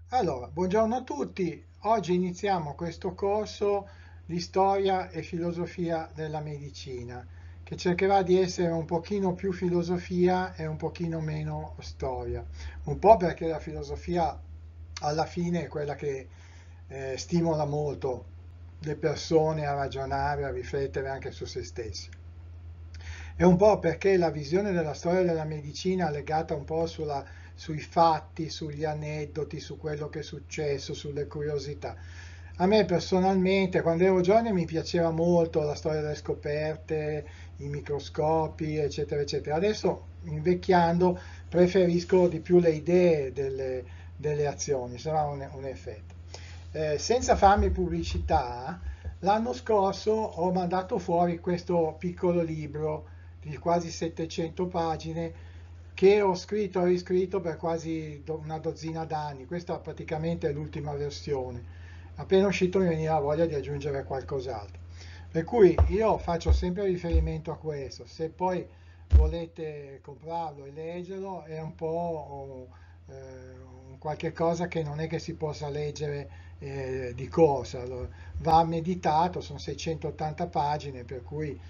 Allora, buongiorno a tutti. Oggi iniziamo questo corso di storia e filosofia della medicina, che cercherà di essere un pochino più filosofia e un pochino meno storia. Un po' perché la filosofia alla fine è quella che stimola molto le persone a ragionare, a riflettere anche su se stessi. È un po' perché la visione della storia della medicina legata un po' sui fatti, sugli aneddoti, su quello che è successo, sulle curiosità. A me personalmente, quando ero giovane, mi piaceva molto la storia delle scoperte, i microscopi, eccetera, eccetera. Adesso, invecchiando, preferisco di più le idee delle azioni, sarà un effetto. Senza farmi pubblicità, l'anno scorso ho mandato fuori questo piccolo libro di quasi 700 pagine che ho scritto e riscritto per quasi una dozzina d'anni. Questa praticamente è l'ultima versione. Appena uscito mi veniva voglia di aggiungere qualcos'altro. Per cui io faccio sempre riferimento a questo. Se poi volete comprarlo e leggerlo, è un po' un qualche cosa che non è che si possa leggere di corsa. Allora, va meditato, sono 680 pagine, per cui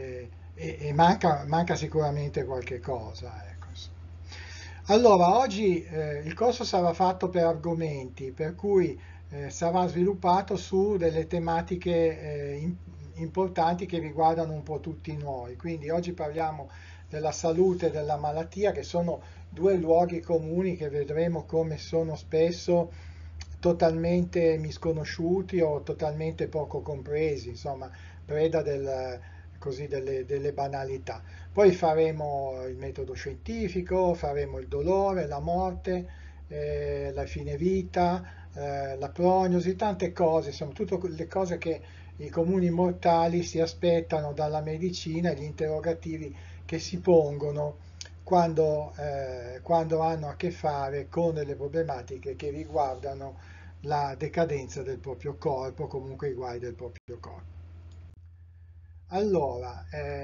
manca sicuramente qualche cosa. Ecco. Allora, oggi il corso sarà fatto per argomenti, per cui sarà sviluppato su delle tematiche importanti che riguardano un po' tutti noi. Quindi oggi parliamo della salute e della malattia, che sono due luoghi comuni che vedremo come sono spesso totalmente misconosciuti o totalmente poco compresi, insomma, preda delle banalità. Poi faremo il metodo scientifico, faremo il dolore, la morte, la fine vita, la prognosi, tante cose, insomma, tutte le cose che i comuni mortali si aspettano dalla medicina e gli interrogativi che si pongono quando hanno a che fare con delle problematiche che riguardano la decadenza del proprio corpo, comunque i guai del proprio corpo. Allora,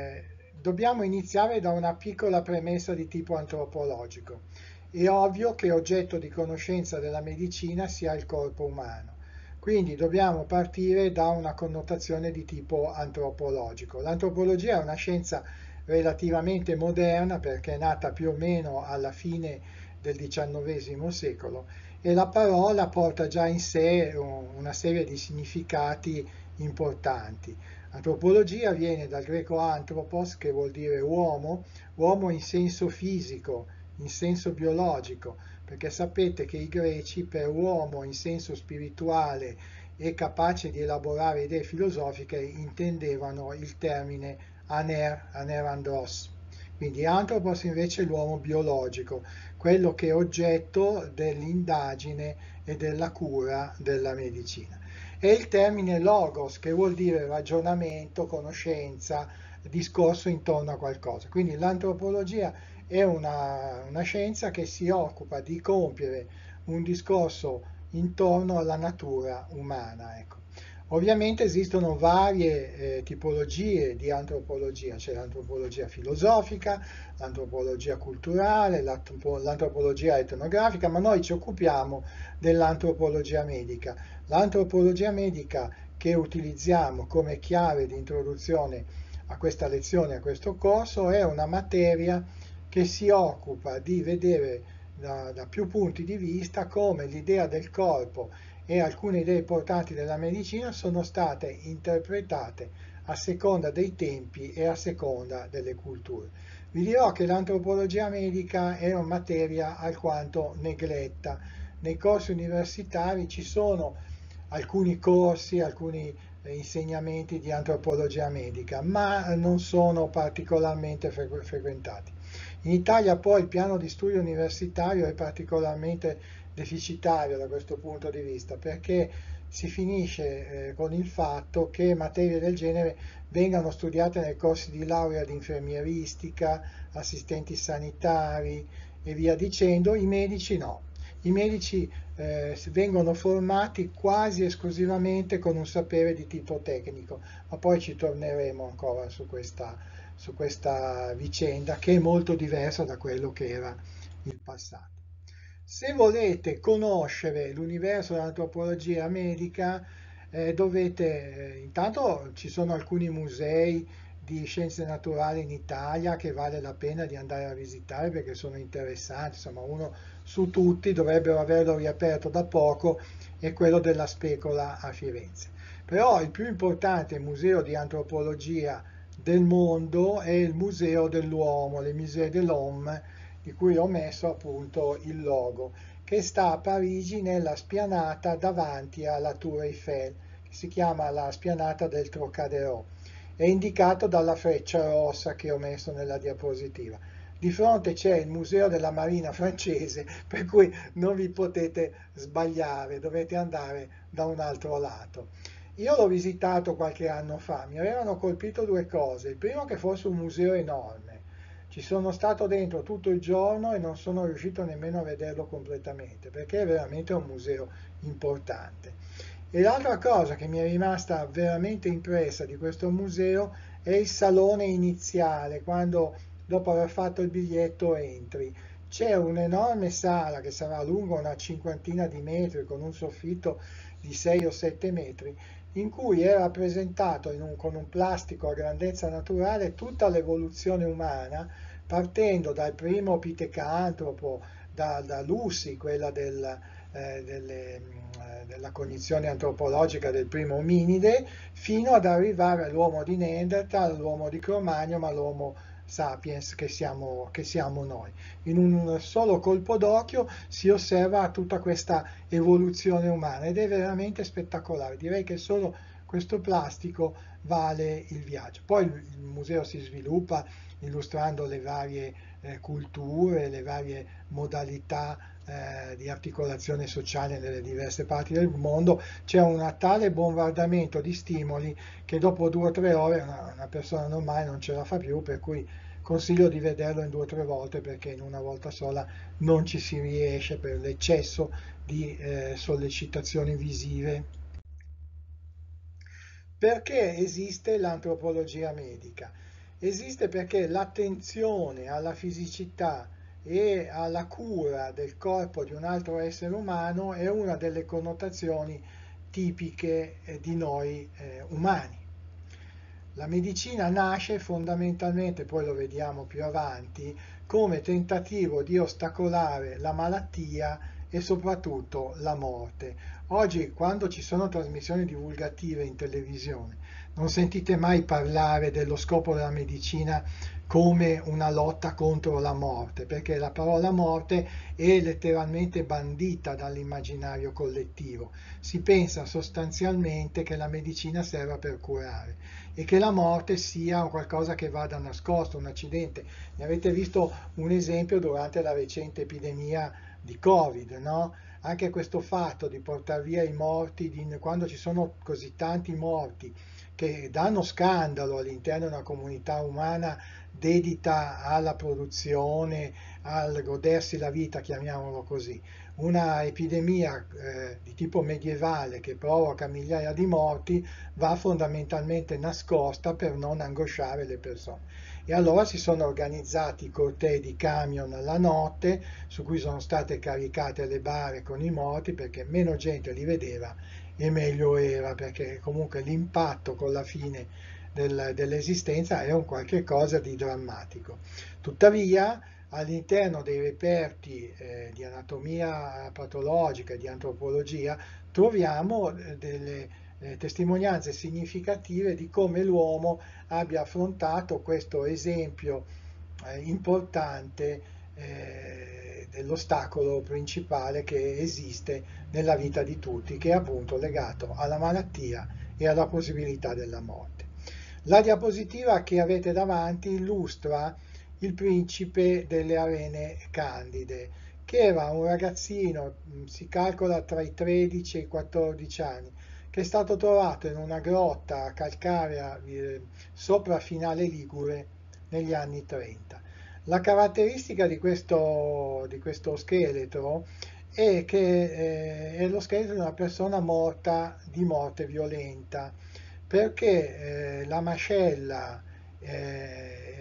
dobbiamo iniziare da una piccola premessa di tipo antropologico. È ovvio che oggetto di conoscenza della medicina sia il corpo umano, quindi dobbiamo partire da una connotazione di tipo antropologico. L'antropologia è una scienza relativamente moderna perché è nata più o meno alla fine del XIX secolo e la parola porta già in sé una serie di significati importanti. Antropologia viene dal greco anthropos, che vuol dire uomo, uomo in senso fisico, in senso biologico, perché sapete che i greci per uomo in senso spirituale e capace di elaborare idee filosofiche intendevano il termine aner andros. Quindi anthropos invece è l'uomo biologico, quello che è oggetto dell'indagine e della cura della medicina. E il termine logos, che vuol dire ragionamento, conoscenza, discorso intorno a qualcosa. Quindi l'antropologia è una scienza che si occupa di compiere un discorso intorno alla natura umana. Ecco. Ovviamente esistono varie tipologie di antropologia, c'è l'antropologia filosofica, l'antropologia culturale, l'antropologia etnografica, ma noi ci occupiamo dell'antropologia medica. L'antropologia medica che utilizziamo come chiave di introduzione a questa lezione, a questo corso, è una materia che si occupa di vedere da più punti di vista come l'idea del corpo e alcune idee importanti della medicina sono state interpretate a seconda dei tempi e a seconda delle culture. Vi dirò che l'antropologia medica è una materia alquanto negletta. Nei corsi universitari ci sono alcuni corsi, alcuni insegnamenti di antropologia medica, ma non sono particolarmente frequentati. In Italia poi il piano di studio universitario è particolarmente deficitario da questo punto di vista, perché si finisce con il fatto che materie del genere vengano studiate nei corsi di laurea di infermieristica, assistenti sanitari e via dicendo, i medici no. I medici vengono formati quasi esclusivamente con un sapere di tipo tecnico, ma poi ci torneremo ancora su questa vicenda che è molto diversa da quello che era il passato. Se volete conoscere l'universo dell'antropologia medica, intanto ci sono alcuni musei di scienze naturali in Italia che vale la pena di andare a visitare perché sono interessanti, insomma uno su tutti, dovrebbero averlo riaperto da poco, è quello della Specola a Firenze. Però il più importante museo di antropologia del mondo è il Museo dell'Uomo, le Musée de l'Homme, di cui ho messo appunto il logo, che sta a Parigi nella spianata davanti alla Tour Eiffel, che si chiama la spianata del Trocadero. È indicato dalla freccia rossa che ho messo nella diapositiva. Di fronte c'è il Museo della Marina francese, per cui non vi potete sbagliare, dovete andare da un altro lato. Io l'ho visitato qualche anno fa, mi avevano colpito due cose. Il primo che fosse un museo enorme. Ci sono stato dentro tutto il giorno e non sono riuscito nemmeno a vederlo completamente, perché è veramente un museo importante. E l'altra cosa che mi è rimasta veramente impressa di questo museo è il salone iniziale, quando dopo aver fatto il biglietto entri. C'è un'enorme sala che sarà lunga una cinquantina di metri con un soffitto di 6 o 7 metri, in cui è rappresentato con un plastico a grandezza naturale tutta l'evoluzione umana, partendo dal primo pitecantropo, da Lucy, quella della cognizione antropologica del primo ominide, fino ad arrivare all'uomo di Neanderthal, all'uomo di Cro-Magnon, all'uomo sapiens che siamo noi. In un solo colpo d'occhio si osserva tutta questa evoluzione umana ed è veramente spettacolare. Direi che solo questo plastico vale il viaggio. Poi il museo si sviluppa illustrando le varie culture, le varie modalità di articolazione sociale nelle diverse parti del mondo. C'è un tale bombardamento di stimoli che dopo 2 o 3 ore una persona normale non ce la fa più, per cui consiglio di vederlo in 2 o 3 volte perché in una volta sola non ci si riesce per l'eccesso di sollecitazioni visive. Perché esiste l'antropologia medica? Esiste perché l'attenzione alla fisicità e alla cura del corpo di un altro essere umano è una delle connotazioni tipiche di noi umani. La medicina nasce fondamentalmente, poi lo vediamo più avanti, come tentativo di ostacolare la malattia e soprattutto la morte. Oggi, quando ci sono trasmissioni divulgative in televisione, non sentite mai parlare dello scopo della medicina come una lotta contro la morte, perché la parola morte è letteralmente bandita dall'immaginario collettivo. Si pensa sostanzialmente che la medicina serva per curare e che la morte sia un qualcosa che vada nascosto, un accidente. Ne avete visto un esempio durante la recente epidemia di Covid, no? Anche questo fatto di portare via i morti, quando ci sono così tanti morti che danno scandalo all'interno di una comunità umana dedita alla produzione, al godersi la vita, chiamiamolo così. Una epidemia di tipo medievale che provoca migliaia di morti va fondamentalmente nascosta per non angosciare le persone. E allora si sono organizzati cortei di camion la notte su cui sono state caricate le bare con i morti perché meno gente li vedeva e meglio era, perché comunque l'impatto con la fine dell'esistenza è un qualche cosa di drammatico. Tuttavia, all'interno dei reperti di anatomia patologica e di antropologia troviamo delle testimonianze significative di come l'uomo abbia affrontato questo esempio importante dell'ostacolo principale che esiste nella vita di tutti, che è appunto legato alla malattia e alla possibilità della morte. La diapositiva che avete davanti illustra il principe delle Arene Candide, che era un ragazzino, si calcola tra i 13 e i 14 anni, che è stato trovato in una grotta calcarea sopra Finale Ligure negli anni 30. La caratteristica di questo scheletro è che è lo scheletro di una persona morta di morte violenta, perché la mascella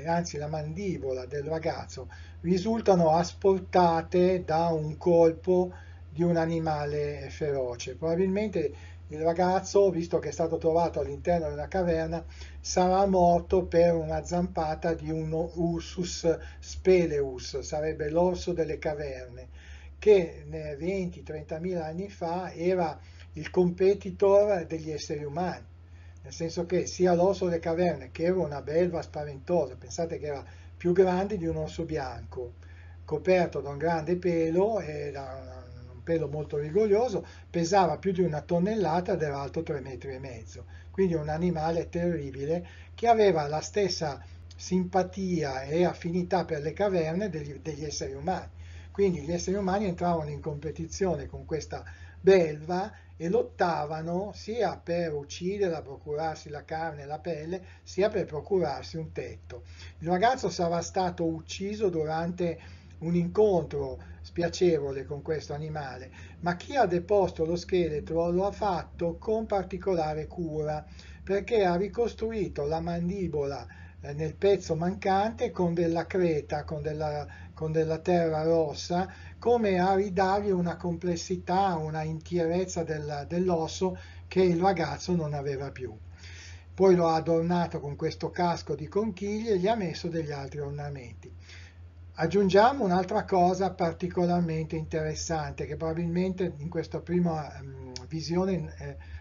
anzi la mandibola del ragazzo, risultano asportate da un colpo di un animale feroce. Probabilmente il ragazzo, visto che è stato trovato all'interno di una caverna, sarà morto per una zampata di un Ursus speleus, sarebbe l'orso delle caverne, che 20-30 mila anni fa era il competitor degli esseri umani, nel senso che sia l'orso delle caverne, che era una belva spaventosa, pensate che era più grande di un orso bianco, coperto da un grande pelo e da un pelo molto rigoglioso, pesava più di 1 tonnellata ed era alto 3,5 metri. Quindi un animale terribile che aveva la stessa simpatia e affinità per le caverne degli esseri umani. Quindi gli esseri umani entravano in competizione con questa belva e lottavano sia per ucciderla, procurarsi la carne e la pelle, sia per procurarsi un tetto. Il ragazzo sarà stato ucciso durante un incontro spiacevole con questo animale, ma chi ha deposto lo scheletro lo ha fatto con particolare cura, perché ha ricostruito la mandibola nel pezzo mancante con della creta, con della terra rossa, come a ridargli una complessità, una intierezza dell'osso che il ragazzo non aveva più. Poi lo ha adornato con questo casco di conchiglie e gli ha messo degli altri ornamenti. Aggiungiamo un'altra cosa particolarmente interessante che probabilmente in questa prima visione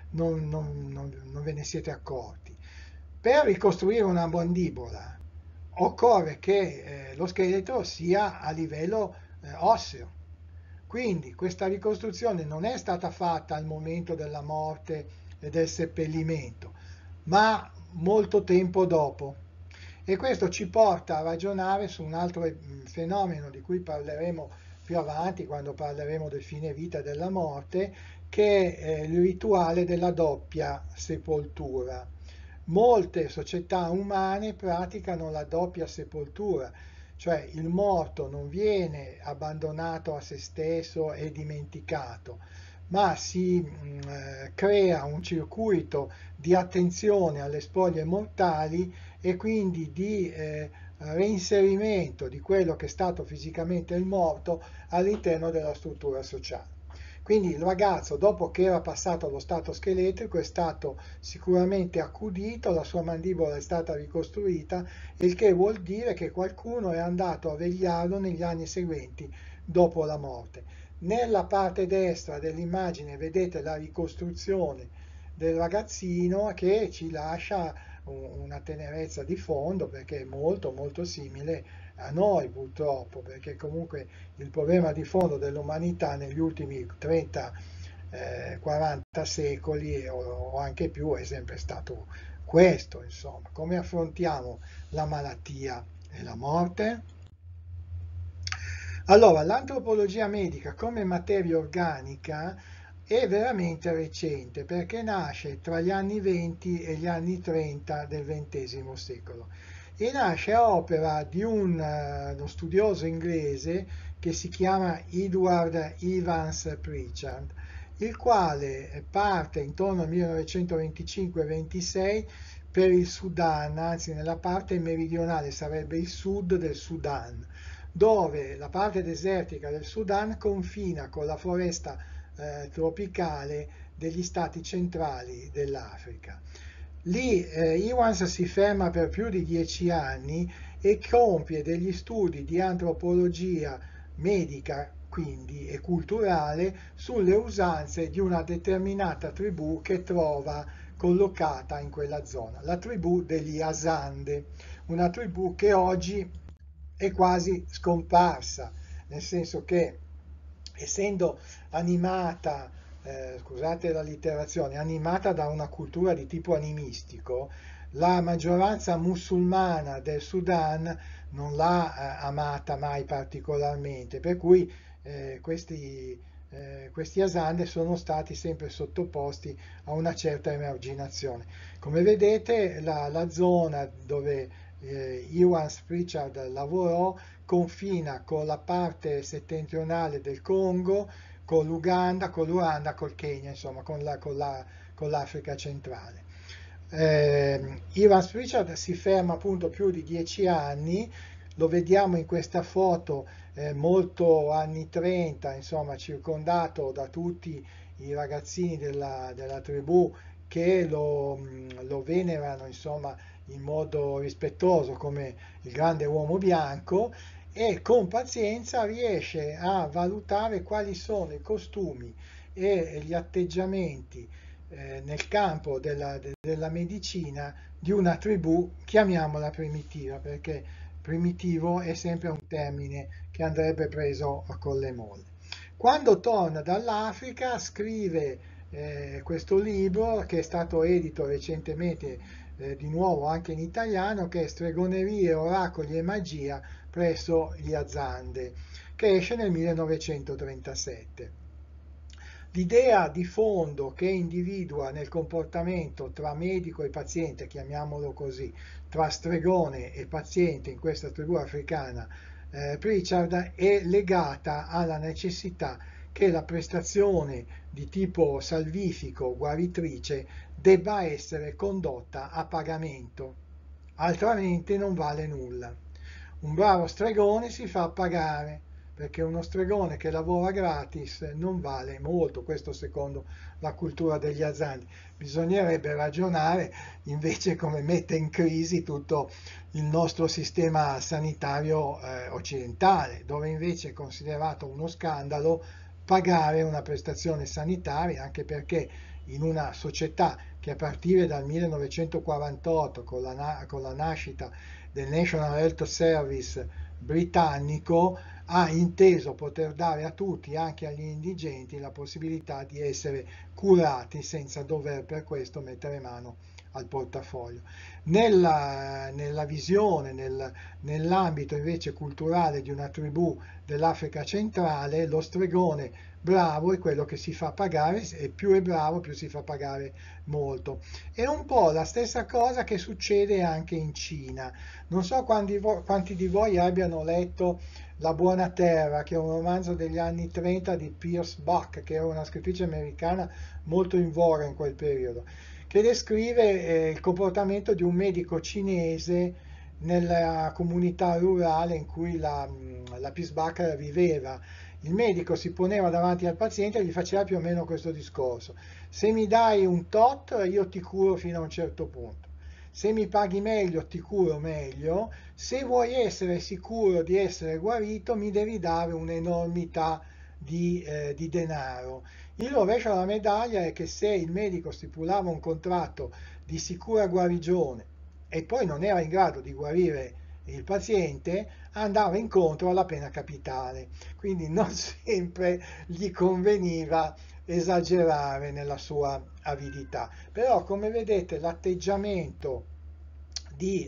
non ve ne siete accorti. Per ricostruire una mandibola occorre che lo scheletro sia a livello osseo. Quindi questa ricostruzione non è stata fatta al momento della morte e del seppellimento, ma molto tempo dopo. E questo ci porta a ragionare su un altro fenomeno di cui parleremo più avanti, quando parleremo del fine vita e della morte, che è il rituale della doppia sepoltura. Molte società umane praticano la doppia sepoltura, cioè il morto non viene abbandonato a se stesso e dimenticato, ma si crea un circuito di attenzione alle spoglie mortali e quindi di reinserimento di quello che è stato fisicamente il morto all'interno della struttura sociale. Quindi il ragazzo, dopo che era passato allo stato scheletrico, è stato sicuramente accudito, la sua mandibola è stata ricostruita, il che vuol dire che qualcuno è andato a vegliarlo negli anni seguenti dopo la morte. Nella parte destra dell'immagine vedete la ricostruzione del ragazzino che ci lascia una tenerezza di fondo perché è molto molto simile a noi purtroppo, perché comunque il problema di fondo dell'umanità negli ultimi 30-40 secoli o anche più è sempre stato questo, insomma. Come affrontiamo la malattia e la morte? Allora, l'antropologia medica come materia organica è veramente recente perché nasce tra gli anni 20 e gli anni 30 del XX secolo e nasce a opera di uno studioso inglese che si chiama Edward Evans Pritchard, il quale parte intorno al 1925-26 per il Sudan, anzi nella parte meridionale sarebbe il sud del Sudan, dove la parte desertica del Sudan confina con la foresta tropicale degli stati centrali dell'Africa. Lì Iwans si ferma per più di 10 anni e compie degli studi di antropologia medica, quindi, e culturale sulle usanze di una determinata tribù che trova collocata in quella zona, la tribù degli Asande, una tribù che oggi è quasi scomparsa, nel senso che essendo animata, scusate l'allitterazione, animata da una cultura di tipo animistico, la maggioranza musulmana del Sudan non l'ha amata mai particolarmente, per cui questi Asande sono stati sempre sottoposti a una certa emarginazione. Come vedete la zona dove Evans Pritchard lavorò confina con la parte settentrionale del Congo, con l'Uganda, con l'Uranda, col Kenya, insomma con l'Africa centrale. Evans Pritchard si ferma appunto più di 10 anni, lo vediamo in questa foto molto anni 30, insomma, circondato da tutti i ragazzini della tribù che lo venerano, insomma, in modo rispettoso come il grande uomo bianco, e con pazienza riesce a valutare quali sono i costumi e gli atteggiamenti nel campo della medicina di una tribù, chiamiamola primitiva, perché primitivo è sempre un termine che andrebbe preso con le molle. Quando torna dall'Africa scrive questo libro che è stato edito recentemente di nuovo anche in italiano, che è Stregonerie, oracoli e magia presso gli Azande, che esce nel 1937. L'idea di fondo che individua nel comportamento tra medico e paziente, chiamiamolo così, tra stregone e paziente in questa tribù africana, Pritchard, è legata alla necessità che la prestazione di tipo salvifico, guaritrice, debba essere condotta a pagamento, altrimenti non vale nulla. Un bravo stregone si fa pagare, perché uno stregone che lavora gratis non vale molto, questo secondo la cultura degli Azandi. Bisognerebbe ragionare invece come mette in crisi tutto il nostro sistema sanitario occidentale, dove invece è considerato uno scandalo pagare una prestazione sanitaria, anche perché in una società che a partire dal 1948, con la nascita del National Health Service britannico, ha inteso poter dare a tutti, anche agli indigenti, la possibilità di essere curati senza dover per questo mettere mano al portafoglio. Nella visione, nell'ambito invece culturale di una tribù dell'Africa centrale, lo stregone bravo è quello che si fa pagare, e più è bravo più si fa pagare molto. È un po' la stessa cosa che succede anche in Cina. Non so quanti di voi abbiano letto La buona terra, che è un romanzo degli anni 30 di Pierce Buck, che era una scrittrice americana molto in voga in quel periodo, che descrive il comportamento di un medico cinese nella comunità rurale in cui la Pierce Buck viveva. Il medico si poneva davanti al paziente e gli faceva più o meno questo discorso: se mi dai un tot, io ti curo fino a un certo punto. Se mi paghi meglio, ti curo meglio. Se vuoi essere sicuro di essere guarito, mi devi dare un'enormità di denaro. Il rovescio della medaglia è che se il medico stipulava un contratto di sicura guarigione e poi non era in grado di guarire il paziente, andava incontro alla pena capitale. Quindi non sempre gli conveniva esagerare nella sua avidità. Però, come vedete, l'atteggiamento di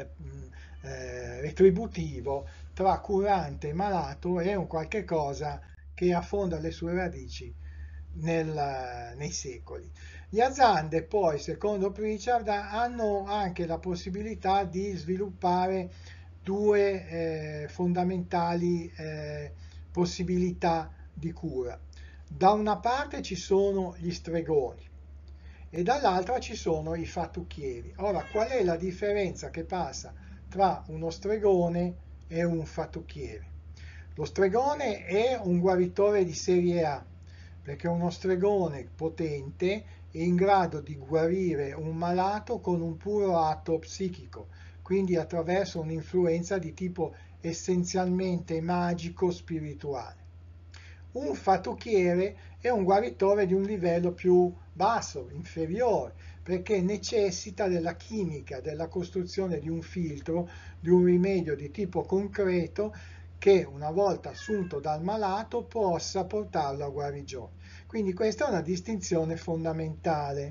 retributivo tra curante e malato è un qualche cosa che affonda le sue radici nei secoli. Gli Azande poi, secondo Pritchard, hanno anche la possibilità di sviluppare due fondamentali possibilità di cura. Da una parte ci sono gli stregoni e dall'altra ci sono i fattucchieri. Ora, qual è la differenza che passa tra uno stregone e un fattucchiere? Lo stregone è un guaritore di serie A, perché uno stregone potente è in grado di guarire un malato con un puro atto psichico, quindi attraverso un'influenza di tipo essenzialmente magico-spirituale. Un fattucchiere è un guaritore di un livello più basso, inferiore, perché necessita della chimica, della costruzione di un filtro, di un rimedio di tipo concreto che, una volta assunto dal malato, possa portarlo a guarigione. Quindi questa è una distinzione fondamentale.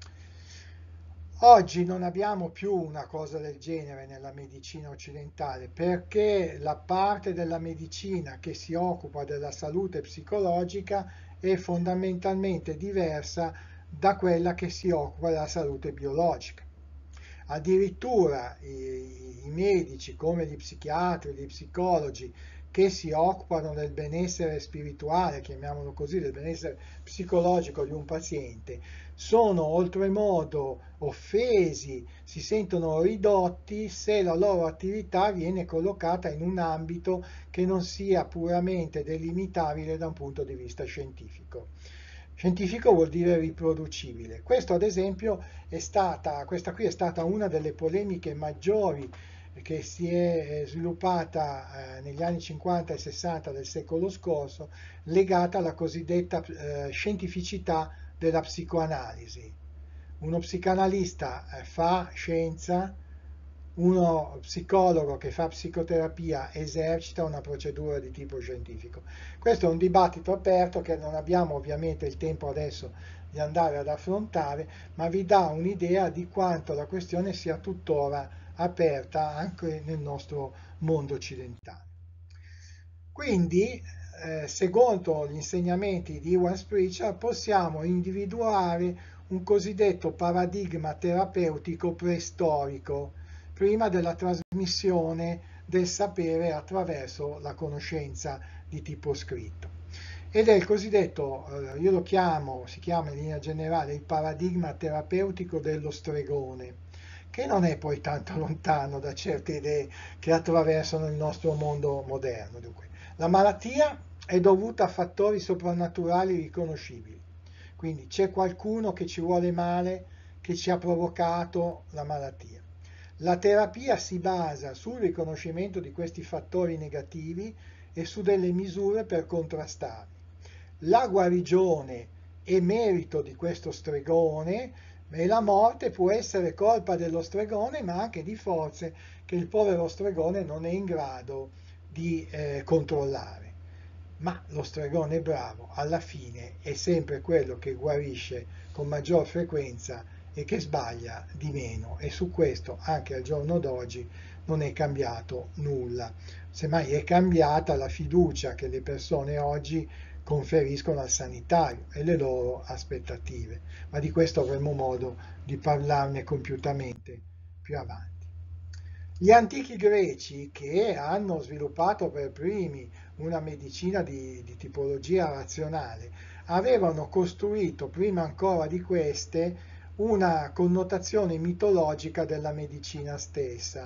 Oggi non abbiamo più una cosa del genere nella medicina occidentale, perché la parte della medicina che si occupa della salute psicologica è fondamentalmente diversa da quella che si occupa della salute biologica. Addirittura i medici, come gli psichiatri, gli psicologi, che si occupano del benessere spirituale, chiamiamolo così, del benessere psicologico di un paziente, sono oltremodo offesi, si sentono ridotti se la loro attività viene collocata in un ambito che non sia puramente delimitabile da un punto di vista scientifico. Scientifico vuol dire riproducibile. Questo, ad esempio, questa qui è stata una delle polemiche maggiori che si è sviluppata negli anni 50 e 60 del secolo scorso, legata alla cosiddetta scientificità della psicoanalisi. Uno psicanalista fa scienza, uno psicologo che fa psicoterapia esercita una procedura di tipo scientifico. Questo è un dibattito aperto che non abbiamo ovviamente il tempo adesso di andare ad affrontare, ma vi dà un'idea di quanto la questione sia tuttora aperta anche nel nostro mondo occidentale. Quindi, secondo gli insegnamenti di Iwan Sprichard, possiamo individuare un cosiddetto paradigma terapeutico preistorico, prima della trasmissione del sapere attraverso la conoscenza di tipo scritto. Ed è il cosiddetto, io lo chiamo, si chiama in linea generale, il paradigma terapeutico dello stregone, che non è poi tanto lontano da certe idee che attraversano il nostro mondo moderno. Dunque, la malattia è dovuta a fattori soprannaturali riconoscibili, quindi c'è qualcuno che ci vuole male, che ci ha provocato la malattia. La terapia si basa sul riconoscimento di questi fattori negativi e su delle misure per contrastarli. La guarigione è merito di questo stregone e la morte può essere colpa dello stregone, ma anche di forze che il povero stregone non è in grado di controllare. Ma lo stregone bravo alla fine è sempre quello che guarisce con maggior frequenza e che sbaglia di meno, e su questo anche al giorno d'oggi non è cambiato nulla. Semmai è cambiata la fiducia che le persone oggi conferiscono al sanitario e le loro aspettative, ma di questo avremo modo di parlarne compiutamente più avanti. Gli antichi greci, che hanno sviluppato per primi una medicina di tipologia razionale, avevano costruito prima ancora di queste una connotazione mitologica della medicina stessa,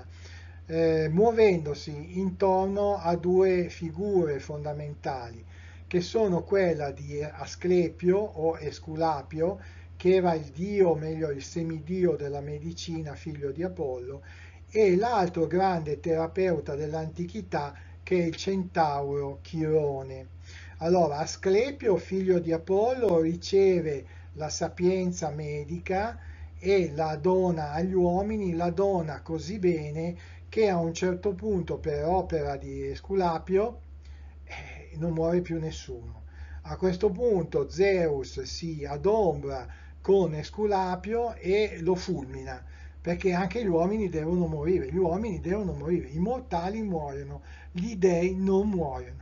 muovendosi intorno a due figure fondamentali, che sono quella di Asclepio o Esculapio, che era il dio, o meglio il semidio della medicina, figlio di Apollo, e l'altro grande terapeuta dell'antichità, che è il centauro Chirone. Allora, Asclepio, figlio di Apollo, riceve la sapienza medica e la dona agli uomini, la dona così bene che a un certo punto, per opera di Esculapio, non muore più nessuno. A questo punto Zeus si adombra con Esculapio e lo fulmina, perché anche gli uomini devono morire, gli uomini devono morire, i mortali muoiono, gli dei non muoiono.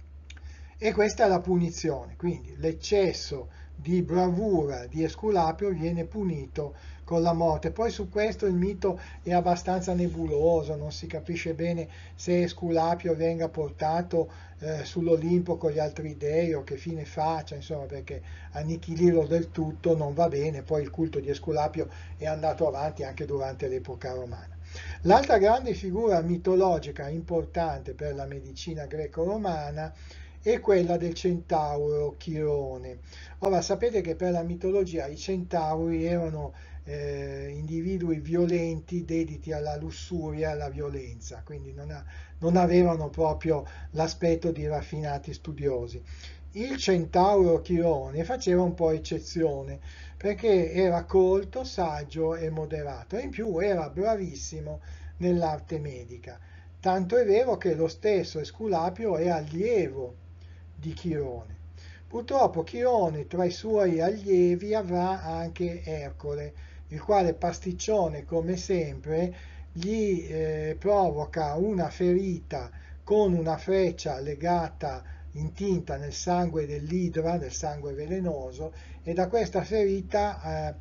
E questa è la punizione, quindi l'eccesso di bravura di Esculapio viene punito con la morte. Poi su questo il mito è abbastanza nebuloso, non si capisce bene se Esculapio venga portato sull'Olimpo con gli altri dei o che fine faccia, insomma, perché annichilirlo del tutto non va bene. Poi il culto di Esculapio è andato avanti anche durante l'epoca romana. L'altra grande figura mitologica importante per la medicina greco-romana è quella del centauro Chirone. Ora sapete che per la mitologia i centauri erano individui violenti dediti alla lussuria e alla violenza, quindi non avevano proprio l'aspetto di raffinati studiosi. Il centauro Chirone faceva un po' eccezione perché era colto, saggio e moderato, e in più era bravissimo nell'arte medica. Tanto è vero che lo stesso Esculapio è allievo di Chirone. Purtroppo Chirone tra i suoi allievi avrà anche Ercole, il quale pasticcione come sempre gli provoca una ferita con una freccia legata intinta nel sangue dell'idra, del sangue velenoso, e da questa ferita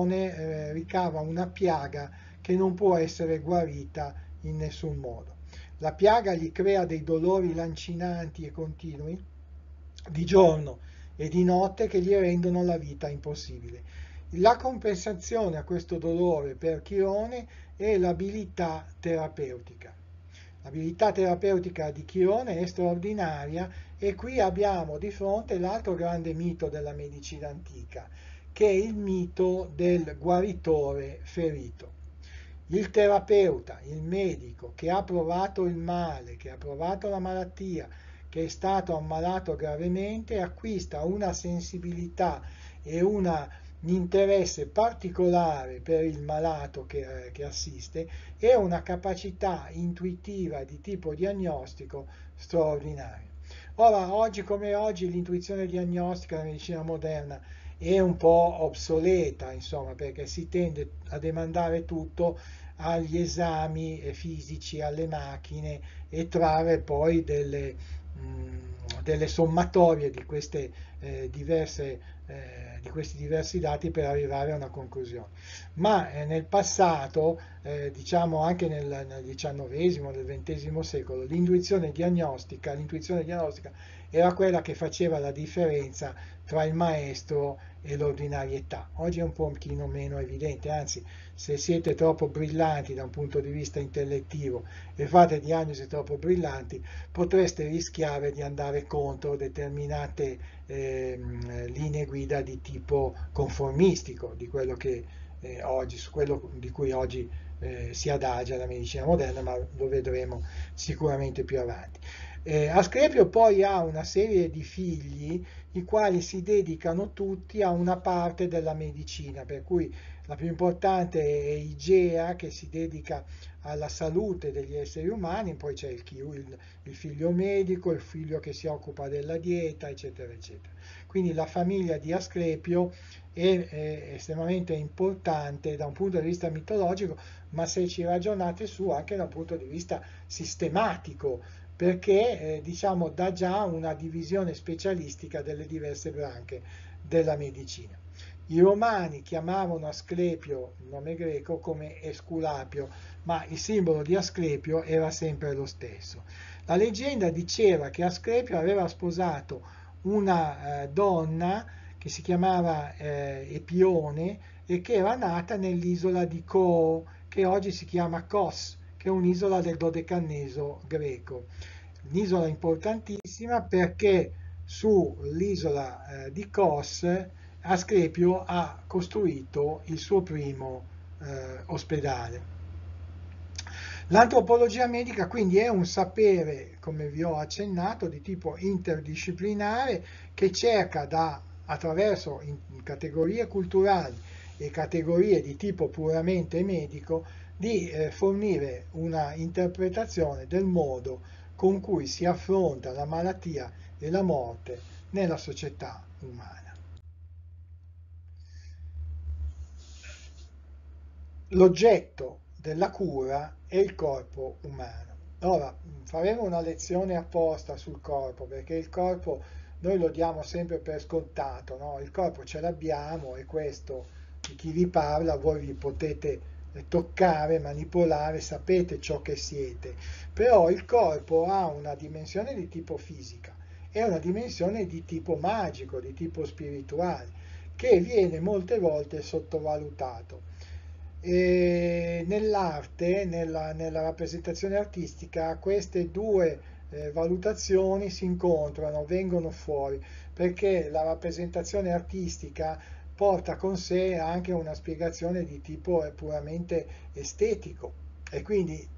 Chirone ricava una piaga che non può essere guarita in nessun modo. La piaga gli crea dei dolori lancinanti e continui di giorno e di notte che gli rendono la vita impossibile. La compensazione a questo dolore per Chirone è l'abilità terapeutica. L'abilità terapeutica di Chirone è straordinaria e qui abbiamo di fronte l'altro grande mito della medicina antica, che è il mito del guaritore ferito. Il terapeuta, il medico che ha provato il male, che ha provato la malattia, che è stato ammalato gravemente, acquista una sensibilità e un interesse particolare per il malato che assiste e una capacità intuitiva di tipo diagnostico straordinaria. Ora, oggi come oggi, l'intuizione diagnostica della medicina moderna è un po' obsoleta, insomma, perché si tende a demandare tutto agli esami fisici, alle macchine e trarre poi delle sommatorie di queste di questi diversi dati per arrivare a una conclusione. Ma nel passato, diciamo anche nel XIX, nel XX secolo, l'intuizione diagnostica era quella che faceva la differenza tra il maestro e l'ordinarietà. Oggi è un pochino meno evidente, anzi, se siete troppo brillanti da un punto di vista intellettivo e fate diagnosi troppo brillanti, potreste rischiare di andare contro determinate linee guida di tipo conformistico, di quello che oggi, su quello di cui oggi si adagia la medicina moderna, ma lo vedremo sicuramente più avanti. Asclepio poi ha una serie di figli i quali si dedicano tutti a una parte della medicina, per cui la più importante è Igea che si dedica alla salute degli esseri umani, poi c'è il figlio medico, il figlio che si occupa della dieta, eccetera, eccetera. Quindi la famiglia di Asclepio è estremamente importante da un punto di vista mitologico, ma se ci ragionate su anche da un punto di vista sistematico, perché diciamo dà già una divisione specialistica delle diverse branche della medicina. I romani chiamavano Asclepio, il nome greco, come Esculapio, ma il simbolo di Asclepio era sempre lo stesso. La leggenda diceva che Asclepio aveva sposato una donna che si chiamava Epione e che era nata nell'isola di Koo, che oggi si chiama Kos, che è un'isola del Dodecanneso greco. Un'isola importantissima perché sull'isola di Kos Asclepio ha costruito il suo primo ospedale. L'antropologia medica quindi è un sapere, come vi ho accennato, di tipo interdisciplinare che cerca attraverso categorie culturali e categorie di tipo puramente medico di fornire una interpretazione del modo con cui si affronta la malattia e la morte nella società umana. L'oggetto della cura è il corpo umano. Ora, faremo una lezione apposta sul corpo, perché il corpo noi lo diamo sempre per scontato, no? Il corpo ce l'abbiamo e questo di chi vi parla voi vi potete toccare, manipolare, sapete ciò che siete, però il corpo ha una dimensione di tipo fisica e una dimensione di tipo magico, di tipo spirituale, che viene molte volte sottovalutato. E nell'arte, nella rappresentazione artistica, queste due valutazioni si incontrano, vengono fuori, perché la rappresentazione artistica porta con sé anche una spiegazione di tipo puramente estetico e quindi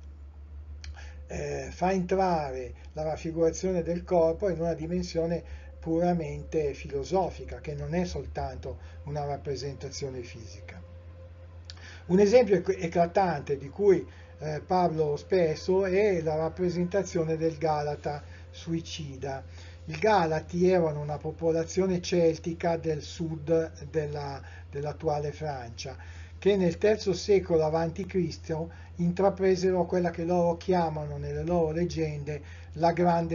fa entrare la raffigurazione del corpo in una dimensione puramente filosofica, che non è soltanto una rappresentazione fisica. Un esempio eclatante di cui parlo spesso è la rappresentazione del Galata suicida. I Galati erano una popolazione celtica del sud dell'attuale Francia, che nel III secolo a.C. intrapresero quella che loro chiamano nelle loro leggende la grande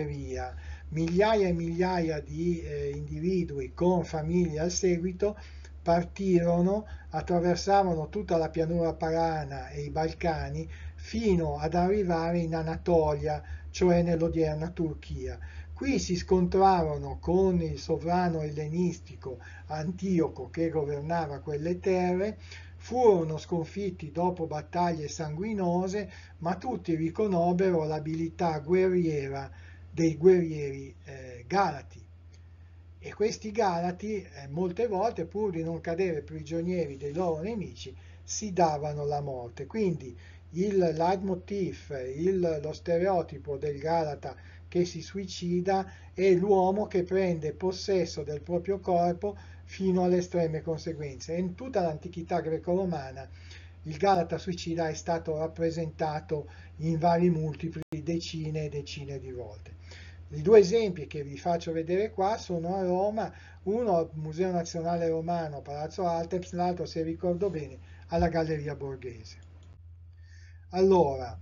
scorreria. Migliaia e migliaia di individui con famiglie al seguito partirono, attraversarono tutta la pianura padana e i Balcani fino ad arrivare in Anatolia, cioè nell'odierna Turchia. Qui si scontrarono con il sovrano ellenistico Antioco che governava quelle terre, furono sconfitti dopo battaglie sanguinose, ma tutti riconobbero l'abilità guerriera dei guerrieri galati. E questi Galati molte volte, pur di non cadere prigionieri dei loro nemici, si davano la morte. Quindi il leitmotiv, lo stereotipo del Galata che si suicida è l'uomo che prende possesso del proprio corpo fino alle estreme conseguenze. E in tutta l'antichità greco-romana il Galata suicida è stato rappresentato in vari multipli, decine e decine di volte. I due esempi che vi faccio vedere qua sono a Roma, uno al Museo Nazionale Romano, Palazzo Alteps, l'altro, se ricordo bene, alla Galleria Borghese. Allora,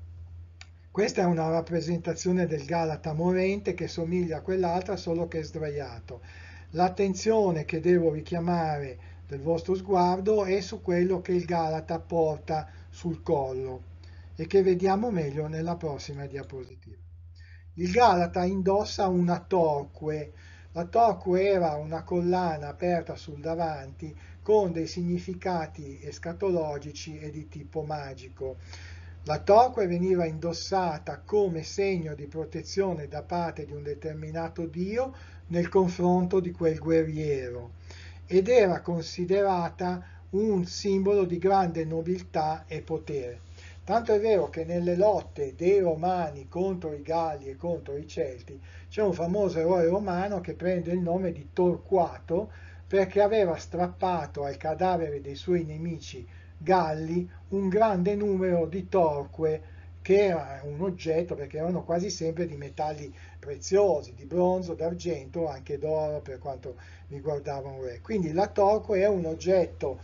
questa è una rappresentazione del Galata morente che somiglia a quell'altra, solo che è sdraiato. L'attenzione che devo richiamare del vostro sguardo è su quello che il Galata porta sul collo e che vediamo meglio nella prossima diapositiva. Il Galata indossa una torque. La torque era una collana aperta sul davanti con dei significati escatologici e di tipo magico. La torque veniva indossata come segno di protezione da parte di un determinato dio nel confronto di quel guerriero ed era considerata un simbolo di grande nobiltà e potere. Tanto è vero che nelle lotte dei Romani contro i Galli e contro i Celti c'è un famoso eroe romano che prende il nome di Torquato perché aveva strappato al cadavere dei suoi nemici Galli un grande numero di torque che era un oggetto perché erano quasi sempre di metalli preziosi, di bronzo, d'argento, anche d'oro per quanto riguardava un re. Quindi la torque è un oggetto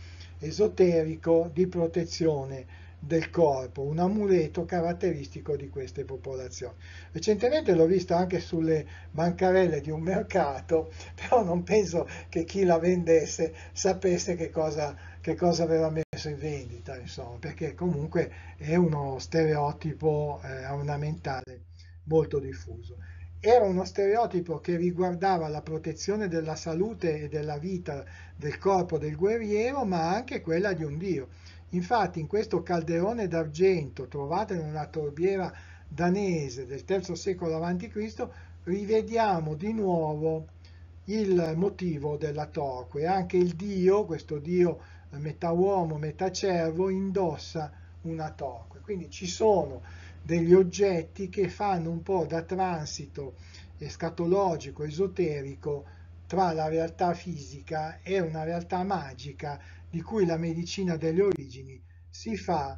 esoterico di protezione del corpo, un amuleto caratteristico di queste popolazioni. Recentemente l'ho visto anche sulle bancarelle di un mercato, però non penso che chi la vendesse sapesse che cosa aveva messo in vendita, insomma, perché comunque è uno stereotipo ornamentale molto diffuso. Era uno stereotipo che riguardava la protezione della salute e della vita del corpo del guerriero, ma anche quella di un dio. Infatti in questo calderone d'argento trovato in una torbiera danese del III secolo a.C. rivediamo di nuovo il motivo della torque. Anche il dio, questo dio metà uomo, metà cervo, indossa una torque. Quindi ci sono degli oggetti che fanno un po' da transito escatologico, esoterico tra la realtà fisica e una realtà magica di cui la medicina delle origini si fa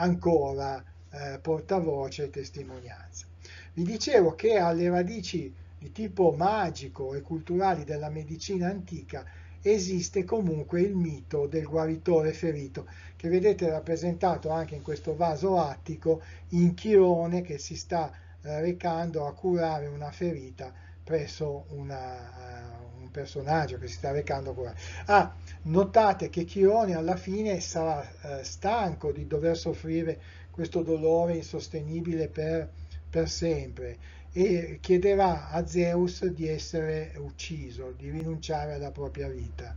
ancora portavoce e testimonianza. Vi dicevo che alle radici di tipo magico e culturali della medicina antica esiste comunque il mito del guaritore ferito, che vedete rappresentato anche in questo vaso attico in Chirone che si sta recando a curare una ferita presso un personaggio che si sta recando a curare. Ah, notate che Chirone alla fine sarà stanco di dover soffrire questo dolore insostenibile per sempre e chiederà a Zeus di essere ucciso, di rinunciare alla propria vita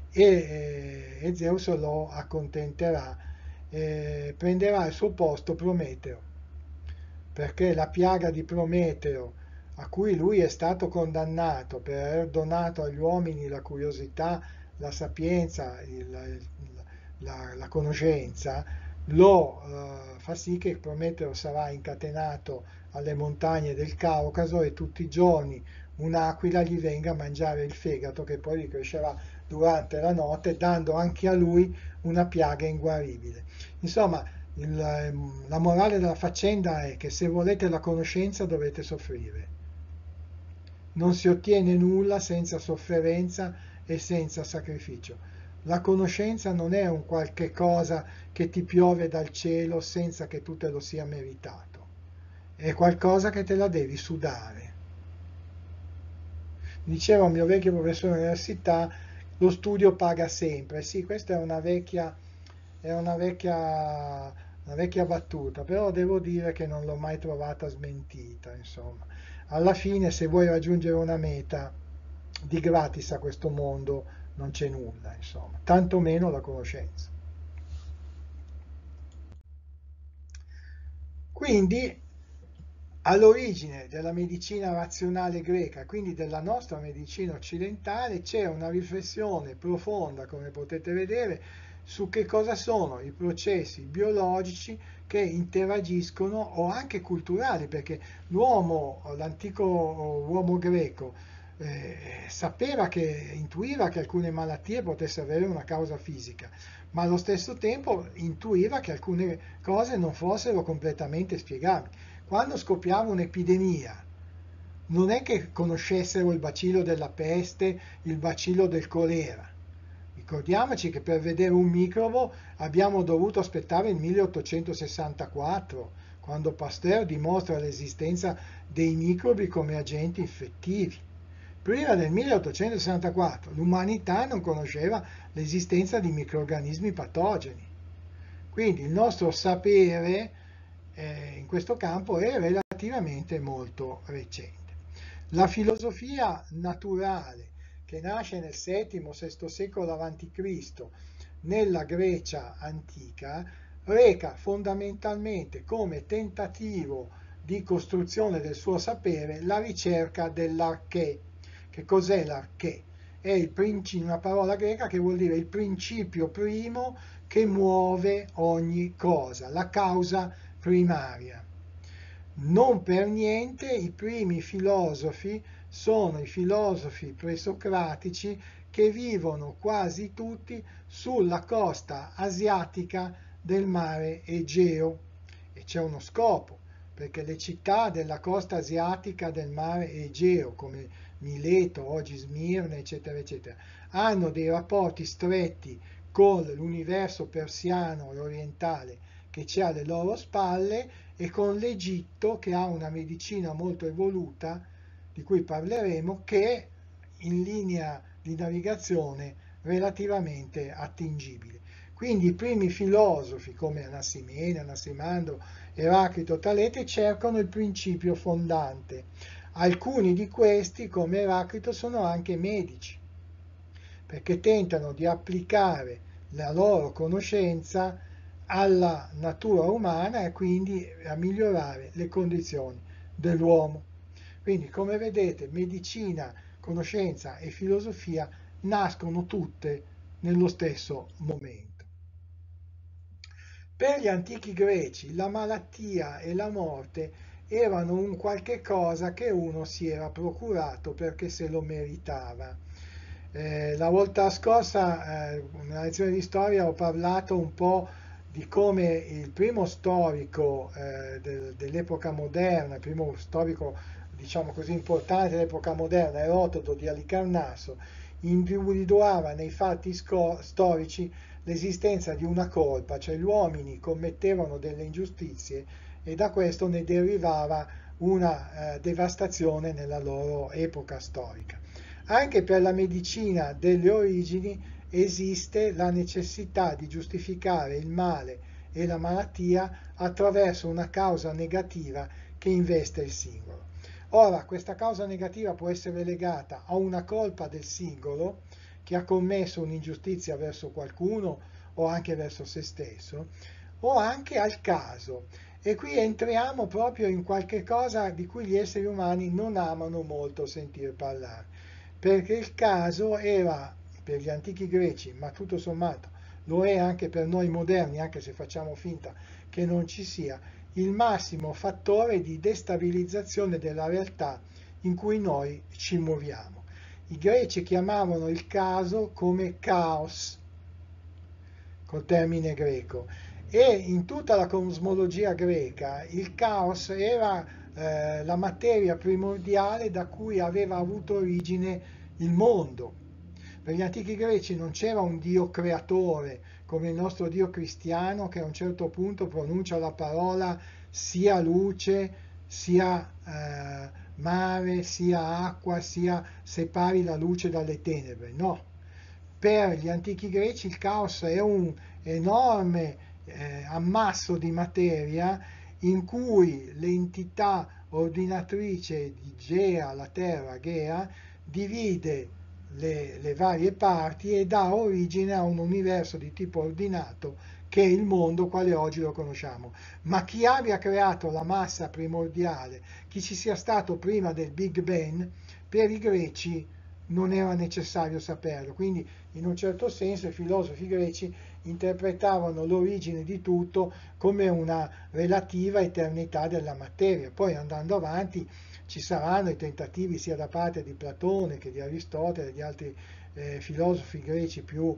e Zeus lo accontenterà, prenderà il suo posto Prometeo, perché la piaga di Prometeo a cui lui è stato condannato per aver donato agli uomini la curiosità, la sapienza, la conoscenza, lo fa sì che Prometeo sarà incatenato alle montagne del Caucaso e tutti i giorni un'aquila gli venga a mangiare il fegato che poi gli crescerà durante la notte, dando anche a lui una piaga inguaribile. Insomma, la morale della faccenda è che se volete la conoscenza dovete soffrire. Non si ottiene nulla senza sofferenza e senza sacrificio. La conoscenza non è un qualche cosa che ti piove dal cielo senza che tu te lo sia meritato. È qualcosa che te la devi sudare. Diceva un mio vecchio professore all'università lo studio paga sempre. Sì, questa è una vecchia battuta, però devo dire che non l'ho mai trovata smentita, insomma. Alla fine, se vuoi raggiungere una meta, di gratis a questo mondo non c'è nulla, insomma, tantomeno la conoscenza. Quindi, all'origine della medicina razionale greca, quindi della nostra medicina occidentale, c'è una riflessione profonda, come potete vedere, su che cosa sono i processi biologici che interagiscono o anche culturali, perché l'antico uomo greco, sapeva che, intuiva che alcune malattie potessero avere una causa fisica, ma allo stesso tempo intuiva che alcune cose non fossero completamente spiegabili. Quando scoppiava un'epidemia, non è che conoscessero il bacillo della peste, il bacillo del colera. Ricordiamoci che per vedere un microbo abbiamo dovuto aspettare il 1864, quando Pasteur dimostra l'esistenza dei microbi come agenti infettivi. Prima del 1864 l'umanità non conosceva l'esistenza di microrganismi patogeni. Quindi il nostro sapere in questo campo è relativamente molto recente. La filosofia naturale che nasce nel VII-VI secolo a.C. nella Grecia antica reca fondamentalmente come tentativo di costruzione del suo sapere la ricerca dell'arché. Che cos'è l'arché? È una parola greca che vuol dire il principio primo che muove ogni cosa, la causa primaria. Non per niente i primi filosofi sono i filosofi presocratici che vivono quasi tutti sulla costa asiatica del mare Egeo. E c'è uno scopo, perché le città della costa asiatica del mare Egeo, come Mileto, oggi Smirne, eccetera, eccetera, hanno dei rapporti stretti con l'universo persiano e orientale che c'è alle loro spalle e con l'Egitto che ha una medicina molto evoluta, di cui parleremo, che è in linea di navigazione relativamente attingibile. Quindi i primi filosofi come Anassimene, Anassimandro, Eraclito, Talete cercano il principio fondante. Alcuni di questi, come Eraclito, sono anche medici, perché tentano di applicare la loro conoscenza alla natura umana e quindi a migliorare le condizioni dell'uomo. Quindi, come vedete, medicina, conoscenza e filosofia nascono tutte nello stesso momento. Per gli antichi greci la malattia e la morte erano un qualche cosa che uno si era procurato perché se lo meritava. La volta scorsa, nella lezione di storia, ho parlato un po' di come il primo storico dell'epoca moderna, il primo storico, diciamo così, importante dell'epoca moderna, Erodoto di Alicarnasso, individuava nei fatti storici l'esistenza di una colpa, cioè gli uomini commettevano delle ingiustizie e da questo ne derivava una devastazione nella loro epoca storica. Anche per la medicina delle origini esiste la necessità di giustificare il male e la malattia attraverso una causa negativa che investe il singolo. Ora, questa causa negativa può essere legata a una colpa del singolo che ha commesso un'ingiustizia verso qualcuno o anche verso se stesso, o anche al caso. E qui entriamo proprio in qualche cosa di cui gli esseri umani non amano molto sentir parlare, perché il caso era per gli antichi greci, ma tutto sommato lo è anche per noi moderni, anche se facciamo finta che non ci sia, il massimo fattore di destabilizzazione della realtà in cui noi ci muoviamo. I greci chiamavano il caso come caos, col termine greco, e in tutta la cosmologia greca il caos era la materia primordiale da cui aveva avuto origine il mondo. Per gli antichi greci non c'era un Dio creatore come il nostro Dio cristiano che a un certo punto pronuncia la parola sia luce, sia mare, sia acqua, sia separi la luce dalle tenebre. No, per gli antichi greci il caos è un enorme ammasso di materia in cui l'entità ordinatrice di Gea, la terra Gea, divide le varie parti e dà origine a un universo di tipo ordinato che è il mondo quale oggi lo conosciamo. Ma chi abbia creato la massa primordiale, chi ci sia stato prima del Big Bang, per i greci non era necessario saperlo. Quindi in un certo senso i filosofi greci interpretavano l'origine di tutto come una relativa eternità della materia. Poi andando avanti ci saranno i tentativi sia da parte di Platone che di Aristotele e di altri filosofi greci più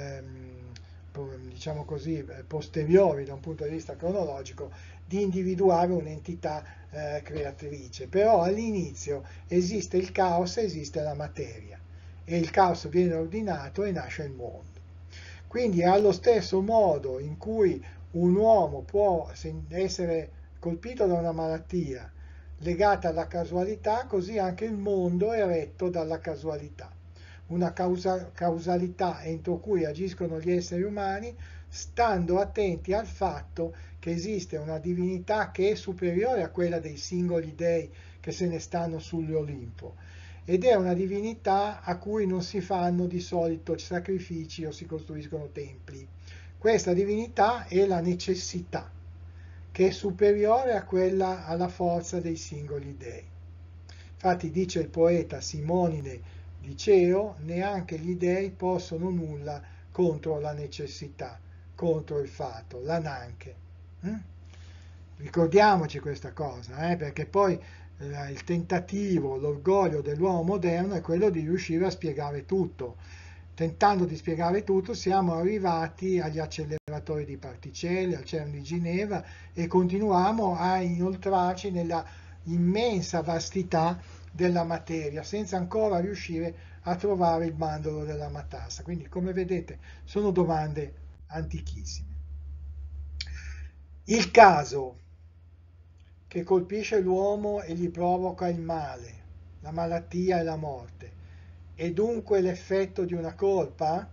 diciamo così, posteriori da un punto di vista cronologico, di individuare un'entità creatrice. Però all'inizio esiste il caos, esiste la materia e il caos viene ordinato e nasce il mondo. Quindi è allo stesso modo in cui un uomo può essere colpito da una malattia legata alla casualità, così anche il mondo è retto dalla casualità. Una causalità entro cui agiscono gli esseri umani, stando attenti al fatto che esiste una divinità che è superiore a quella dei singoli dei che se ne stanno sull'Olimpo, ed è una divinità a cui non si fanno di solito sacrifici o si costruiscono templi. Questa divinità è la necessità, che è superiore a quella alla forza dei singoli dei. Infatti dice il poeta Simonide Diceo, neanche gli dei possono nulla contro la necessità, contro il fato, l'ananche. Ricordiamoci questa cosa, perché poi il tentativo, l'orgoglio dell'uomo moderno è quello di riuscire a spiegare tutto. Tentando di spiegare tutto siamo arrivati agli acceleratori di particelle, al CERN di Ginevra e continuiamo a inoltrarci nella immensa vastità della materia senza ancora riuscire a trovare il bandolo della matassa. Quindi come vedete sono domande antichissime. Il caso che colpisce l'uomo e gli provoca il male, la malattia e la morte, e dunque l'effetto di una colpa?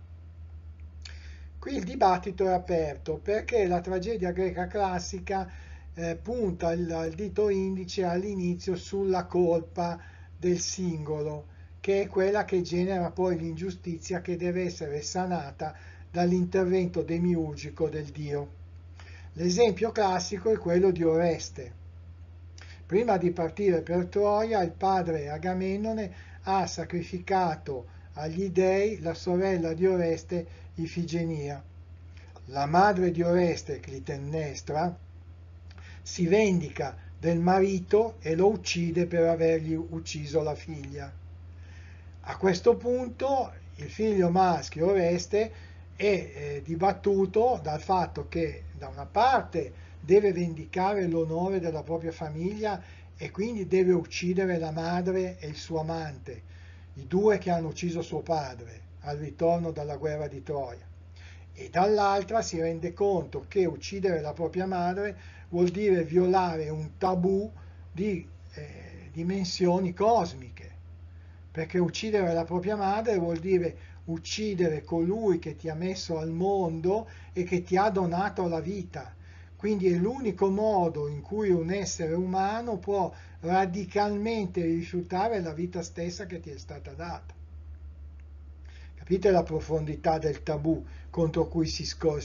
Qui il dibattito è aperto perché la tragedia greca classica punta il dito indice all'inizio sulla colpa del singolo, che è quella che genera poi l'ingiustizia che deve essere sanata dall'intervento demiurgico del dio. L'esempio classico è quello di Oreste. Prima di partire per Troia, il padre Agamennone ha sacrificato agli dei la sorella di Oreste, Ifigenia. La madre di Oreste, Clitennestra, si vendica del marito e lo uccide per avergli ucciso la figlia. A questo punto il figlio maschio Oreste è dibattuto dal fatto che da una parte deve vendicare l'onore della propria famiglia e quindi deve uccidere la madre e il suo amante, i due che hanno ucciso suo padre al ritorno dalla guerra di Troia. E dall'altra si rende conto che uccidere la propria madre vuol dire violare un tabù di dimensioni cosmiche, perché uccidere la propria madre vuol dire uccidere colui che ti ha messo al mondo e che ti ha donato la vita. Quindi è l'unico modo in cui un essere umano può radicalmente rifiutare la vita stessa che ti è stata data. Capite la profondità del tabù contro cui si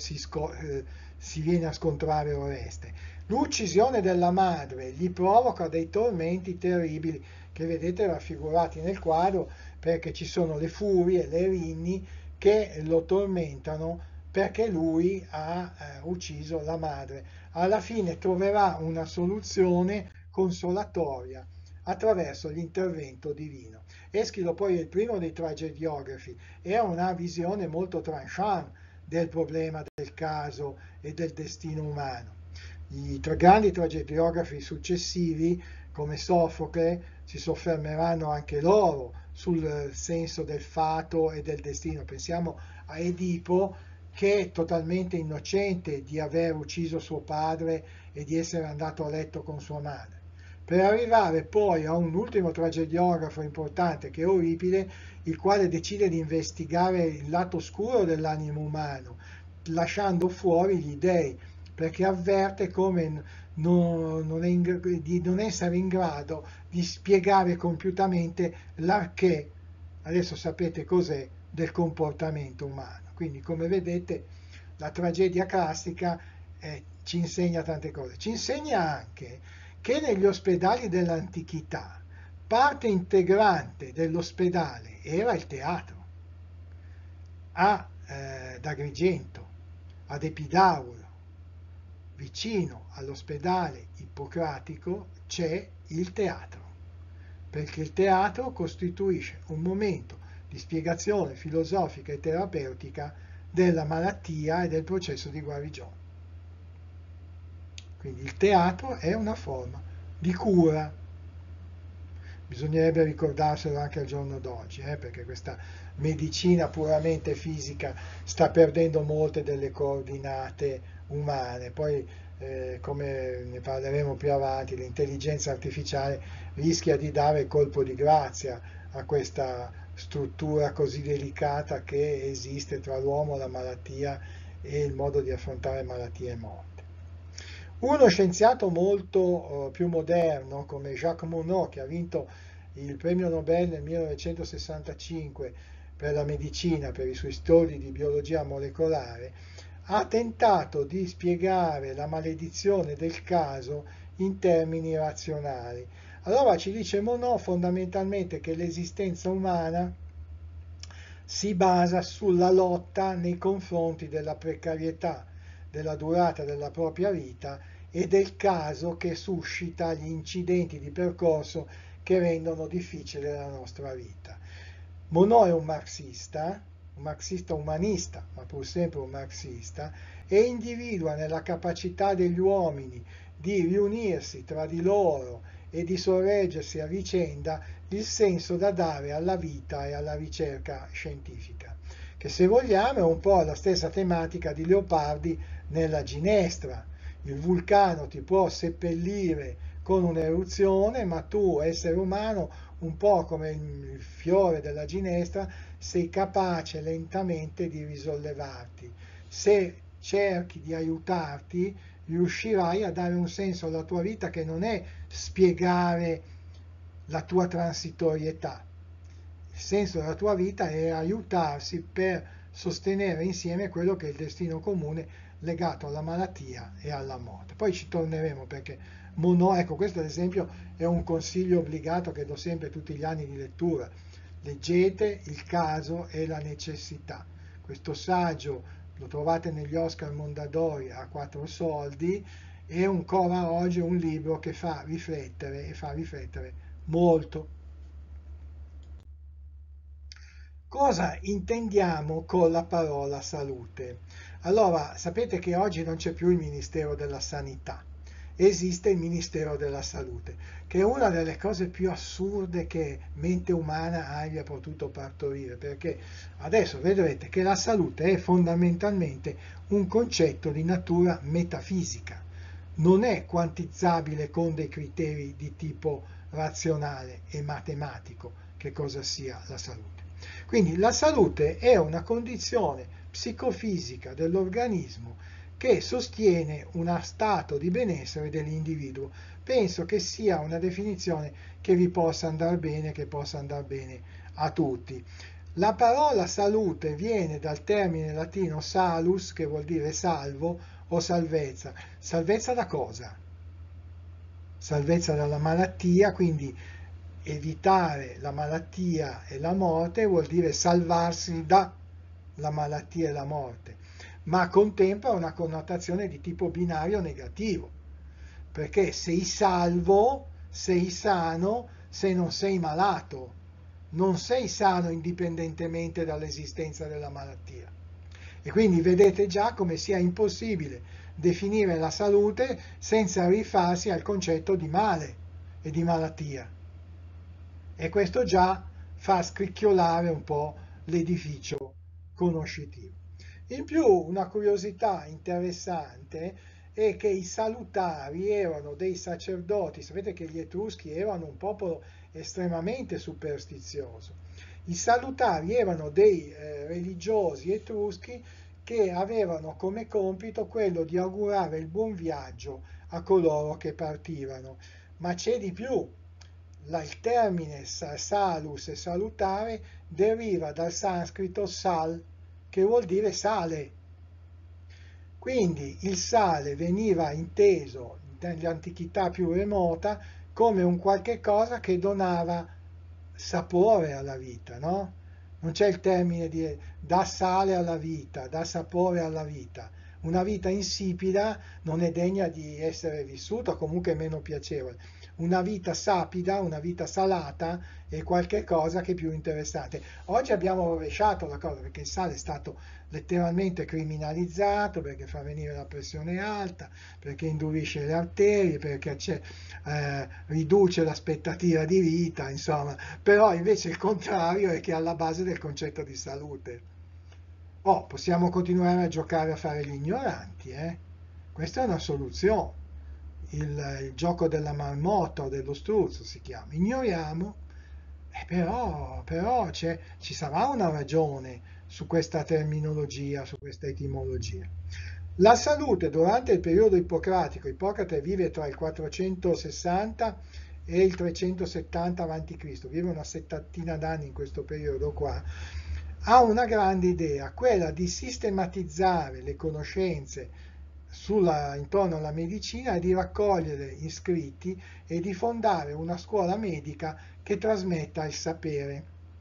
viene a scontrare Oreste? L'uccisione della madre gli provoca dei tormenti terribili che vedete raffigurati nel quadro, perché ci sono le furie, le rinni che lo tormentano perché lui ha ucciso la madre. Alla fine troverà una soluzione consolatoria attraverso l'intervento divino. Eschilo poi è il primo dei tragediografi e ha una visione molto tranchant del problema del caso e del destino umano. I grandi tragediografi successivi, come Sofocle, si soffermeranno anche loro sul senso del fato e del destino. Pensiamo a Edipo, che è totalmente innocente di aver ucciso suo padre e di essere andato a letto con sua madre, per arrivare poi a un ultimo tragediografo importante che è Euripide, il quale decide di investigare il lato oscuro dell'animo umano, lasciando fuori gli dei, perché avverte come di non essere in grado di spiegare compiutamente l'arché, adesso sapete cos'è, del comportamento umano. Quindi, come vedete, la tragedia classica ci insegna tante cose. Ci insegna anche che negli ospedali dell'antichità parte integrante dell'ospedale era il teatro. Ad Agrigento, ad Epidauro, vicino all'ospedale ippocratico, c'è il teatro, perché il teatro costituisce un momento di spiegazione filosofica e terapeutica della malattia e del processo di guarigione. Quindi il teatro è una forma di cura. Bisognerebbe ricordarselo anche al giorno d'oggi, perché questa medicina puramente fisica sta perdendo molte delle coordinate umane. Poi, come ne parleremo più avanti, l'intelligenza artificiale rischia di dare colpo di grazia a questa struttura così delicata che esiste tra l'uomo, la malattia e il modo di affrontare malattie e morte. Uno scienziato molto più moderno come Jacques Monod, che ha vinto il premio Nobel nel 1965 per la medicina, per i suoi studi di biologia molecolare, ha tentato di spiegare la maledizione del caso in termini razionali. Allora ci dice Monod fondamentalmente che l'esistenza umana si basa sulla lotta nei confronti della precarietà della durata della propria vita e del caso che suscita gli incidenti di percorso che rendono difficile la nostra vita. Monod è un marxista umanista, ma pur sempre un marxista, e individua nella capacità degli uomini di riunirsi tra di loro e di sorreggersi a vicenda il senso da dare alla vita e alla ricerca scientifica, che se vogliamo è un po' la stessa tematica di Leopardi nella Ginestra. Il vulcano ti può seppellire con un'eruzione, ma tu, essere umano, un po' come il fiore della ginestra, sei capace lentamente di risollevarti. Se cerchi di aiutarti, riuscirai a dare un senso alla tua vita che non è spiegare la tua transitorietà. Il senso della tua vita è aiutarsi per sostenere insieme quello che è il destino comune legato alla malattia e alla morte. Poi ci torneremo perché Monod, ecco, questo ad esempio è un consiglio obbligato che do sempre tutti gli anni di lettura. Leggete Il caso e la necessità. Questo saggio lo trovate negli Oscar Mondadori a 4 soldi, è ancora oggi un libro che fa riflettere e fa riflettere molto. Cosa intendiamo con la parola salute? Allora, sapete che oggi non c'è più il Ministero della Sanità, esiste il Ministero della Salute, che è una delle cose più assurde che mente umana abbia potuto partorire, perché adesso vedrete che la salute è fondamentalmente un concetto di natura metafisica, non è quantizzabile con dei criteri di tipo razionale e matematico che cosa sia la salute. Quindi la salute è una condizione psicofisica dell'organismo che sostiene uno stato di benessere dell'individuo. Penso che sia una definizione che vi possa andare bene, che possa andare bene a tutti. La parola salute viene dal termine latino salus, che vuol dire salvo o salvezza. Salvezza da cosa? Salvezza dalla malattia, quindi evitare la malattia e la morte vuol dire salvarsi dalla malattia e la morte, ma contempla una connotazione di tipo binario negativo, perché sei salvo, sei sano se non sei malato, non sei sano indipendentemente dall'esistenza della malattia. E quindi vedete già come sia impossibile definire la salute senza rifarsi al concetto di male e di malattia. E questo già fa scricchiolare un po' l'edificio conoscitivo. In più, una curiosità interessante è che i salutari erano dei sacerdoti. Sapete che gli Etruschi erano un popolo estremamente superstizioso. I salutari erano dei religiosi etruschi che avevano come compito quello di augurare il buon viaggio a coloro che partivano. Ma c'è di più, il termine salus e salutare deriva dal sanscrito sal, che vuol dire sale. Quindi il sale veniva inteso nell'antichità più remota come un qualche cosa che donava sapore alla vita, no? Non c'è il termine di dà sale alla vita, dà sapore alla vita. Una vita insipida non è degna di essere vissuta, comunque è meno piacevole. Una vita sapida, una vita salata è qualche cosa che è più interessante. Oggi abbiamo rovesciato la cosa perché il sale è stato letteralmente criminalizzato, perché fa venire la pressione alta, perché indurisce le arterie, perché riduce l'aspettativa di vita, insomma. Però invece il contrario è che è alla base del concetto di salute. Oh, possiamo continuare a giocare a fare gli ignoranti, eh? Questa è una soluzione. Il gioco della marmotta o dello struzzo si chiama. Ignoriamo, però ci sarà una ragione su questa terminologia, su questa etimologia. La salute durante il periodo ippocratico, Ippocrate vive tra il 460 e il 370 a.C., vive una settantina d'anni in questo periodo qua, ha una grande idea, quella di sistematizzare le conoscenze intorno alla medicina e di raccogliere iscritti e di fondare una scuola medica che trasmetta il sapere.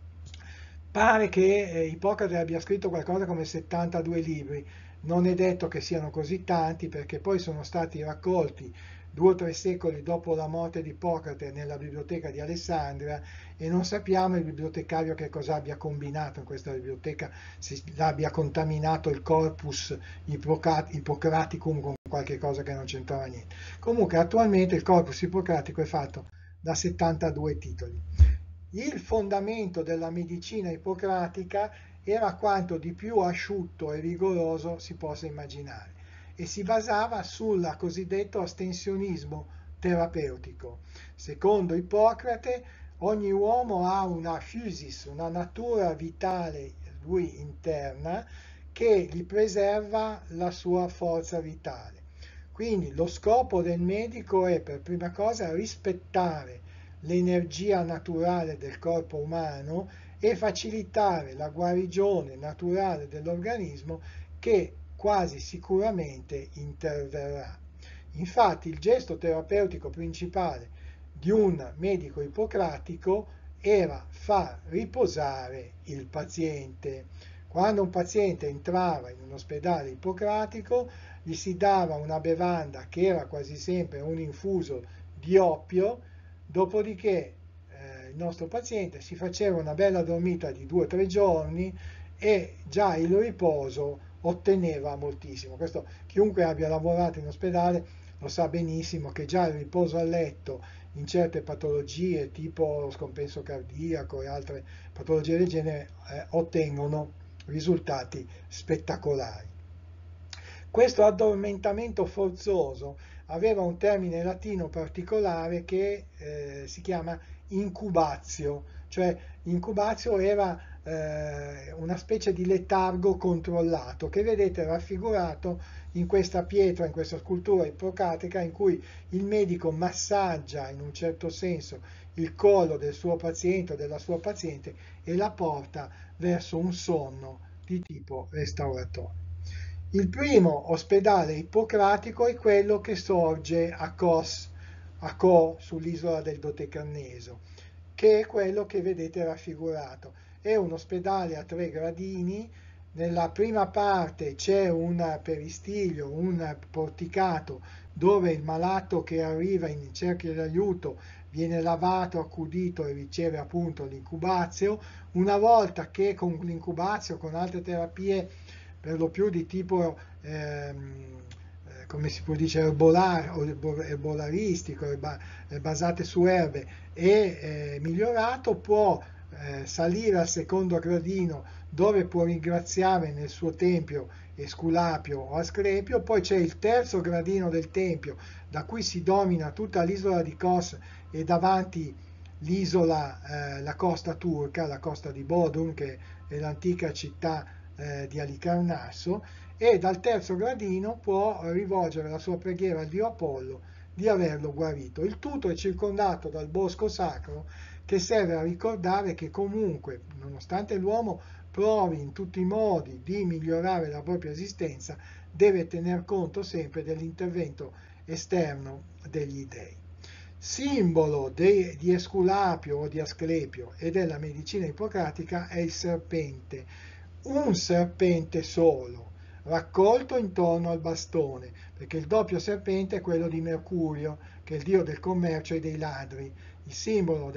Pare che Ippocrate abbia scritto qualcosa come 72 libri, non è detto che siano così tanti perché poi sono stati raccolti 2 o 3 secoli dopo la morte di Ippocrate nella biblioteca di Alessandria e non sappiamo il bibliotecario che cosa abbia combinato in questa biblioteca, se abbia contaminato il corpus Hippocraticum con qualche cosa che non c'entrava niente. Comunque attualmente il corpus ippocratico è fatto da 72 titoli. Il fondamento della medicina ippocratica era quanto di più asciutto e rigoroso si possa immaginare e si basava sul cosiddetto astensionismo terapeutico. Secondo Ippocrate, ogni uomo ha una physis, una natura vitale, lui interna, che gli preserva la sua forza vitale. Quindi lo scopo del medico è per prima cosa rispettare l'energia naturale del corpo umano e facilitare la guarigione naturale dell'organismo che quasi sicuramente interverrà. Infatti il gesto terapeutico principale di un medico ippocratico era far riposare il paziente. Quando un paziente entrava in un ospedale ippocratico, gli si dava una bevanda che era quasi sempre un infuso di oppio, dopodiché il nostro paziente si faceva una bella dormita di 2 o 3 giorni e già il riposo otteneva moltissimo. Questo chiunque abbia lavorato in ospedale lo sa benissimo che già il riposo a letto in certe patologie tipo scompenso cardiaco e altre patologie del genere ottengono risultati spettacolari. Questo addormentamento forzoso aveva un termine latino particolare che si chiama incubatio, cioè incubatio era una specie di letargo controllato che vedete raffigurato in questa pietra, in questa scultura ippocratica in cui il medico massaggia in un certo senso il collo del suo paziente o della sua paziente e la porta verso un sonno di tipo restauratorio. Il primo ospedale ippocratico è quello che sorge a Kos, a Kos sull'isola del Dodecanneso, che è quello che vedete raffigurato. È un ospedale a 3 gradini, nella prima parte c'è un peristiglio, un porticato dove il malato che arriva in cerchio di aiuto viene lavato, accudito e riceve appunto l'incubatio. Una volta che con l'incubatio, con altre terapie per lo più di tipo, come si può dire, erbolaristico, basate su erbe, è migliorato, può salire al secondo gradino dove può ringraziare nel suo tempio Esculapio o Asclepio, poi c'è il terzo gradino del tempio da cui si domina tutta l'isola di Kos e davanti l'isola, la costa turca, la costa di Bodrum, che è l'antica città di Alicarnasso, e dal terzo gradino può rivolgere la sua preghiera al dio Apollo di averlo guarito. Il tutto è circondato dal bosco sacro che serve a ricordare che comunque, nonostante l'uomo provi in tutti i modi di migliorare la propria esistenza, deve tener conto sempre dell'intervento esterno degli dei. Simbolo di Esculapio o di Asclepio e della medicina ippocratica è il serpente, un serpente solo, raccolto intorno al bastone, perché il doppio serpente è quello di Mercurio, che è il dio del commercio e dei ladri. Il simbolo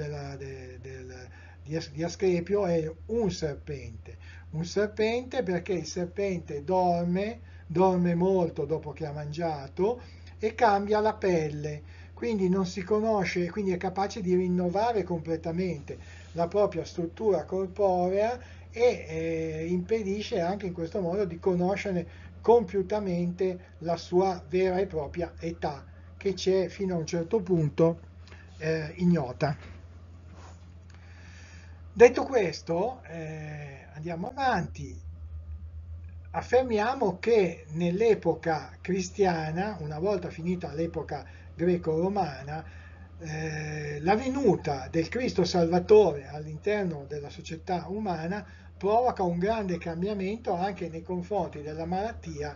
di Asclepio è un serpente perché il serpente dorme molto dopo che ha mangiato e cambia la pelle, quindi non si conosce, quindi è capace di rinnovare completamente la propria struttura corporea e impedisce anche in questo modo di conoscere compiutamente la sua vera e propria età, che c'è fino a un certo punto ignota. Detto questo, andiamo avanti. Affermiamo che nell'epoca cristiana, una volta finita l'epoca greco-romana, la venuta del Cristo Salvatore all'interno della società umana provoca un grande cambiamento anche nei confronti della malattia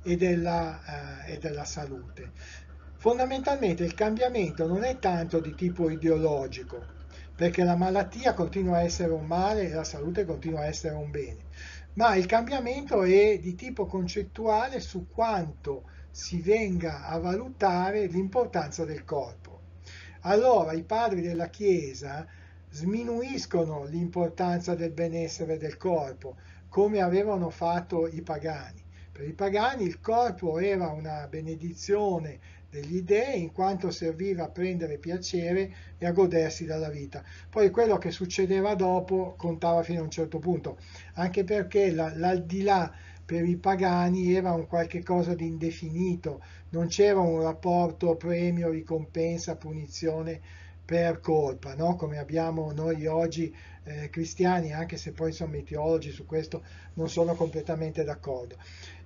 e della salute. Fondamentalmente il cambiamento non è tanto di tipo ideologico, perché la malattia continua a essere un male e la salute continua a essere un bene, ma il cambiamento è di tipo concettuale su quanto si venga a valutare l'importanza del corpo. Allora i padri della Chiesa sminuiscono l'importanza del benessere del corpo, come avevano fatto i pagani. Per i pagani il corpo era una benedizione degli dei in quanto serviva a prendere piacere e a godersi dalla vita. Poi quello che succedeva dopo contava fino a un certo punto, anche perché l'aldilà per i pagani era un qualche cosa di indefinito, non c'era un rapporto premio, ricompensa, punizione per colpa, no? Come abbiamo noi oggi cristiani, anche se poi insomma i teologi su questo non sono completamente d'accordo.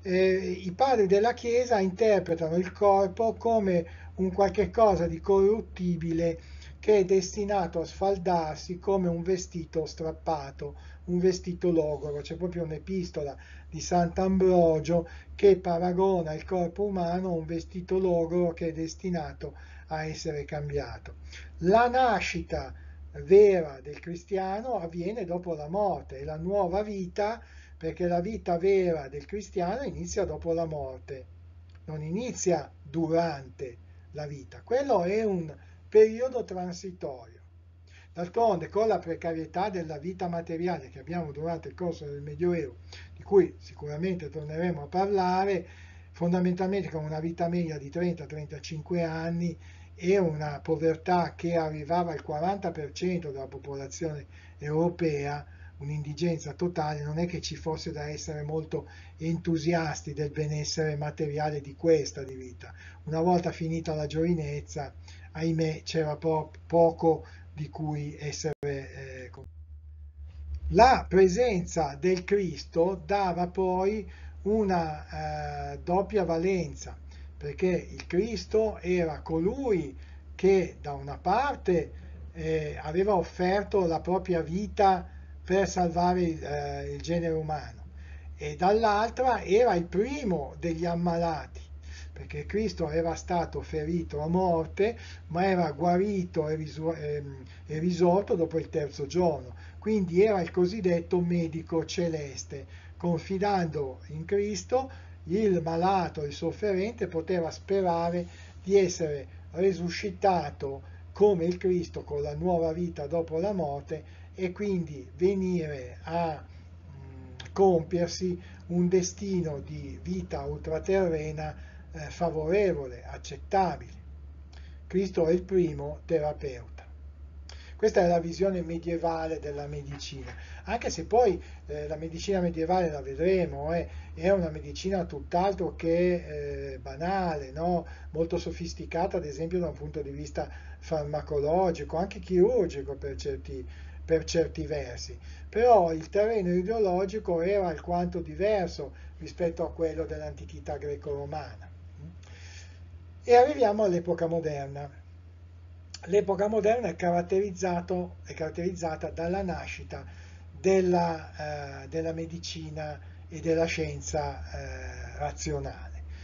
I padri della Chiesa interpretano il corpo come un qualche cosa di corruttibile che è destinato a sfaldarsi come un vestito strappato, un vestito logoro. C'è proprio un'epistola di Sant'Ambrogio che paragona il corpo umano a un vestito logoro che è destinato a essere cambiato. La nascita vera del cristiano avviene dopo la morte e la nuova vita, perché la vita vera del cristiano inizia dopo la morte, non inizia durante la vita. Quello è un periodo transitorio. D'altronde, con la precarietà della vita materiale che abbiamo durante il corso del Medioevo, di cui sicuramente torneremo a parlare, fondamentalmente con una vita media di 30-35 anni e una povertà che arrivava al 40% della popolazione europea, un'indigenza totale, non è che ci fosse da essere molto entusiasti del benessere materiale di questa di vita. Una volta finita la giovinezza, ahimè, c'era poco di cui essere la presenza del Cristo dava poi una doppia valenza, perché il Cristo era colui che da una parte aveva offerto la propria vita per salvare il genere umano e dall'altra era il primo degli ammalati, perché Cristo era stato ferito a morte, ma era guarito e risorto dopo il terzo giorno. Quindi era il cosiddetto medico celeste. Confidando in Cristo, il malato, il sofferente, poteva sperare di essere risuscitato come il Cristo con la nuova vita dopo la morte e quindi venire a compiersi un destino di vita ultraterrena favorevole, accettabile. Cristo è il primo terapeuta. Questa è la visione medievale della medicina, anche se poi la medicina medievale, la vedremo, è una medicina tutt'altro che banale, no? Molto sofisticata, ad esempio da un punto di vista farmacologico, anche chirurgico per certi versi. Però il terreno ideologico era alquanto diverso rispetto a quello dell'antichità greco-romana. E arriviamo all'epoca moderna. L'epoca moderna è caratterizzata dalla nascita della medicina e della scienza razionale.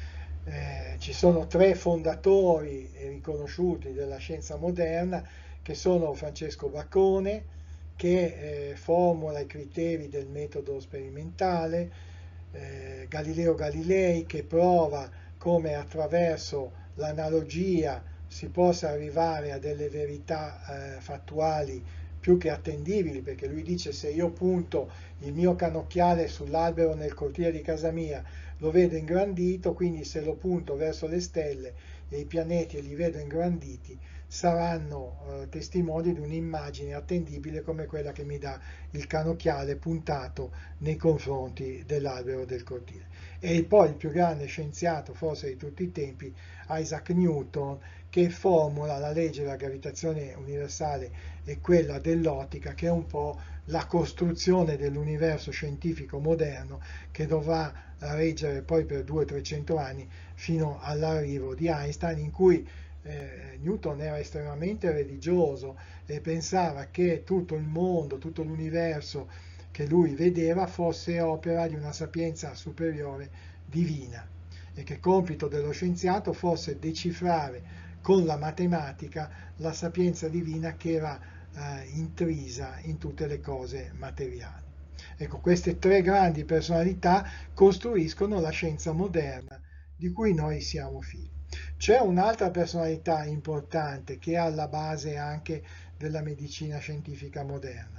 Ci sono tre fondatori riconosciuti della scienza moderna, che sono Francesco Bacone, che formula i criteri del metodo sperimentale, Galileo Galilei, che prova come attraverso l'analogia si possa arrivare a delle verità fattuali più che attendibili, perché lui dice: se io punto il mio cannocchiale sull'albero nel cortile di casa mia lo vedo ingrandito, quindi se lo punto verso le stelle e i pianeti e li vedo ingranditi, saranno testimoni di un'immagine attendibile come quella che mi dà il cannocchiale puntato nei confronti dell'albero del cortile. E poi il più grande scienziato forse di tutti i tempi, Isaac Newton, che formula la legge della gravitazione universale e quella dell'ottica, che è un po' la costruzione dell'universo scientifico moderno, che dovrà reggere poi per 200-300 anni fino all'arrivo di Einstein, in cui Newton era estremamente religioso e pensava che tutto il mondo, tutto l'universo che lui vedeva fosse opera di una sapienza superiore divina, e che compito dello scienziato fosse decifrare con la matematica la sapienza divina che era intrisa in tutte le cose materiali. Ecco, queste tre grandi personalità costruiscono la scienza moderna di cui noi siamo figli. C'è un'altra personalità importante che è alla base anche della medicina scientifica moderna,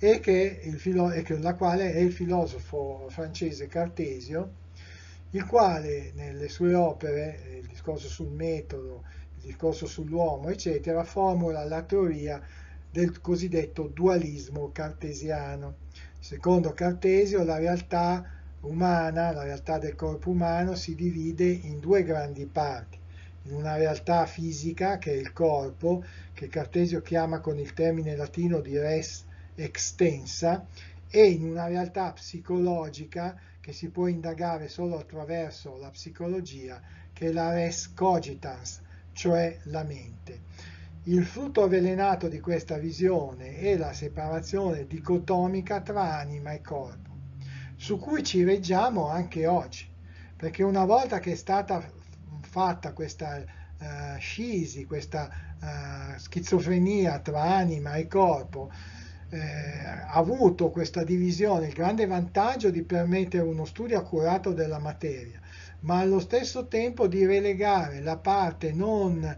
la quale è il filosofo francese Cartesio, il quale nelle sue opere, il discorso sul metodo, il discorso sull'uomo, eccetera, formula la teoria del cosiddetto dualismo cartesiano. Secondo Cartesio, la realtà umana, la realtà del corpo umano, si divide in due grandi parti: in una realtà fisica, che è il corpo, che Cartesio chiama con il termine latino di res extensa, e in una realtà psicologica che si può indagare solo attraverso la psicologia, che è la res cogitans, cioè la mente. Il frutto avvelenato di questa visione è la separazione dicotomica tra anima e corpo, su cui ci reggiamo anche oggi, perché una volta che è stata fatta questa scisi, questa schizofrenia tra anima e corpo, ha avuto questa divisione il grande vantaggio di permettere uno studio accurato della materia, ma allo stesso tempo di relegare la parte non,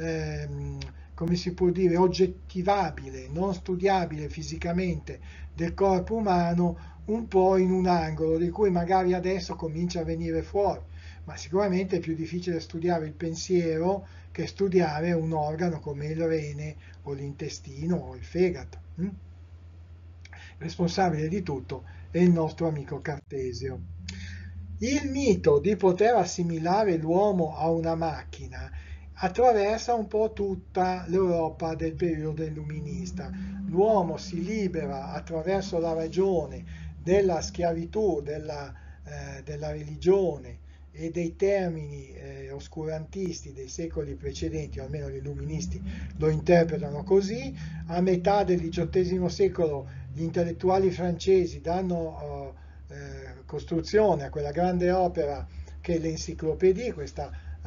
come si può dire, oggettivabile, non studiabile fisicamente del corpo umano un po' in un angolo, di cui magari adesso comincia a venire fuori, ma sicuramente è più difficile studiare il pensiero che studiare un organo come il rene o l'intestino o il fegato. Responsabile di tutto è il nostro amico Cartesio. Il mito di poter assimilare l'uomo a una macchina attraversa un po' tutta l'Europa del periodo illuminista. L'uomo si libera attraverso la ragione della schiavitù, della religione e dei termini oscurantisti dei secoli precedenti, o almeno gli illuministi lo interpretano così. A metà del XVIII secolo gli intellettuali francesi danno costruzione a quella grande opera che è l'Enciclopédie, questa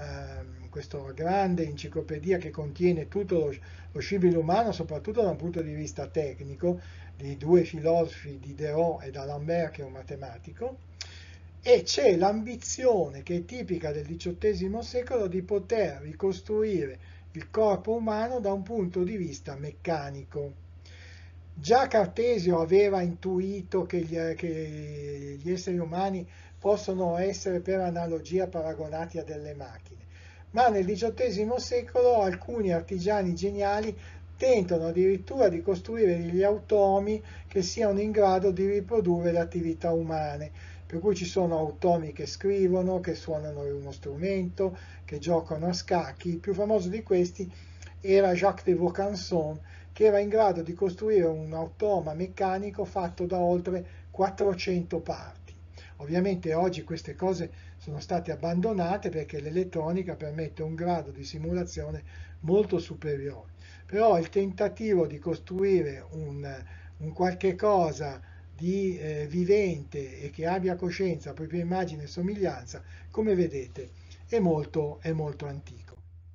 grande enciclopedia che contiene tutto lo scibile umano, soprattutto da un punto di vista tecnico, di due filosofi, Diderot e d'Alembert, che è un matematico. E c'è l'ambizione, che è tipica del XVIII secolo, di poter ricostruire il corpo umano da un punto di vista meccanico. Già Cartesio aveva intuito che gli esseri umani possono essere per analogia paragonati a delle macchine, ma nel XVIII secolo alcuni artigiani geniali tentano addirittura di costruire degli automi che siano in grado di riprodurre le attività umane. Per cui ci sono automi che scrivono, che suonano uno strumento, che giocano a scacchi. Il più famoso di questi era Jacques de Vaucanson, che era in grado di costruire un automa meccanico fatto da oltre 400 parti. Ovviamente oggi queste cose sono state abbandonate perché l'elettronica permette un grado di simulazione molto superiore. Però il tentativo di costruire un qualche cosa di vivente e che abbia coscienza, propria immagine e somiglianza, come vedete, è molto antico.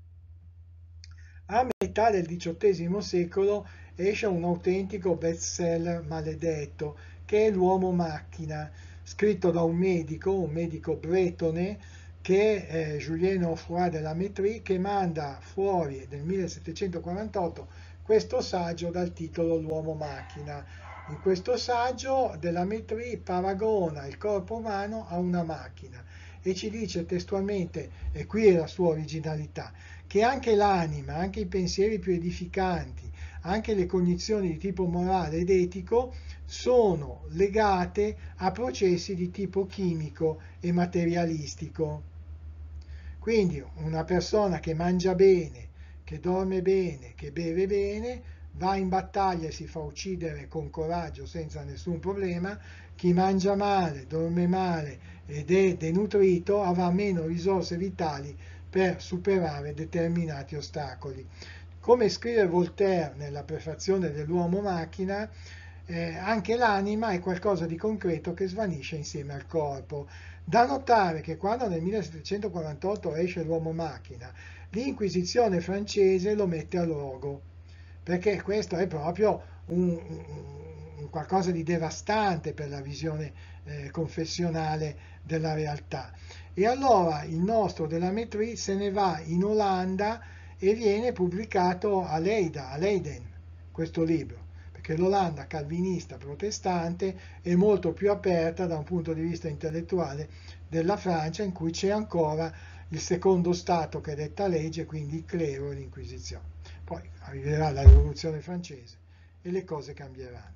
A metà del XVIII secolo esce un autentico bestseller maledetto, che è L'uomo macchina, scritto da un medico bretone, che è Julien Onfroy de la Métrie, che manda fuori nel 1748 questo saggio dal titolo L'uomo macchina. In questo saggio della Métrie paragona il corpo umano a una macchina e ci dice testualmente, e qui è la sua originalità, che anche l'anima, anche i pensieri più edificanti, anche le cognizioni di tipo morale ed etico sono legate a processi di tipo chimico e materialistico. Quindi una persona che mangia bene, che dorme bene, che beve bene, va in battaglia e si fa uccidere con coraggio senza nessun problema. Chi mangia male, dorme male ed è denutrito avrà meno risorse vitali per superare determinati ostacoli. Come scrive Voltaire nella prefazione dell'Uomo Macchina, anche l'anima è qualcosa di concreto che svanisce insieme al corpo. Da notare che quando nel 1748 esce l'Uomo Macchina, l'Inquisizione francese lo mette a logo, perché questo è proprio un qualcosa di devastante per la visione confessionale della realtà. E allora il nostro della Métrie se ne va in Olanda e viene pubblicato a Leiden, questo libro, perché l'Olanda calvinista protestante è molto più aperta da un punto di vista intellettuale della Francia, in cui c'è ancora il secondo Stato che detta legge, quindi il clero e l'Inquisizione. Poi arriverà la Rivoluzione francese e le cose cambieranno.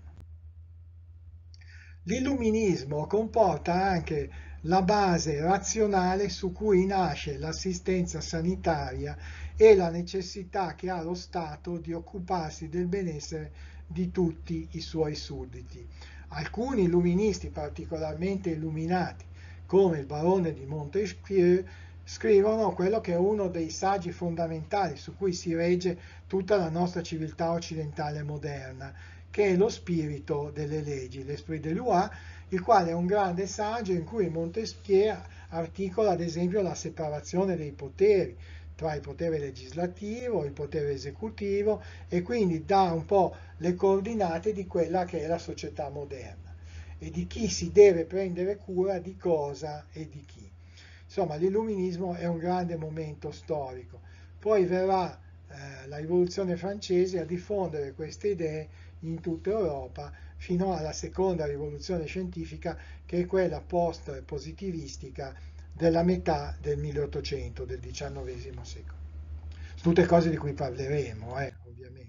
L'illuminismo comporta anche la base razionale su cui nasce l'assistenza sanitaria e la necessità che ha lo Stato di occuparsi del benessere di tutti i suoi sudditi. Alcuni illuministi particolarmente illuminati, come il barone di Montesquieu, scrivono quello che è uno dei saggi fondamentali su cui si regge tutta la nostra civiltà occidentale moderna, che è lo spirito delle leggi, l'esprit de loi, il quale è un grande saggio in cui Montesquieu articola ad esempio la separazione dei poteri tra il potere legislativo e il potere esecutivo e quindi dà un po' le coordinate di quella che è la società moderna e di chi si deve prendere cura di cosa e di chi. Insomma, l'illuminismo è un grande momento storico. Poi verrà la rivoluzione francese a diffondere queste idee in tutta Europa fino alla seconda rivoluzione scientifica, che è quella post-positivistica della metà del 1800, del XIX secolo. Tutte cose di cui parleremo, ovviamente.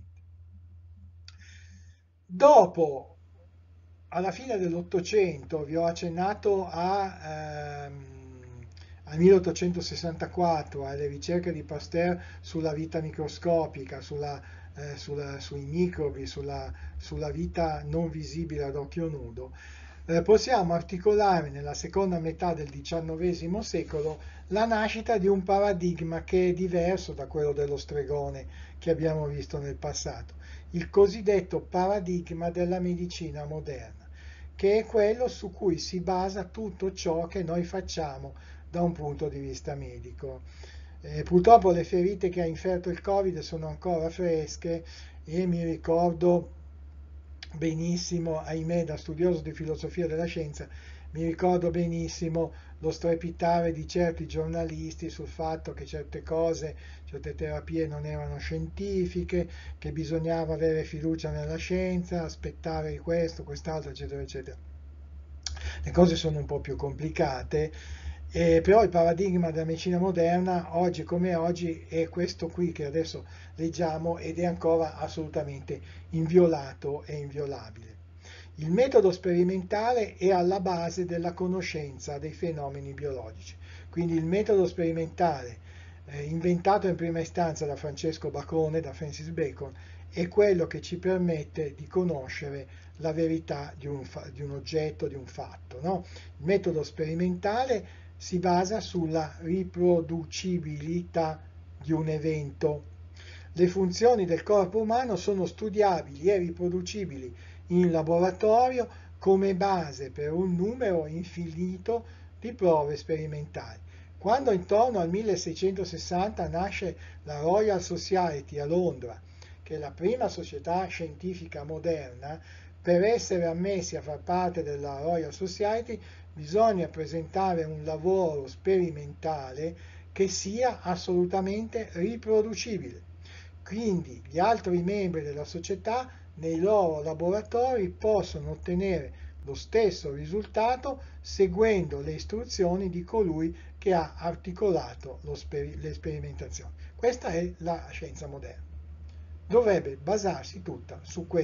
Dopo, alla fine dell'Ottocento, vi ho accennato al 1864, alle ricerche di Pasteur sulla vita microscopica, sui microbi, sulla vita non visibile ad occhio nudo. Possiamo articolare nella seconda metà del XIX secolo la nascita di un paradigma che è diverso da quello dello stregone che abbiamo visto nel passato, il cosiddetto paradigma della medicina moderna, che è quello su cui si basa tutto ciò che noi facciamo da un punto di vista medico. Purtroppo le ferite che ha inferto il Covid sono ancora fresche e mi ricordo benissimo, ahimè, da studioso di filosofia della scienza, mi ricordo benissimo lo strepitare di certi giornalisti sul fatto che certe cose, certe terapie non erano scientifiche, che bisognava avere fiducia nella scienza, aspettare questo, quest'altro, eccetera, eccetera. Le cose sono un po' più complicate Però il paradigma della medicina moderna, oggi come oggi, è questo qui che adesso leggiamo ed è ancora assolutamente inviolato e inviolabile. Il metodo sperimentale è alla base della conoscenza dei fenomeni biologici. Quindi il metodo sperimentale, inventato in prima istanza da Francesco Bacone, da Francis Bacon, è quello che ci permette di conoscere la verità di un oggetto, di un fatto, no? Il metodo sperimentale si basa sulla riproducibilità di un evento. Le funzioni del corpo umano sono studiabili e riproducibili in laboratorio come base per un numero infinito di prove sperimentali. Quando intorno al 1660 nasce la Royal Society a Londra, che è la prima società scientifica moderna, per essere ammessi a far parte della Royal Society bisogna presentare un lavoro sperimentale che sia assolutamente riproducibile. Quindi gli altri membri della società nei loro laboratori possono ottenere lo stesso risultato seguendo le istruzioni di colui che ha articolato le sperimentazioni. Questa è la scienza moderna. Dovrebbe basarsi tutta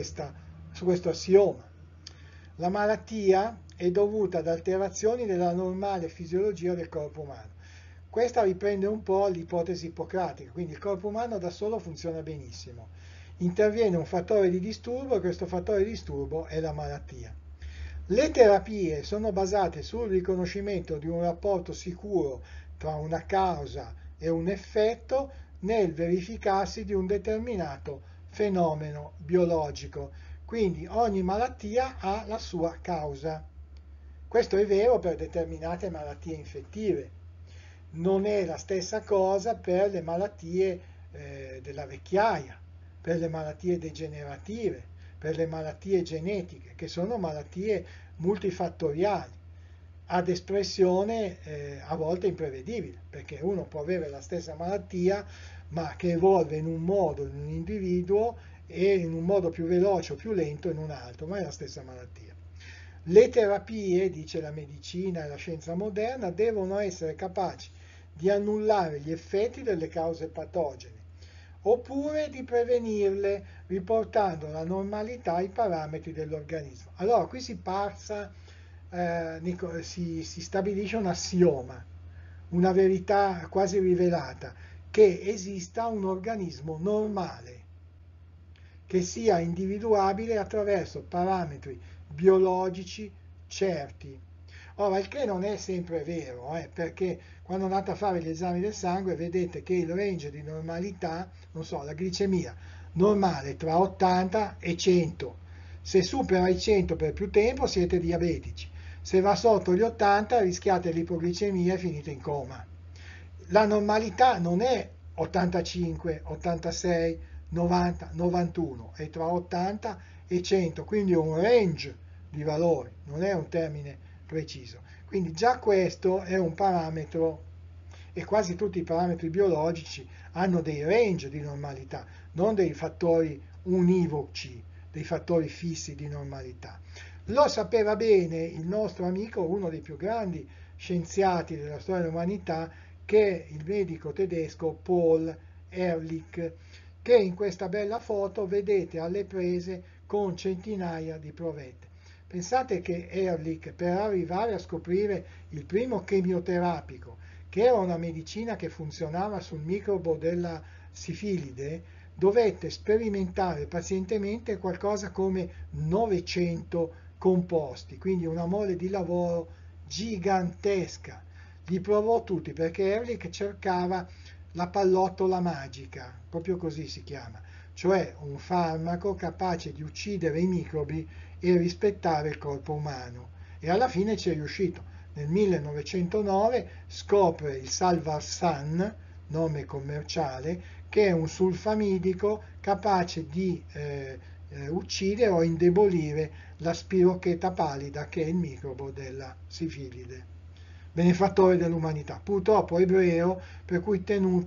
su questo assioma. La malattia è dovuta ad alterazioni della normale fisiologia del corpo umano. Questa riprende un po' l'ipotesi ippocratica, quindi il corpo umano da solo funziona benissimo. Interviene un fattore di disturbo e questo fattore di disturbo è la malattia. Le terapie sono basate sul riconoscimento di un rapporto sicuro tra una causa e un effetto nel verificarsi di un determinato fenomeno biologico. Quindi ogni malattia ha la sua causa. Questo è vero per determinate malattie infettive. Non è la stessa cosa per le malattie della vecchiaia, per le malattie degenerative, per le malattie genetiche, che sono malattie multifattoriali, ad espressione a volte imprevedibile, perché uno può avere la stessa malattia, ma che evolve in un modo in un individuo e in un modo più veloce o più lento in un altro, ma è la stessa malattia. Le terapie, dice la medicina e la scienza moderna, devono essere capaci di annullare gli effetti delle cause patogene, oppure di prevenirle riportando alla normalità i parametri dell'organismo. Allora qui si stabilisce un assioma, una verità quasi rivelata, che esista un organismo normale, che sia individuabile attraverso parametri biologici certi. Ora, il che non è sempre vero, perché quando andate a fare gli esami del sangue vedete che il range di normalità, non so, la glicemia normale tra 80 e 100. Se supera i 100 per più tempo siete diabetici. Se va sotto gli 80 rischiate l'ipoglicemia e finite in coma. La normalità non è 85, 86, 90, 91, è tra 80 e 100, quindi è un range di valori, non è un termine preciso. Quindi già questo è un parametro e quasi tutti i parametri biologici hanno dei range di normalità, non dei fattori univoci, dei fattori fissi di normalità. Lo sapeva bene il nostro amico, uno dei più grandi scienziati della storia dell'umanità, che è il medico tedesco Paul Ehrlich, che in questa bella foto vedete alle prese con centinaia di provette. Pensate che Ehrlich, per arrivare a scoprire il primo chemioterapico, che era una medicina che funzionava sul microbo della sifilide, dovette sperimentare pazientemente qualcosa come 900 composti, quindi una mole di lavoro gigantesca. Li provò tutti perché Ehrlich cercava la pallottola magica, proprio così si chiama, cioè un farmaco capace di uccidere i microbi e rispettare il corpo umano. E alla fine ci è riuscito. Nel 1909 scopre il Salvarsan, nome commerciale, che è un sulfamidico capace di uccidere o indebolire la spirocheta pallida, che è il microbo della sifilide, benefattore dell'umanità, purtroppo ebreo, per cui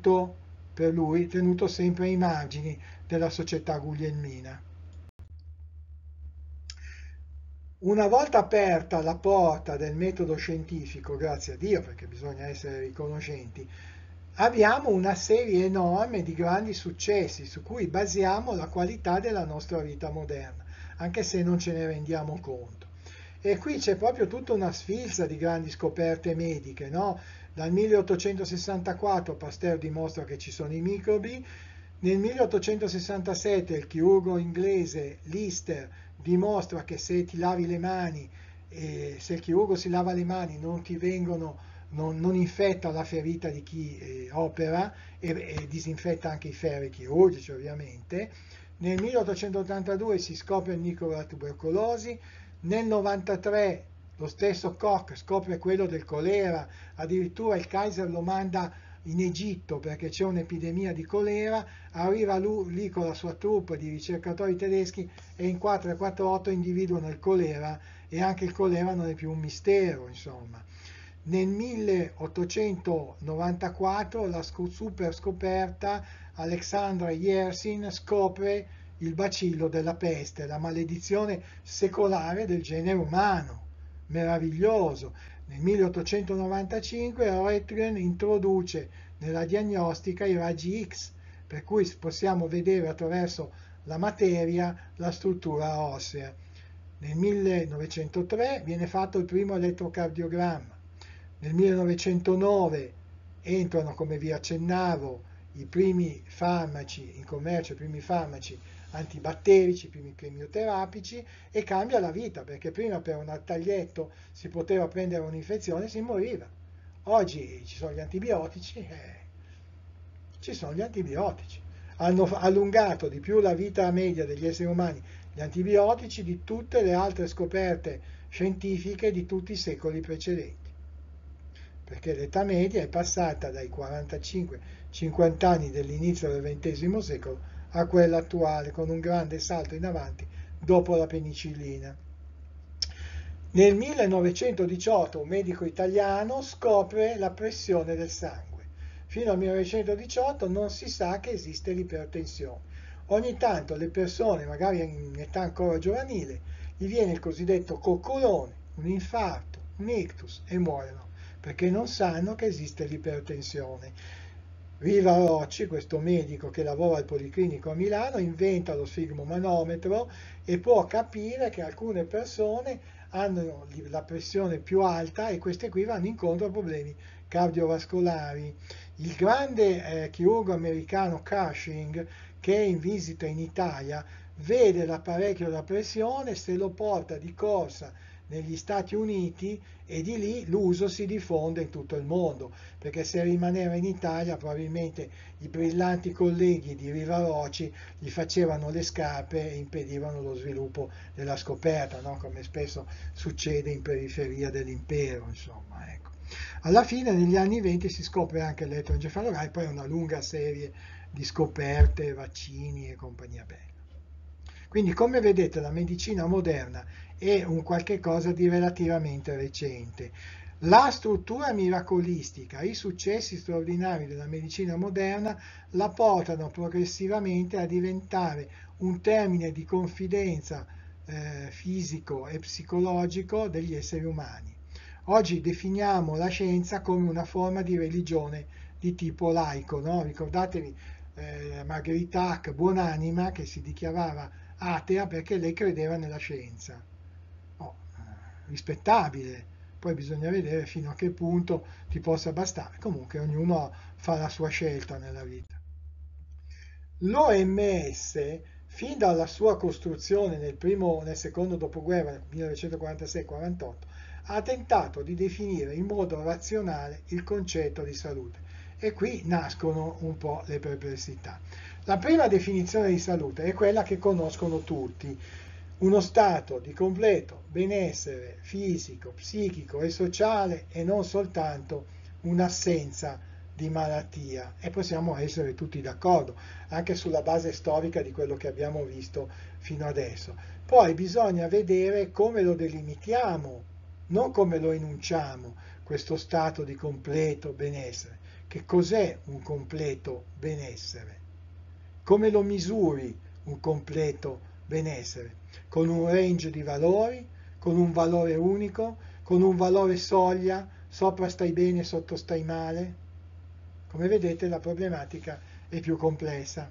tenuto sempre ai margini della società guglielmina. Una volta aperta la porta del metodo scientifico, grazie a Dio, perché bisogna essere riconoscenti, abbiamo una serie enorme di grandi successi su cui basiamo la qualità della nostra vita moderna, anche se non ce ne rendiamo conto. E qui c'è proprio tutta una sfilza di grandi scoperte mediche, no? Dal 1864 Pasteur dimostra che ci sono i microbi, nel 1867 il chirurgo inglese Lister dimostra che se ti lavi le mani, se il chirurgo si lava le mani non infetta la ferita di chi opera e disinfetta anche i ferri chirurgici ovviamente. Nel 1882 si scopre il microbo della tubercolosi, nel 93 lo stesso Koch scopre quello del colera, addirittura il Kaiser lo manda in Egitto perché c'è un'epidemia di colera, arriva lui, lì con la sua troupe di ricercatori tedeschi e in 448 individuano il colera e anche il colera non è più un mistero, insomma. Nel 1894 la super scoperta Alexandra Yersin scopre il bacillo della peste, la maledizione secolare del genere umano. Meraviglioso. Nel 1895 Röntgen introduce nella diagnostica i raggi X, per cui possiamo vedere attraverso la materia la struttura ossea. Nel 1903 viene fatto il primo elettrocardiogramma. Nel 1909 entrano, come vi accennavo, i primi farmaci in commercio, i primi farmaci antibatterici, i primi chemioterapici e cambia la vita perché prima per un taglietto si poteva prendere un'infezione e si moriva. Oggi ci sono gli antibiotici, ci sono gli antibiotici. Hanno allungato di più la vita media degli esseri umani gli antibiotici di tutte le altre scoperte scientifiche di tutti i secoli precedenti, perché l'età media è passata dai 45-50 anni dell'inizio del XX secolo a quella attuale, con un grande salto in avanti dopo la penicillina. Nel 1918 un medico italiano scopre la pressione del sangue. Fino al 1918 non si sa che esiste l'ipertensione. Ogni tanto le persone, magari in età ancora giovanile, gli viene il cosiddetto coccolone, un infarto, un ictus e muoiono perché non sanno che esiste l'ipertensione. Riva Rocci, questo medico che lavora al Policlinico a Milano, inventa lo sfigmomanometro e può capire che alcune persone hanno la pressione più alta e queste qui vanno incontro a problemi cardiovascolari. Il grande chirurgo americano Cushing, che è in visita in Italia, vede l'apparecchio da pressione, se lo porta di corsa negli Stati Uniti e di lì l'uso si diffonde in tutto il mondo, perché se rimaneva in Italia probabilmente i brillanti colleghi di Riva Rocci gli facevano le scarpe e impedivano lo sviluppo della scoperta, no? Come spesso succede in periferia dell'impero, insomma, ecco. Alla fine, negli anni 20, si scopre anche l'elettroencefalogramma, poi una lunga serie di scoperte, vaccini e compagnia bella. Quindi, come vedete, la medicina moderna è un qualche cosa di relativamente recente. La struttura miracolistica, i successi straordinari della medicina moderna la portano progressivamente a diventare un termine di confidenza fisico e psicologico degli esseri umani. Oggi definiamo la scienza come una forma di religione di tipo laico, no? Ricordatevi Margherita Hack, buonanima, che si dichiarava atea perché lei credeva nella scienza. Oh, rispettabile, poi bisogna vedere fino a che punto ti possa bastare. Comunque ognuno fa la sua scelta nella vita. L'OMS, fin dalla sua costruzione nel secondo dopoguerra, 1946-48, ha tentato di definire in modo razionale il concetto di salute. E qui nascono un po' le perplessità. La prima definizione di salute è quella che conoscono tutti, uno stato di completo benessere fisico, psichico e sociale e non soltanto un'assenza di malattia. E possiamo essere tutti d'accordo, anche sulla base storica di quello che abbiamo visto fino adesso. Poi bisogna vedere come lo delimitiamo, non come lo enunciamo, questo stato di completo benessere. Che cos'è un completo benessere? Come lo misuri un completo benessere? Con un range di valori, con un valore unico, con un valore soglia, sopra stai bene, sotto stai male. Come vedete la problematica è più complessa.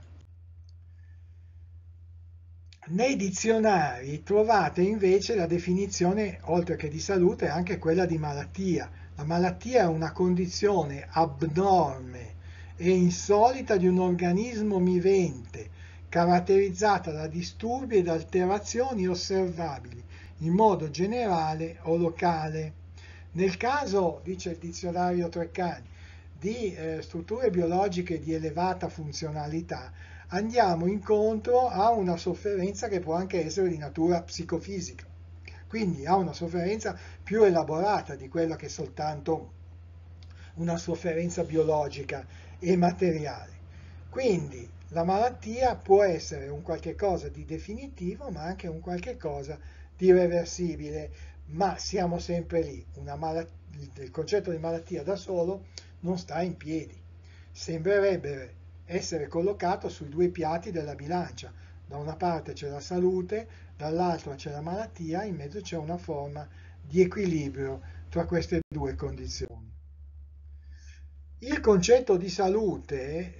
Nei dizionari trovate invece la definizione, oltre che di salute, anche quella di malattia. La malattia è una condizione abnorme e insolita di un organismo vivente, caratterizzata da disturbi ed alterazioni osservabili in modo generale o locale. Nel caso, dice il dizionario Treccani, di strutture biologiche di elevata funzionalità, andiamo incontro a una sofferenza che può anche essere di natura psicofisica, quindi a una sofferenza più elaborata di quella che è soltanto una sofferenza biologica e materiale. Quindi la malattia può essere un qualche cosa di definitivo, ma anche un qualche cosa di irreversibile, ma siamo sempre lì. Il concetto di malattia da solo non sta in piedi. Sembrerebbe essere collocato sui due piatti della bilancia. Da una parte c'è la salute, dall'altra c'è la malattia, in mezzo c'è una forma di equilibrio tra queste due condizioni. Il concetto di salute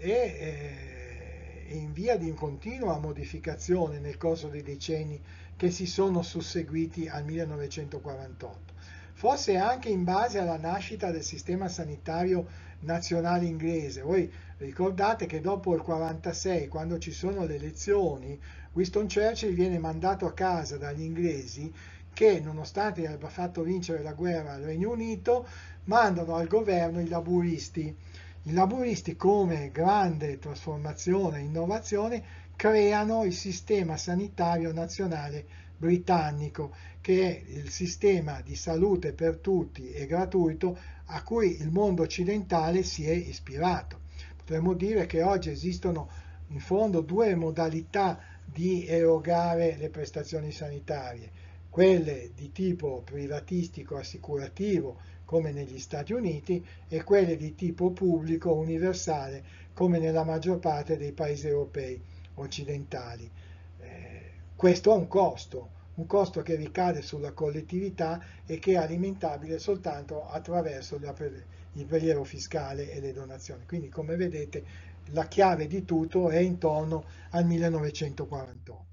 è in via di continua modificazione nel corso dei decenni che si sono susseguiti al 1948, forse anche in base alla nascita del sistema sanitario nazionale inglese. Voi ricordate che dopo il 1946, quando ci sono le elezioni, Winston Churchill viene mandato a casa dagli inglesi che, nonostante abbia fatto vincere la guerra al Regno Unito, mandano al governo i laburisti. I laburisti, come grande trasformazione e innovazione, creano il sistema sanitario nazionale britannico, che è il sistema di salute per tutti e gratuito a cui il mondo occidentale si è ispirato. Potremmo dire che oggi esistono in fondo due modalità di erogare le prestazioni sanitarie, quelle di tipo privatistico assicurativo come negli Stati Uniti e quelle di tipo pubblico universale come nella maggior parte dei paesi europei occidentali. Questo ha un costo che ricade sulla collettività e che è alimentabile soltanto attraverso il prelievo fiscale e le donazioni. Quindi, come vedete, la chiave di tutto è intorno al 1948.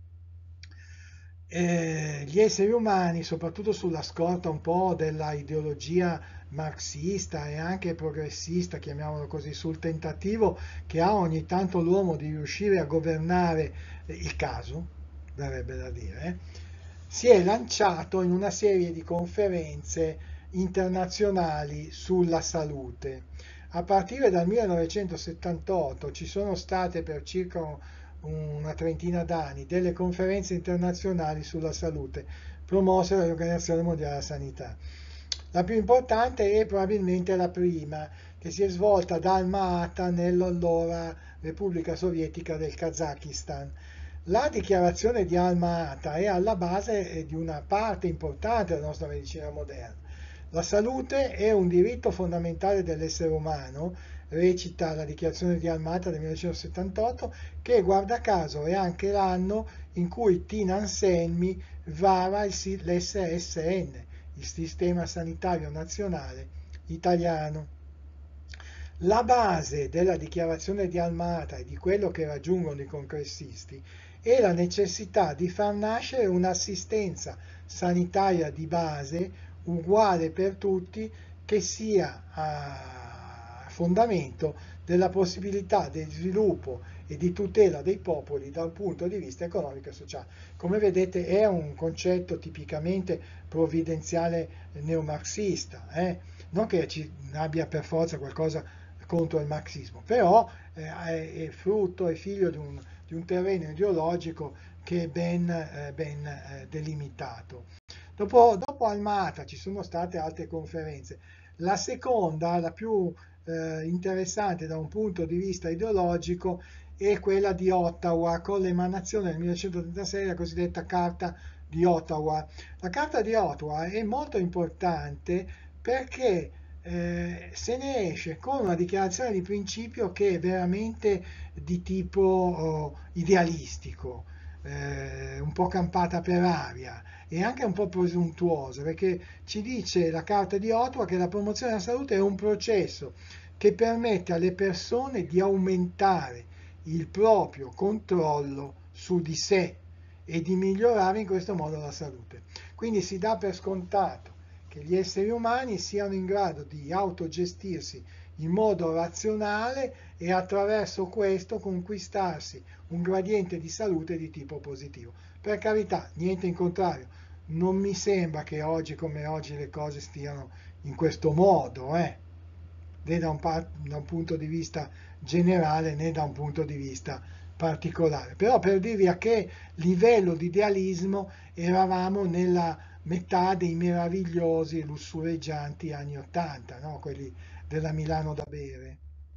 Gli esseri umani, soprattutto sulla scorta un po' della ideologia marxista e anche progressista, chiamiamolo così, sul tentativo che ha ogni tanto l'uomo di riuscire a governare il caso, verrebbe da dire, si è lanciato in una serie di conferenze internazionali sulla salute. A partire dal 1978 ci sono state per circa una trentina d'anni delle conferenze internazionali sulla salute promosse dall'Organizzazione Mondiale della Sanità. La più importante è probabilmente la prima, che si è svolta ad Alma-Ata nell'allora Repubblica Sovietica del Kazakistan. La dichiarazione di Alma-Ata è alla base di una parte importante della nostra medicina moderna. La salute è un diritto fondamentale dell'essere umano, recita la dichiarazione di Alma-Ata del 1978, che guarda caso è anche l'anno in cui Tina Anselmi vara l'SSN, il Sistema Sanitario Nazionale Italiano. La base della dichiarazione di Alma-Ata e di quello che raggiungono i congressisti è la necessità di far nascere un'assistenza sanitaria di base uguale per tutti, che sia a fondamento della possibilità di sviluppo e di tutela dei popoli dal punto di vista economico e sociale. Come vedete è un concetto tipicamente provvidenziale neomarxista, non che ci abbia per forza qualcosa contro il marxismo, però è frutto, è figlio di un terreno ideologico che è ben delimitato. Dopo Alma-Ata ci sono state altre conferenze. La seconda, la più interessante da un punto di vista ideologico, è quella di Ottawa, con l'emanazione nel 1936 della cosiddetta Carta di Ottawa. La Carta di Ottawa è molto importante perché se ne esce con una dichiarazione di principio che è veramente di tipo idealistico. un po' campata per aria e anche un po' presuntuosa, perché ci dice la Carta di Ottawa che la promozione della salute è un processo che permette alle persone di aumentare il proprio controllo su di sé e di migliorare in questo modo la salute. Quindi si dà per scontato che gli esseri umani siano in grado di autogestirsi in modo razionale e attraverso questo conquistarsi un gradiente di salute di tipo positivo. Per carità, niente in contrario, non mi sembra che oggi come oggi le cose stiano in questo modo, né da un punto di vista generale né da un punto di vista particolare. Però per dirvi a che livello di idealismo eravamo nella metà dei meravigliosi e lussureggianti anni '80, no? Quelli della Milano da bere.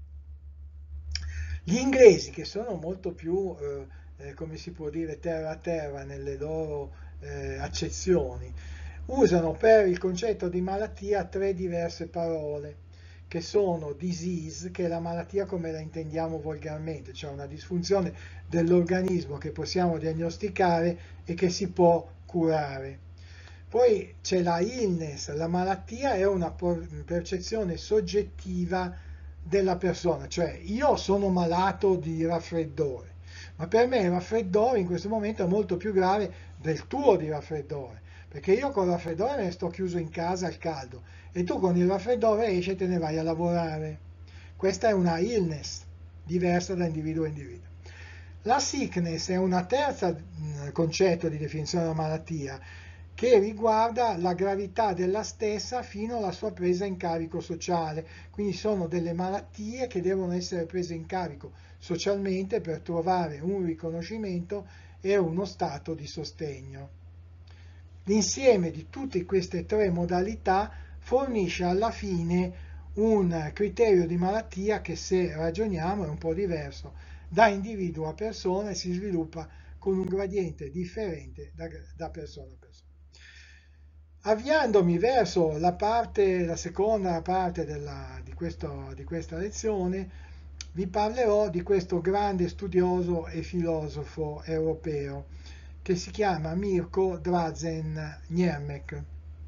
Gli inglesi, che sono molto più, come si può dire, terra a terra nelle loro accezioni, usano per il concetto di malattia tre diverse parole, che sono disease, che è la malattia come la intendiamo volgarmente, cioè una disfunzione dell'organismo che possiamo diagnosticare e che si può curare. Poi c'è la illness, la malattia è una percezione soggettiva della persona, cioè io sono malato di raffreddore, ma per me il raffreddore in questo momento è molto più grave del tuo di raffreddore, perché io con il raffreddore me ne sto chiuso in casa al caldo e tu con il raffreddore esci e te ne vai a lavorare. Questa è una illness diversa da individuo a individuo. La sickness è una terza concetto di definizione della malattia che riguarda la gravità della stessa fino alla sua presa in carico sociale. Quindi sono delle malattie che devono essere prese in carico socialmente per trovare un riconoscimento e uno stato di sostegno. L'insieme di tutte queste tre modalità fornisce alla fine un criterio di malattia che, se ragioniamo, è un po' diverso da individuo a persona e si sviluppa con un gradiente differente da persona a persona. Avviandomi verso la seconda parte di questa lezione, vi parlerò di questo grande studioso e filosofo europeo che si chiama Mirko Drazen-Němec.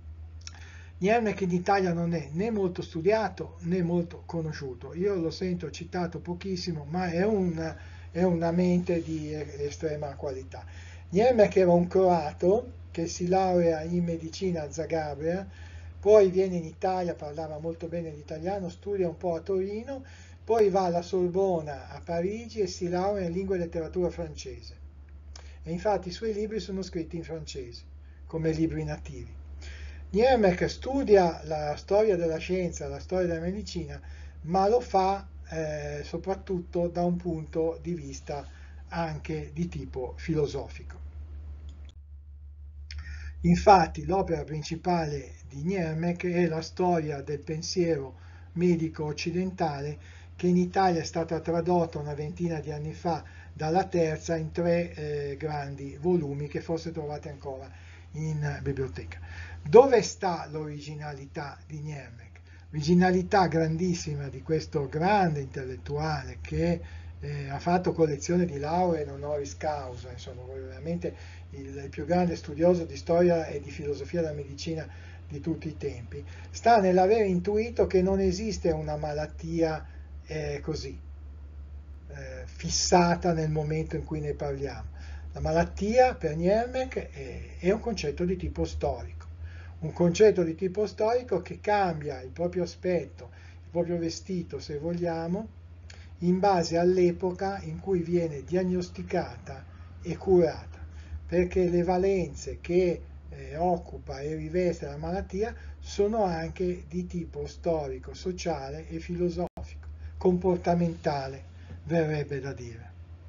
Němec in Italia non è né molto studiato né molto conosciuto. Io lo sento citato pochissimo, ma è una mente di estrema qualità. Němec era un croato che si laurea in medicina a Zagabria, poi viene in Italia, parlava molto bene l'italiano, studia un po' a Torino, poi va alla Sorbona a Parigi e si laurea in lingua e letteratura francese. E infatti i suoi libri sono scritti in francese, come libri nativi. Němec studia la storia della scienza, la storia della medicina, ma lo fa soprattutto da un punto di vista anche di tipo filosofico. Infatti l'opera principale di Němec è la storia del pensiero medico occidentale, che in Italia è stata tradotta una ventina di anni fa dalla Terza in tre grandi volumi che forse trovate ancora in biblioteca. Dove sta l'originalità di Němec? L'originalità grandissima di questo grande intellettuale che ha fatto collezione di lauree honoris causa, insomma, veramente il più grande studioso di storia e di filosofia della medicina di tutti i tempi, sta nell'aver intuito che non esiste una malattia così, fissata nel momento in cui ne parliamo. La malattia per Němec è un concetto di tipo storico, un concetto di tipo storico che cambia il proprio aspetto, il proprio vestito, se vogliamo, in base all'epoca in cui viene diagnosticata e curata, perché le valenze che occupa e riveste la malattia sono anche di tipo storico, sociale e filosofico, comportamentale, verrebbe da dire.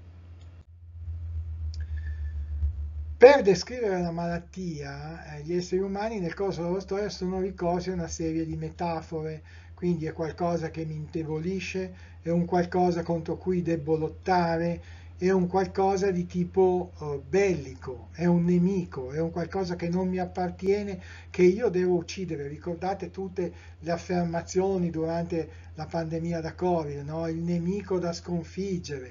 Per descrivere la malattia, gli esseri umani nel corso della loro storia sono ricorsi a una serie di metafore, quindi è qualcosa che mi indebolisce, è un qualcosa contro cui debbo lottare, è un qualcosa di tipo bellico, è un nemico, è un qualcosa che non mi appartiene, che io devo uccidere. Ricordate tutte le affermazioni durante la pandemia da Covid, no? Il nemico da sconfiggere,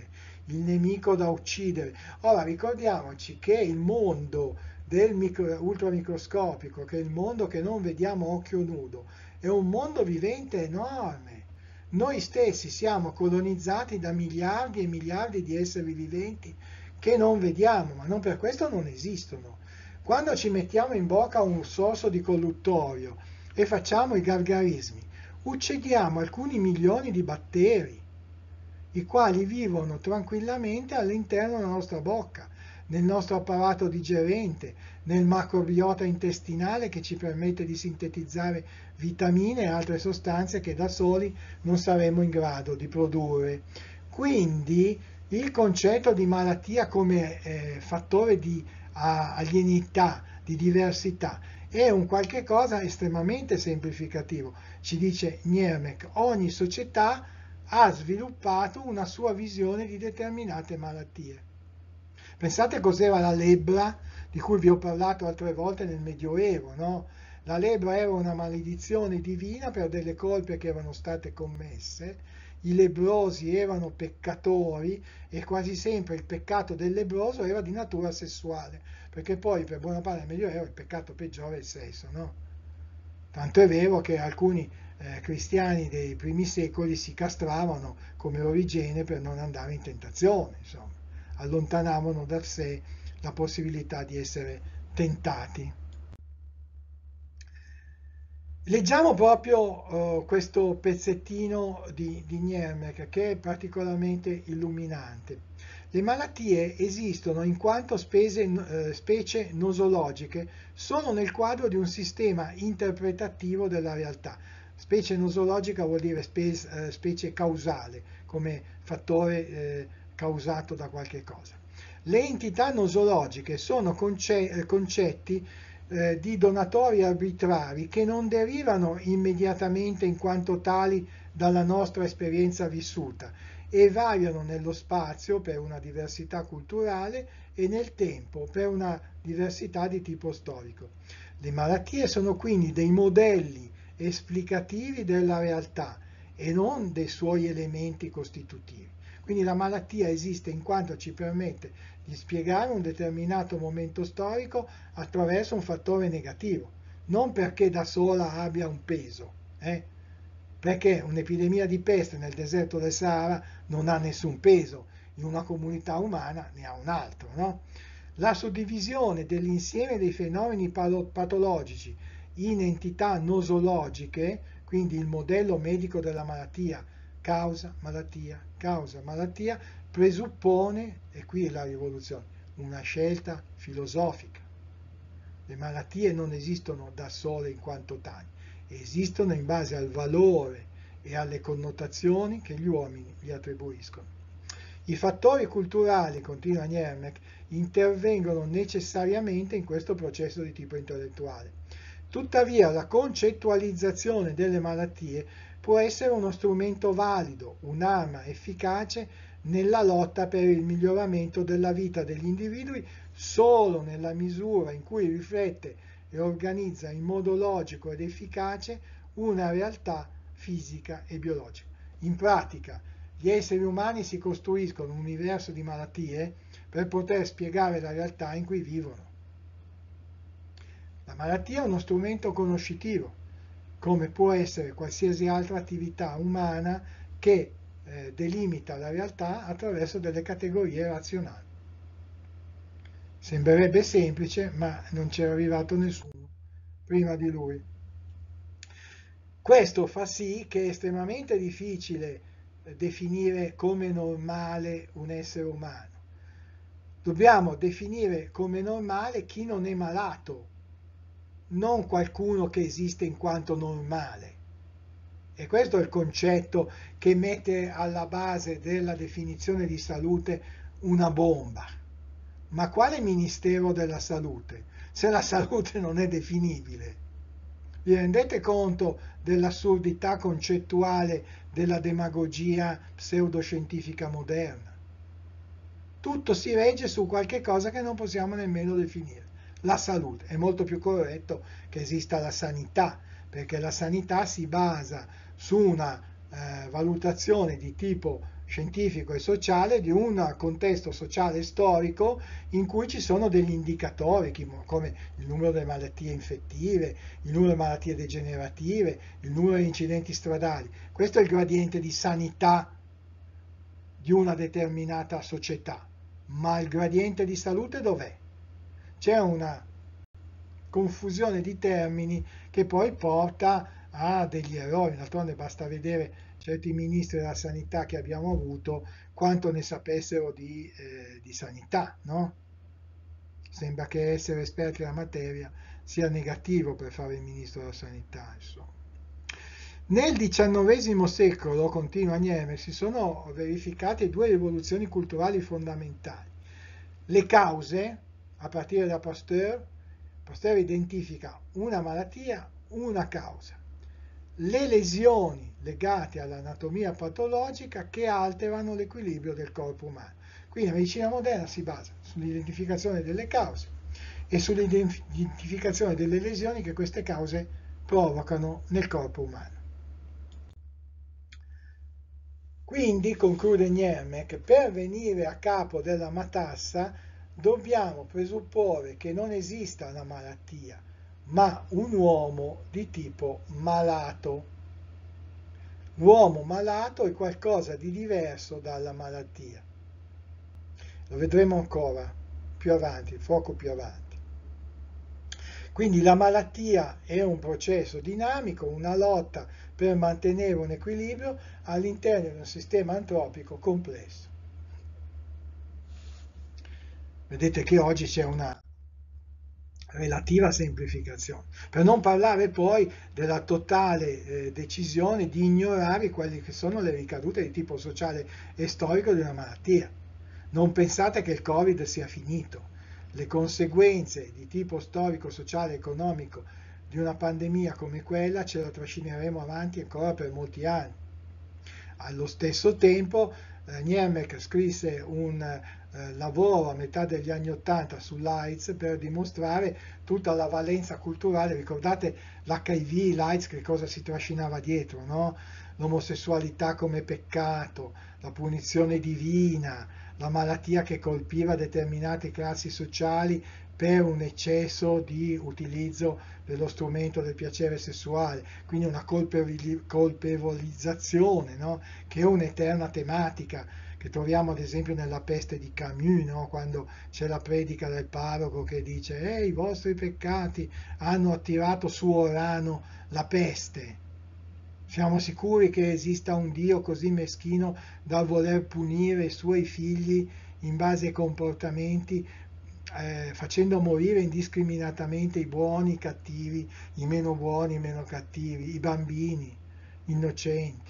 il nemico da uccidere. Ora ricordiamoci che il mondo del ultramicroscopico, che è il mondo che non vediamo a occhio nudo, è un mondo vivente enorme. Noi stessi siamo colonizzati da miliardi e miliardi di esseri viventi che non vediamo, ma non per questo non esistono. Quando ci mettiamo in bocca un sorso di colluttorio e facciamo i gargarismi, uccidiamo alcuni milioni di batteri, i quali vivono tranquillamente all'interno della nostra bocca, nel nostro apparato digerente, nel macrobiota intestinale che ci permette di sintetizzare vitamine e altre sostanze che da soli non saremmo in grado di produrre. Quindi il concetto di malattia come fattore di alienità, di diversità, è un qualche cosa estremamente semplificativo. Ci dice Niemec, ogni società ha sviluppato una sua visione di determinate malattie. Pensate cos'era la lebbra, di cui vi ho parlato altre volte nel Medioevo, no? La lebbra era una maledizione divina per delle colpe che erano state commesse, i lebbrosi erano peccatori e quasi sempre il peccato del lebbroso era di natura sessuale, perché poi per buona parte del Medioevo il peccato peggiore è il sesso, no? Tanto è vero che alcuni cristiani dei primi secoli si castravano come origine per non andare in tentazione, insomma, allontanavano da sé la possibilità di essere tentati. Leggiamo proprio questo pezzettino di Niemec che è particolarmente illuminante. Le malattie esistono in quanto specie nosologiche solo nel quadro di un sistema interpretativo della realtà. Specie nosologica vuol dire specie causale, come fattore causato da qualche cosa. Le entità nosologiche sono concetti di donatori arbitrari che non derivano immediatamente in quanto tali dalla nostra esperienza vissuta e variano nello spazio per una diversità culturale e nel tempo per una diversità di tipo storico. Le malattie sono quindi dei modelli esplicativi della realtà e non dei suoi elementi costitutivi. Quindi la malattia esiste in quanto ci permette di spiegare un determinato momento storico attraverso un fattore negativo, non perché da sola abbia un peso, perché un'epidemia di peste nel deserto del Sahara non ha nessun peso, in una comunità umana ne ha un altro, no? La suddivisione dell'insieme dei fenomeni patologici in entità nosologiche, quindi il modello medico della malattia, causa, malattia, presuppone, e qui è la rivoluzione, una scelta filosofica. Le malattie non esistono da sole in quanto tali, esistono in base al valore e alle connotazioni che gli uomini gli attribuiscono. I fattori culturali, continua Niemec, intervengono necessariamente in questo processo di tipo intellettuale. Tuttavia la concettualizzazione delle malattie può essere uno strumento valido, un'arma efficace nella lotta per il miglioramento della vita degli individui solo nella misura in cui riflette e organizza in modo logico ed efficace una realtà fisica e biologica. In pratica, gli esseri umani si costruiscono un universo di malattie per poter spiegare la realtà in cui vivono. La malattia è uno strumento conoscitivo, come può essere qualsiasi altra attività umana che delimita la realtà attraverso delle categorie razionali. Sembrerebbe semplice, ma non c'era arrivato nessuno prima di lui. Questo fa sì che è estremamente difficile definire come normale un essere umano. Dobbiamo definire come normale chi non è malato, non qualcuno che esiste in quanto normale. E questo è il concetto che mette alla base della definizione di salute una bomba. Ma quale ministero della salute? Se la salute non è definibile. Vi rendete conto dell'assurdità concettuale della demagogia pseudoscientifica moderna? Tutto si regge su qualche cosa che non possiamo nemmeno definire. La salute. È molto più corretto che esista la sanità, perché la sanità si basa su una valutazione di tipo scientifico e sociale di un contesto sociale e storico in cui ci sono degli indicatori come il numero delle malattie infettive, il numero di malattie degenerative, il numero di incidenti stradali. Questo è il gradiente di sanità di una determinata società, ma il gradiente di salute dov'è? C'è una confusione di termini che poi porta a degli errori. D'altronde basta vedere certi ministri della sanità che abbiamo avuto quanto ne sapessero di sanità, no? Sembra che essere esperti della materia sia negativo per fare il ministro della sanità, insomma. Nel XIX secolo, continua Niemeyer, si sono verificate due rivoluzioni culturali fondamentali. Le cause, a partire da Pasteur, Pasteur identifica una malattia, una causa. Le lesioni legate all'anatomia patologica che alterano l'equilibrio del corpo umano. Quindi la medicina moderna si basa sull'identificazione delle cause e sull'identificazione delle lesioni che queste cause provocano nel corpo umano. Quindi, conclude Niemeyer, che per venire a capo della matassa dobbiamo presupporre che non esista una malattia, ma un uomo di tipo malato. L'uomo malato è qualcosa di diverso dalla malattia. Lo vedremo ancora più avanti, poco più avanti. Quindi la malattia è un processo dinamico, una lotta per mantenere un equilibrio all'interno di un sistema antropico complesso. Vedete che oggi c'è una relativa semplificazione, per non parlare poi della totale decisione di ignorare quelle che sono le ricadute di tipo sociale e storico di una malattia. Non pensate che il Covid sia finito. Le conseguenze di tipo storico, sociale, economico di una pandemia come quella ce la trascineremo avanti ancora per molti anni. Allo stesso tempo Niemek scrisse un lavoro a metà degli anni '80 sull'AIDS per dimostrare tutta la valenza culturale. Ricordate l'HIV, l'AIDS, che cosa si trascinava dietro, no? L'omosessualità come peccato, la punizione divina, la malattia che colpiva determinate classi sociali per un eccesso di utilizzo dello strumento del piacere sessuale, quindi una colpevolizzazione, no? Che è un'eterna tematica che troviamo ad esempio nella Peste di Camus, no? Quando c'è la predica del parroco che dice i vostri peccati hanno attirato su Orano la peste. Siamo sicuri che esista un Dio così meschino da voler punire i suoi figli in base ai comportamenti, facendo morire indiscriminatamente i buoni, i cattivi, i meno buoni, i meno cattivi, i bambini, innocenti,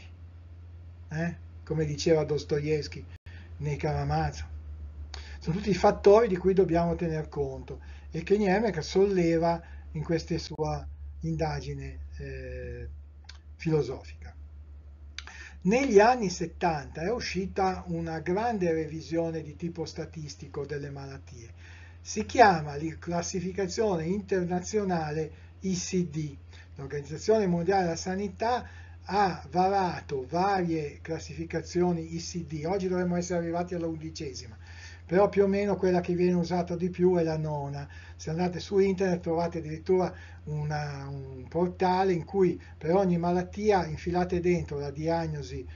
come diceva Dostoevsky nei Karamazov. Sono tutti fattori di cui dobbiamo tener conto e che Niemeyer solleva in questa sua indagine filosofica. Negli anni 70 è uscita una grande revisione di tipo statistico delle malattie. Si chiama la classificazione internazionale ICD. L'Organizzazione Mondiale della Sanità ha varato varie classificazioni ICD. Oggi dovremmo essere arrivati alla 11ª, però più o meno quella che viene usata di più è la 9ª. Se andate su internet trovate addirittura un portale in cui per ogni malattia infilate dentro la diagnosi,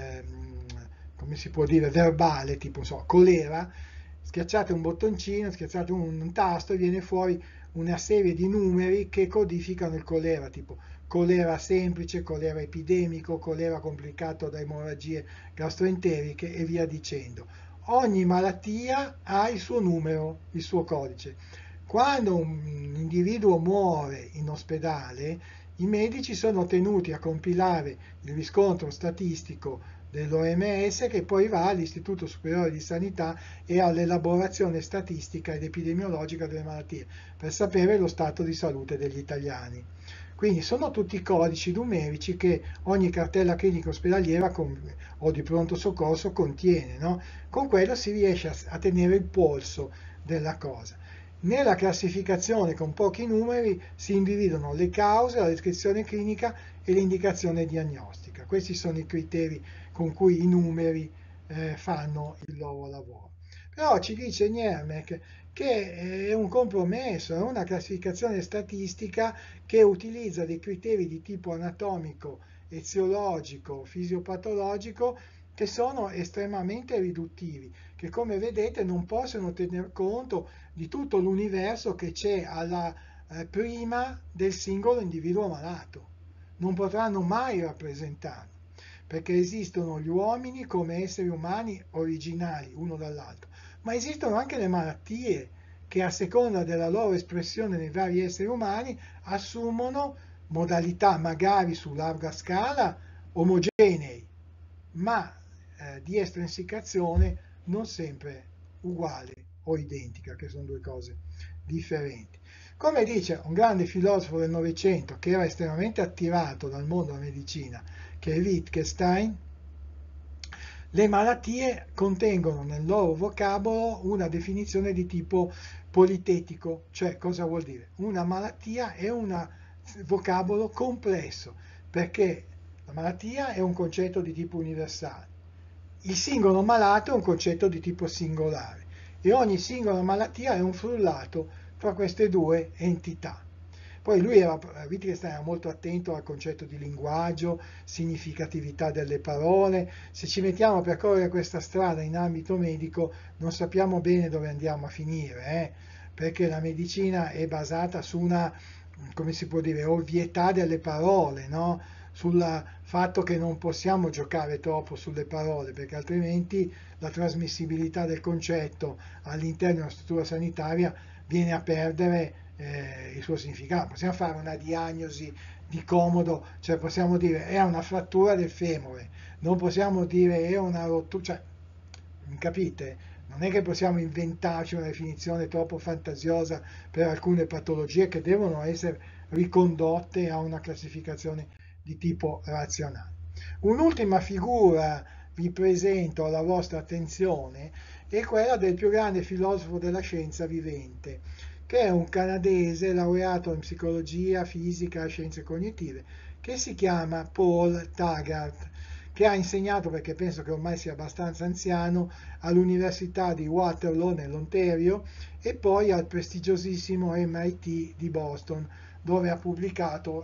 come si può dire, verbale, tipo colera, schiacciate un bottoncino, schiacciate un tasto e viene fuori una serie di numeri che codificano il colera, tipo colera semplice, colera epidemico, colera complicato da emorragie gastroenteriche e via dicendo. Ogni malattia ha il suo numero, il suo codice. Quando un individuo muore in ospedale, i medici sono tenuti a compilare il riscontro statistico dell'OMS che poi va all'Istituto Superiore di Sanità e all'elaborazione statistica ed epidemiologica delle malattie per sapere lo stato di salute degli italiani. Quindi sono tutti codici numerici che ogni cartella clinica ospedaliera o di pronto soccorso contiene, no? Con quello si riesce a tenere il polso della cosa. Nella classificazione con pochi numeri si individuano le cause, la descrizione clinica e l'indicazione diagnostica. Questi sono i criteri con cui i numeri fanno il loro lavoro. Però ci dice Niemec che è un compromesso, è una classificazione statistica che utilizza dei criteri di tipo anatomico, eziologico, fisiopatologico che sono estremamente riduttivi, che come vedete non possono tener conto di tutto l'universo che c'è alla prima del singolo individuo malato. Non potranno mai rappresentarlo, perché esistono gli uomini come esseri umani originali uno dall'altro, ma esistono anche le malattie che a seconda della loro espressione nei vari esseri umani assumono modalità magari su larga scala omogenei, ma di estrinsecazione non sempre uguale o identica, che sono due cose differenti. Come dice un grande filosofo del Novecento che era estremamente attirato dal mondo della medicina, che è Wittgenstein, le malattie contengono nel loro vocabolo una definizione di tipo politetico, cioè cosa vuol dire? Una malattia è un vocabolo complesso, perché la malattia è un concetto di tipo universale, il singolo malato è un concetto di tipo singolare e ogni singola malattia è un frullato fra queste due entità. Poi Wittgenstein era molto attento al concetto di linguaggio, significatività delle parole. Se ci mettiamo a percorrere questa strada in ambito medico non sappiamo bene dove andiamo a finire, perché la medicina è basata su una, come si può dire, ovvietà delle parole, no? Sul fatto che non possiamo giocare troppo sulle parole, perché altrimenti la trasmissibilità del concetto all'interno di una struttura sanitaria viene a perdere il suo significato. Possiamo fare una diagnosi di comodo, cioè possiamo dire è una frattura del femore, non possiamo dire è una rottura, cioè, mi capite? Non è che possiamo inventarci una definizione troppo fantasiosa per alcune patologie che devono essere ricondotte a una classificazione di tipo razionale. Un'ultima figura vi presento alla vostra attenzione è quella del più grande filosofo della scienza vivente, che è un canadese laureato in psicologia, fisica e scienze cognitive, che si chiama Paul Taggart, che ha insegnato, perché penso che ormai sia abbastanza anziano, all'Università di Waterloo nell'Ontario e poi al prestigiosissimo MIT di Boston, dove ha pubblicato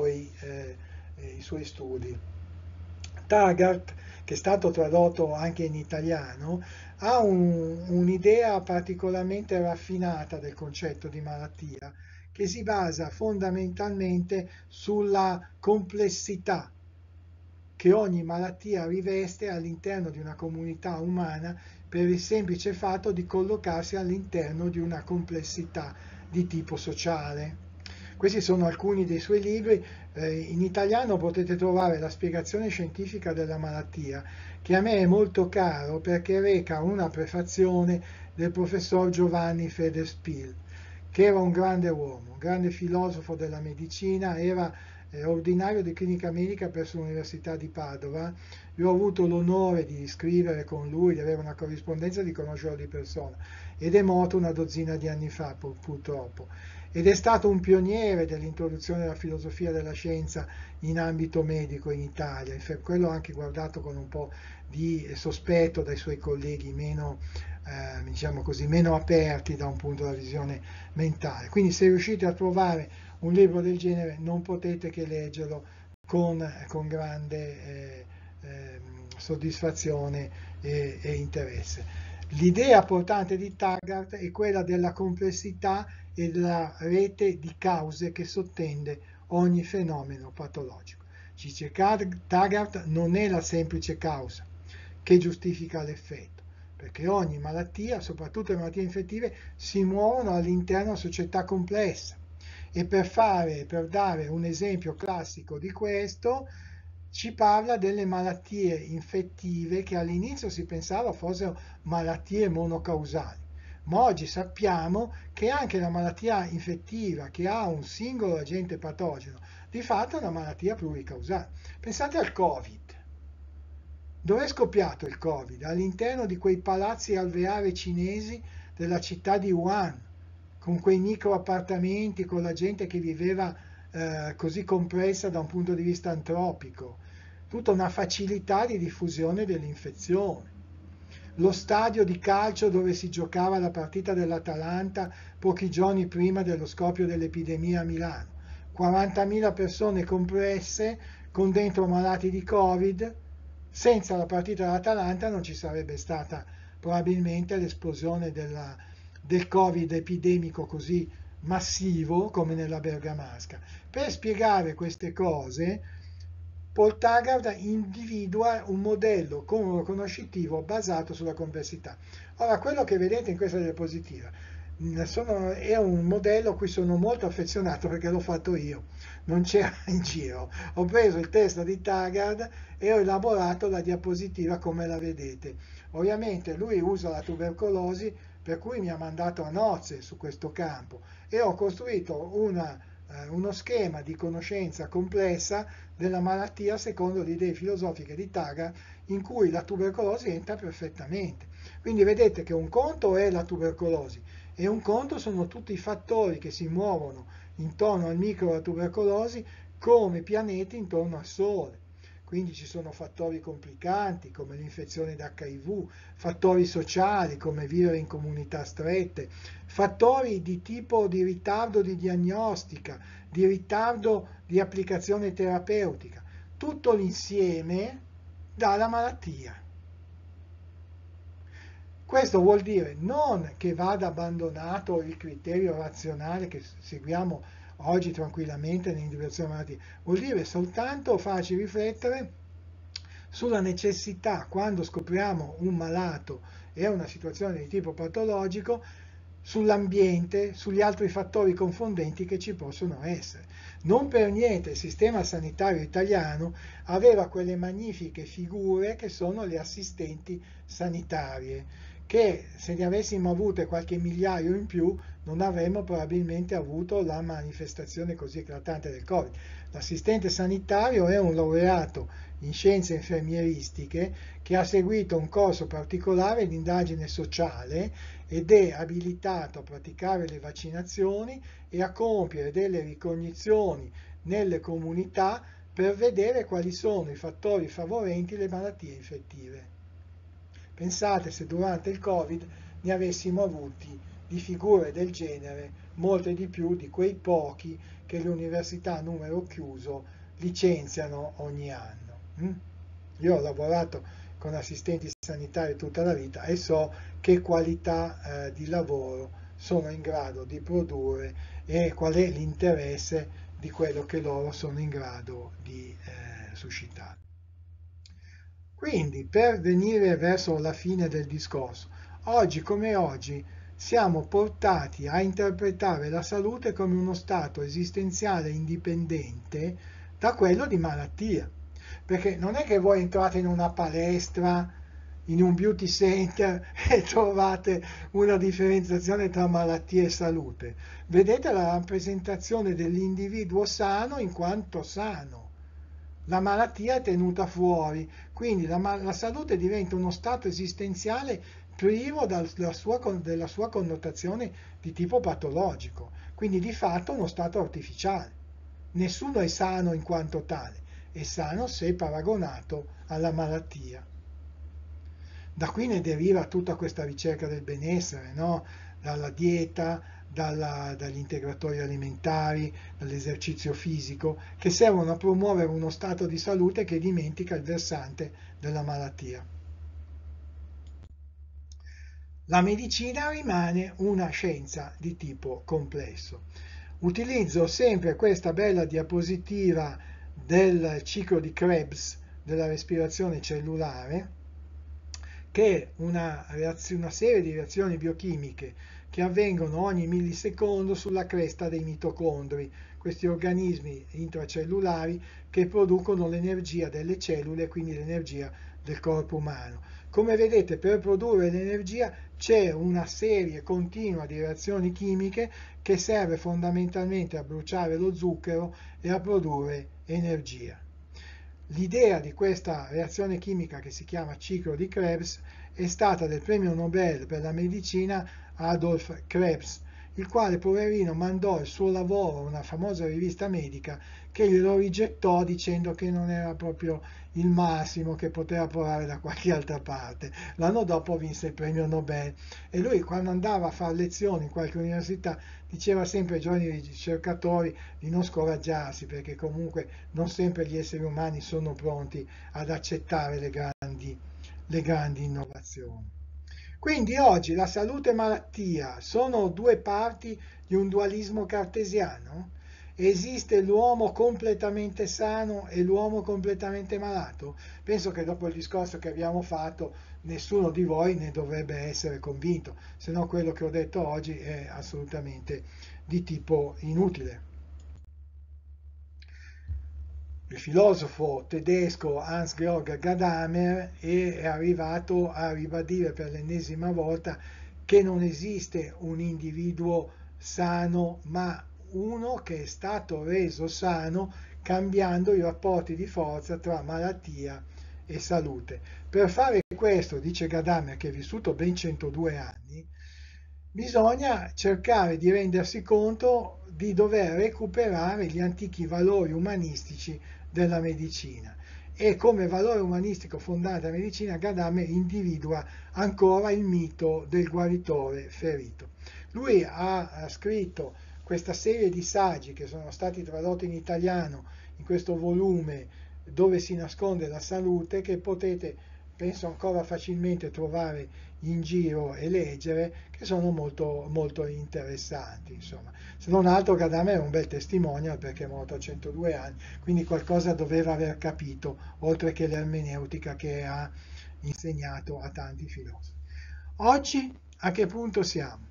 i suoi studi. Taggart, che è stato tradotto anche in italiano, ha un'idea particolarmente raffinata del concetto di malattia, che si basa fondamentalmente sulla complessità che ogni malattia riveste all'interno di una comunità umana per il semplice fatto di collocarsi all'interno di una complessità di tipo sociale. Questi sono alcuni dei suoi libri. In italiano potete trovare La spiegazione scientifica della malattia, che a me è molto caro perché reca una prefazione del professor Giovanni Federspiel, che era un grande uomo, un grande filosofo della medicina, era ordinario di clinica medica presso l'Università di Padova. Io ho avuto l'onore di scrivere con lui, di avere una corrispondenza, di conoscerlo di persona, ed è morto una dozzina di anni fa purtroppo. Ed è stato un pioniere dell'introduzione della filosofia della scienza in ambito medico in Italia, quello anche guardato con un po' di sospetto dai suoi colleghi meno, diciamo così, meno aperti da un punto della visione mentale. Quindi se riuscite a trovare un libro del genere non potete che leggerlo con grande soddisfazione e interesse. L'idea portante di Taggart è quella della complessità e della rete di cause che sottende ogni fenomeno patologico. Dice Taggart non è la semplice causa che giustifica l'effetto, perché ogni malattia, soprattutto le malattie infettive, si muovono all'interno di una società complessa. E per dare un esempio classico di questo, ci parla delle malattie infettive che all'inizio si pensava fossero malattie monocausali, ma oggi sappiamo che anche la malattia infettiva che ha un singolo agente patogeno, di fatto è una malattia pluricausale. Pensate al Covid. Dove è scoppiato il Covid? All'interno di quei palazzi alveari cinesi della città di Wuhan, con quei micro appartamenti, con la gente che viveva così compressa da un punto di vista antropico, tutta una facilità di diffusione dell'infezione. lo stadio di calcio dove si giocava la partita dell'Atalanta pochi giorni prima dello scoppio dell'epidemia a Milano. 40.000 persone compresse con dentro malati di Covid. Senza la partita dell'Atalanta non ci sarebbe stata probabilmente l'esplosione del Covid epidemico così massivo come nella Bergamasca. Per spiegare queste cose, Paul Taggart individua un modello conoscitivo basato sulla complessità. Ora, quello che vedete in questa diapositiva è un modello a cui sono molto affezionato perché l'ho fatto io, non c'era in giro. Ho preso il testo di Taggart e ho elaborato la diapositiva come la vedete. Ovviamente lui usa la tubercolosi, per cui mi ha mandato a nozze su questo campo e ho costruito uno schema di conoscenza complessa della malattia secondo le idee filosofiche di Taggart, in cui la tubercolosi entra perfettamente. Quindi vedete che un conto è la tubercolosi e un conto sono tutti i fattori che si muovono intorno al micro della tubercolosi come pianeti intorno al Sole. Quindi ci sono fattori complicanti come l'infezione da HIV, fattori sociali come vivere in comunità strette, fattori di tipo di ritardo di diagnostica, di ritardo di applicazione terapeutica. Tutto l'insieme dà la malattia. Questo vuol dire non che vada abbandonato il criterio razionale che seguiamo oggi tranquillamente nell'individuazione della malattia, vuol dire soltanto farci riflettere sulla necessità, quando scopriamo un malato e una situazione di tipo patologico, sull'ambiente, sugli altri fattori confondenti che ci possono essere. Non per niente il sistema sanitario italiano aveva quelle magnifiche figure che sono le assistenti sanitarie, che se ne avessimo avute qualche migliaio in più non avremmo probabilmente avuto la manifestazione così eclatante del Covid. L'assistente sanitario è un laureato in scienze infermieristiche che ha seguito un corso particolare di indagine sociale ed è abilitato a praticare le vaccinazioni e a compiere delle ricognizioni nelle comunità per vedere quali sono i fattori favorenti le malattie infettive. Pensate se durante il Covid ne avessimo avuti di figure del genere, molte di più di quei pochi che le università a numero chiuso licenziano ogni anno. Io ho lavorato con assistenti sanitari tutta la vita e so che qualità di lavoro sono in grado di produrre e qual è l'interesse di quello che loro sono in grado di suscitare. Quindi, per venire verso la fine del discorso, oggi come oggi siamo portati a interpretare la salute come uno stato esistenziale indipendente da quello di malattia. Perché non è che voi entrate in una palestra, in un beauty center e trovate una differenziazione tra malattia e salute. Vedete la rappresentazione dell'individuo sano in quanto sano. La malattia è tenuta fuori, quindi la salute diventa uno stato esistenziale privo della sua connotazione di tipo patologico, quindi di fatto uno stato artificiale. Nessuno è sano in quanto tale, è sano se paragonato alla malattia. Da qui ne deriva tutta questa ricerca del benessere, no? Dalla dieta, dagli integratori alimentari, dall'esercizio fisico, che servono a promuovere uno stato di salute che dimentica il versante della malattia. La medicina rimane una scienza di tipo complesso. Utilizzo sempre questa bella diapositiva del ciclo di Krebs della respirazione cellulare, che è una serie di reazioni biochimiche che avvengono ogni millisecondo sulla cresta dei mitocondri, questi organismi intracellulari che producono l'energia delle cellule, quindi l'energia del corpo umano. Come vedete, per produrre l'energia c'è una serie continua di reazioni chimiche che serve fondamentalmente a bruciare lo zucchero e a produrre energia. L'idea di questa reazione chimica che si chiama ciclo di Krebs è stata del premio Nobel per la medicina Adolf Krebs. il quale poverino mandò il suo lavoro a una famosa rivista medica che glielo rigettò dicendo che non era proprio il massimo, che poteva provare da qualche altra parte. L'anno dopo vinse il premio Nobel e lui, quando andava a fare lezioni in qualche università, diceva sempre ai giovani ricercatori di non scoraggiarsi, perché comunque non sempre gli esseri umani sono pronti ad accettare le grandi innovazioni. Quindi oggi la salute e malattia sono due parti di un dualismo cartesiano? Esiste l'uomo completamente sano e l'uomo completamente malato? Penso che dopo il discorso che abbiamo fatto nessuno di voi ne dovrebbe essere convinto, se no quello che ho detto oggi è assolutamente di tipo inutile. Il filosofo tedesco Hans-Georg Gadamer è arrivato a ribadire per l'ennesima volta che non esiste un individuo sano, ma uno che è stato reso sano cambiando i rapporti di forza tra malattia e salute. Per fare questo, dice Gadamer, che è vissuto ben 102 anni, bisogna cercare di rendersi conto di dover recuperare gli antichi valori umanistici della medicina. E come valore umanistico fondante della medicina, Gadamer individua ancora il mito del guaritore ferito. Lui ha scritto questa serie di saggi che sono stati tradotti in italiano in questo volume Dove si nasconde la salute, che potete, penso, ancora facilmente trovare in giro e leggere, che sono molto, molto interessanti. Insomma. Se non altro Gadamer è un bel testimonial perché è morto a 102 anni, quindi qualcosa doveva aver capito, oltre che l'ermeneutica che ha insegnato a tanti filosofi. Oggi a che punto siamo?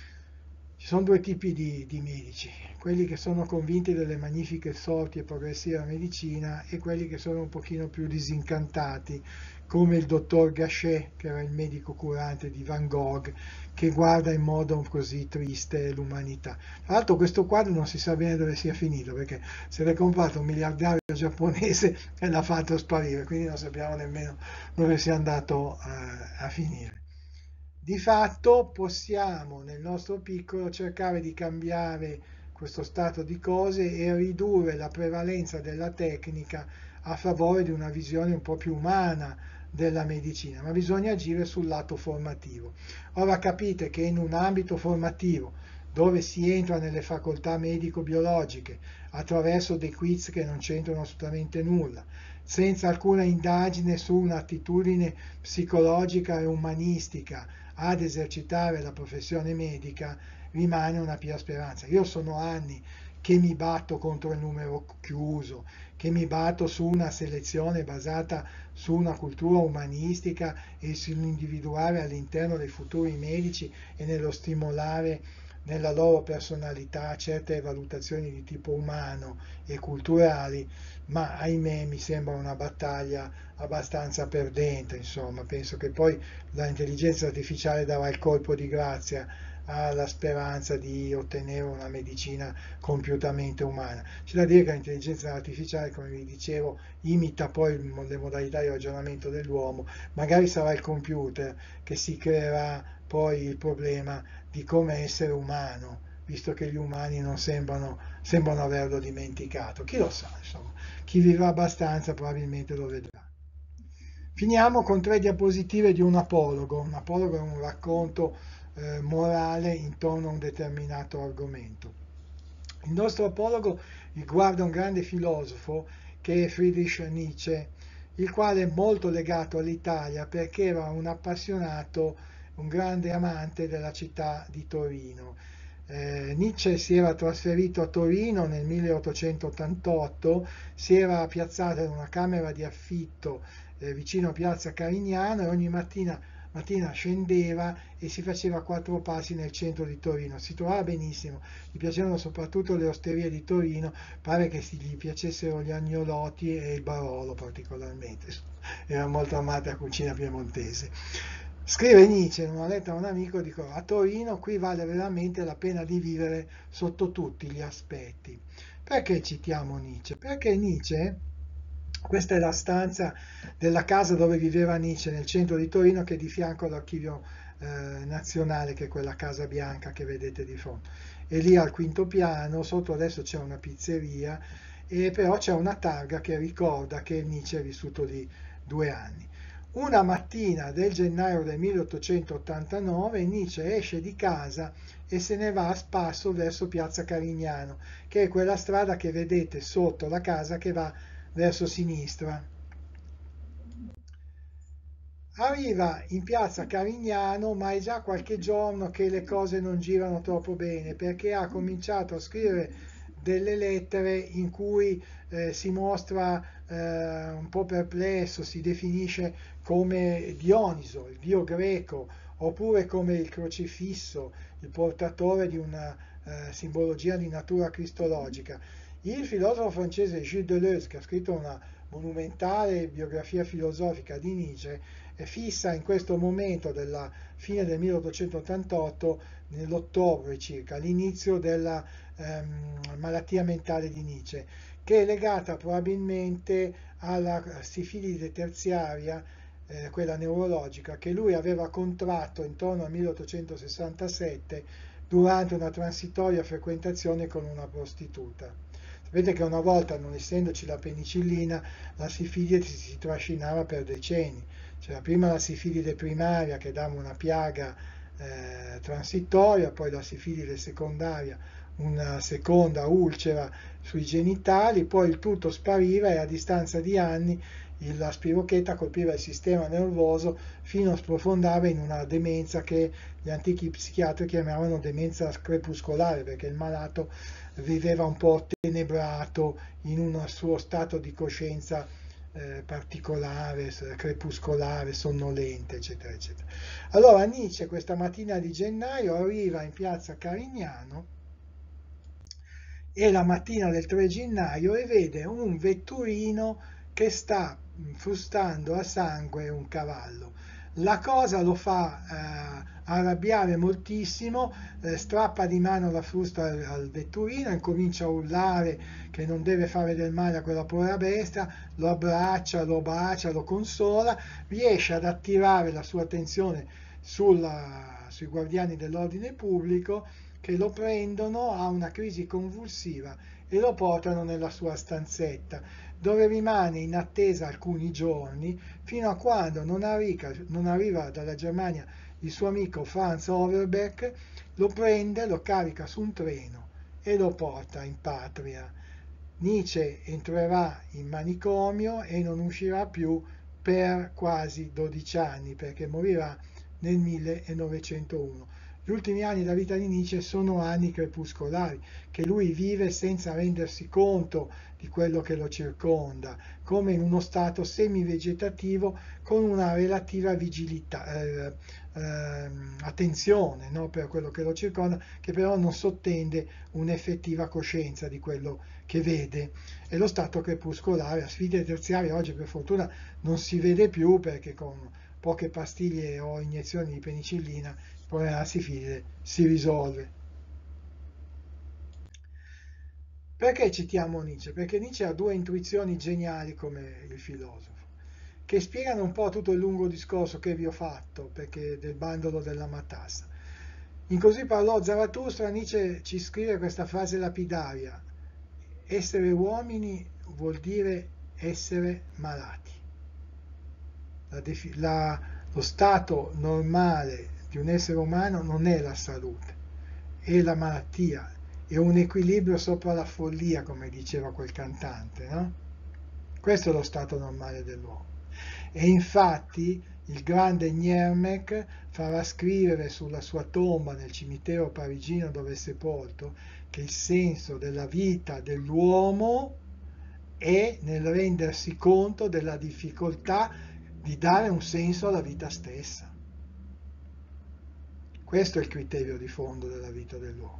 Ci sono due tipi di medici, quelli che sono convinti delle magnifiche sorti e progressi della medicina e quelli che sono un pochino più disincantati, come il dottor Gachet, che era il medico curante di Van Gogh, che guarda in modo così triste l'umanità. Tra l'altro questo quadro non si sa bene dove sia finito, perché se l'è comprato un miliardario giapponese e l'ha fatto sparire, quindi non sappiamo nemmeno dove sia andato a finire. Di fatto possiamo nel nostro piccolo cercare di cambiare questo stato di cose e ridurre la prevalenza della tecnica a favore di una visione un po' più umana della medicina, ma bisogna agire sul lato formativo. Ora capite che in un ambito formativo dove si entra nelle facoltà medico-biologiche attraverso dei quiz che non c'entrano assolutamente nulla, senza alcuna indagine su un'attitudine psicologica e umanistica ad esercitare la professione medica, rimane una pia speranza. Io sono anni che mi batto contro il numero chiuso, che mi batto su una selezione basata su una cultura umanistica e sull'individuare all'interno dei futuri medici e nello stimolare nella loro personalità certe valutazioni di tipo umano e culturali, ma ahimè mi sembra una battaglia abbastanza perdente, insomma, penso che poi l'intelligenza artificiale darà il colpo di grazia alla speranza di ottenere una medicina compiutamente umana. C'è da dire che l'intelligenza artificiale, come vi dicevo, imita poi le modalità di ragionamento dell'uomo, magari sarà il computer che si creerà poi il problema di come essere umano, visto che gli umani non sembrano averlo dimenticato. Chi lo sa, insomma, chi vivrà abbastanza probabilmente lo vedrà. Finiamo con tre diapositive di un apologo. Un apologo è un racconto morale intorno a un determinato argomento. Il nostro apologo riguarda un grande filosofo che è Friedrich Nietzsche, il quale è molto legato all'Italia perché era un appassionato, un grande amante della città di Torino. Nietzsche si era trasferito a Torino nel 1888, si era piazzato in una camera di affitto vicino a Piazza Carignano e ogni mattina scendeva e si faceva 4 passi nel centro di Torino. Si trovava benissimo, gli piacevano soprattutto le osterie di Torino, pare che gli piacessero gli agnolotti e il Barolo particolarmente, era molto amata la cucina piemontese. Scrive Nietzsche in una lettera a un amico, dico, a Torino qui vale veramente la pena di vivere sotto tutti gli aspetti. Perché citiamo Nietzsche? Perché Nietzsche, questa è la stanza della casa dove viveva Nietzsche nel centro di Torino, che è di fianco all'archivio nazionale, che è quella Casa Bianca che vedete di fronte. E lì al quinto piano, sotto adesso c'è una pizzeria, e però c'è una targa che ricorda che Nietzsche è vissuto lì 2 anni. Una mattina del gennaio del 1889 Nietzsche esce di casa e se ne va a spasso verso Piazza Carignano, che è quella strada che vedete sotto la casa che va verso sinistra. Arriva in piazza Carignano, ma è già qualche giorno che le cose non girano troppo bene, perché ha cominciato a scrivere delle lettere in cui si mostra un po' perplesso, si definisce come Dioniso, il dio greco, oppure come il crocifisso, il portatore di una simbologia di natura cristologica. Il filosofo francese Gilles Deleuze, che ha scritto una monumentale biografia filosofica di Nietzsche, fissa in questo momento della fine del 1888, nell'ottobre circa, l'inizio della malattia mentale di Nietzsche, che è legata probabilmente alla sifilide terziaria, quella neurologica, che lui aveva contratto intorno al 1867 durante una transitoria frequentazione con una prostituta. Sapete che una volta, non essendoci la penicillina, la sifilide si trascinava per decenni. C'era prima la sifilide primaria che dava una piaga transitoria, poi la sifilide secondaria, una seconda ulcera sui genitali, poi il tutto spariva e a distanza di anni la spirocheta colpiva il sistema nervoso fino a sprofondare in una demenza che gli antichi psichiatri chiamavano demenza crepuscolare, perché il malato viveva un po' tenebrato in un suo stato di coscienza particolare, crepuscolare, sonnolente, eccetera, eccetera. Allora Nietzsche questa mattina di gennaio arriva in piazza Carignano, e la mattina del 3 gennaio, e vede un vetturino che sta frustando a sangue un cavallo. La cosa lo fa arrabbiare moltissimo, strappa di mano la frusta al vetturino, incomincia a urlare che non deve fare del male a quella povera bestia, lo abbraccia, lo bacia, lo consola, riesce ad attirare la sua attenzione sui guardiani dell'ordine pubblico, che lo prendono, ha una crisi convulsiva e lo portano nella sua stanzetta, dove rimane in attesa alcuni giorni, fino a quando non arriva dalla Germania il suo amico Franz Overbeck, lo prende, lo carica su un treno e lo porta in patria. Nietzsche entrerà in manicomio e non uscirà più per quasi 12 anni, perché morirà nel 1901. Gli ultimi anni della vita di Nietzsche sono anni crepuscolari, che lui vive senza rendersi conto di quello che lo circonda, come in uno stato semivegetativo con una relativa attenzione, no, per quello che lo circonda, che però non sottende un'effettiva coscienza di quello che vede. E lo stato crepuscolare, a sfide terziarie, oggi per fortuna non si vede più, perché con poche pastiglie o iniezioni di penicillina il problema della sifilide si risolve. Perché citiamo Nietzsche? Perché Nietzsche ha due intuizioni geniali come il filosofo, che spiegano un po' tutto il lungo discorso che vi ho fatto, perché del bandolo della matassa. In Così parlò Zarathustra, Nietzsche ci scrive questa frase lapidaria: essere uomini vuol dire essere malati. Lo stato normale di un essere umano non è la salute, è la malattia, è un equilibrio sopra la follia, come diceva quel cantante, no? Questo è lo stato normale dell'uomo. E infatti il grande Gnermek farà scrivere sulla sua tomba nel cimitero parigino dove è sepolto che il senso della vita dell'uomo è nel rendersi conto della difficoltà di dare un senso alla vita stessa. Questo è il criterio di fondo della vita dell'uomo.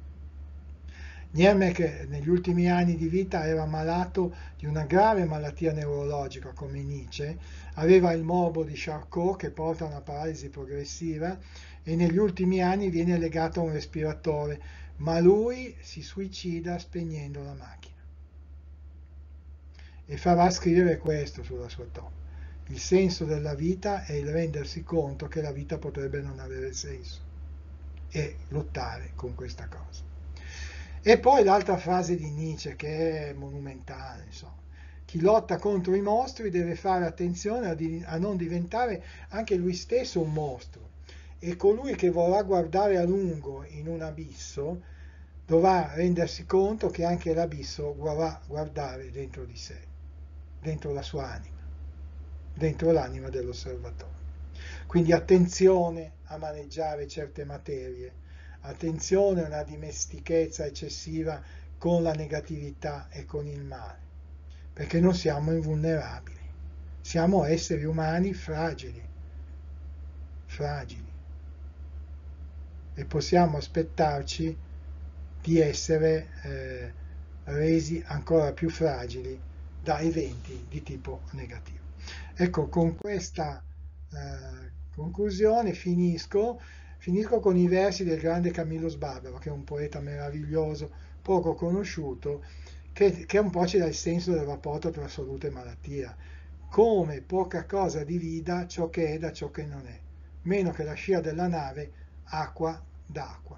Gnermek negli ultimi anni di vita era malato di una grave malattia neurologica come Nietzsche, aveva il morbo di Charcot che porta a una paralisi progressiva e negli ultimi anni viene legato a un respiratore, ma lui si suicida spegnendo la macchina. E farà scrivere questo sulla sua tomba. Il senso della vita è il rendersi conto che la vita potrebbe non avere senso e lottare con questa cosa. E poi l'altra frase di Nietzsche che è monumentale, insomma. Chi lotta contro i mostri deve fare attenzione a non diventare anche lui stesso un mostro. E colui che vorrà guardare a lungo in un abisso dovrà rendersi conto che anche l'abisso vorrà guardare dentro di sé, dentro la sua anima, dentro l'anima dell'osservatore. Quindi attenzione a maneggiare certe materie, attenzione a una dimestichezza eccessiva con la negatività e con il male, perché non siamo invulnerabili, siamo esseri umani fragili, fragili, e possiamo aspettarci di essere resi ancora più fragili da eventi di tipo negativo. Ecco, con questa conclusione finisco con i versi del grande Camillo Sbarbaro, che è un poeta meraviglioso, poco conosciuto, che un po' ci dà il senso del rapporto tra salute e malattia. Come poca cosa divida ciò che è da ciò che non è, meno che la scia della nave, acqua d'acqua.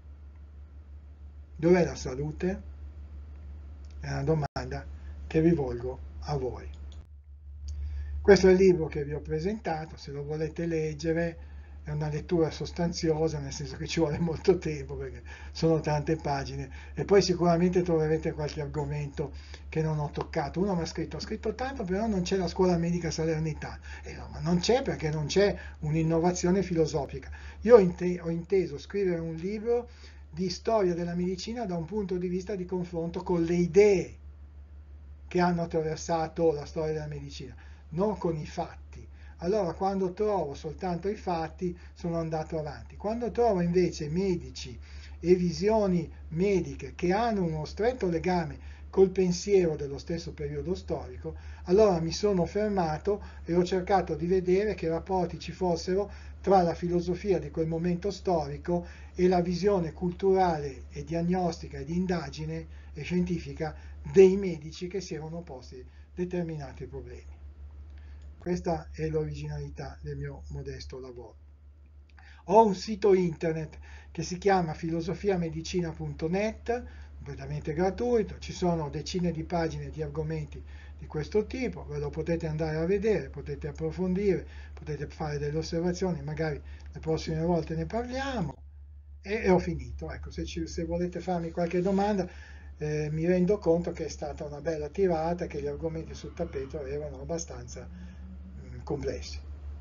Dov'è la salute? È una domanda che rivolgo a voi. Questo è il libro che vi ho presentato, se lo volete leggere è una lettura sostanziosa, nel senso che ci vuole molto tempo perché sono tante pagine e poi sicuramente troverete qualche argomento che non ho toccato. Uno mi ha scritto, ho scritto tanto però non c'è la scuola medica Salernitana. E no, ma non c'è perché non c'è un'innovazione filosofica. Io ho inteso scrivere un libro di storia della medicina da un punto di vista di confronto con le idee che hanno attraversato la storia della medicina, non con i fatti. Allora, quando trovo soltanto i fatti, sono andato avanti. Quando trovo invece medici e visioni mediche che hanno uno stretto legame col pensiero dello stesso periodo storico, allora mi sono fermato e ho cercato di vedere che rapporti ci fossero tra la filosofia di quel momento storico e la visione culturale e diagnostica e di indagine e scientifica dei medici che si erano posti determinati problemi. Questa è l'originalità del mio modesto lavoro. Ho un sito internet che si chiama filosofiamedicina.net, completamente gratuito, ci sono decine di pagine di argomenti di questo tipo, ve lo potete andare a vedere, potete approfondire, potete fare delle osservazioni, magari le prossime volte ne parliamo. E ho finito. Ecco, se volete farmi qualche domanda, mi rendo conto che è stata una bella tirata, che gli argomenti sul tappeto erano abbastanza complessi.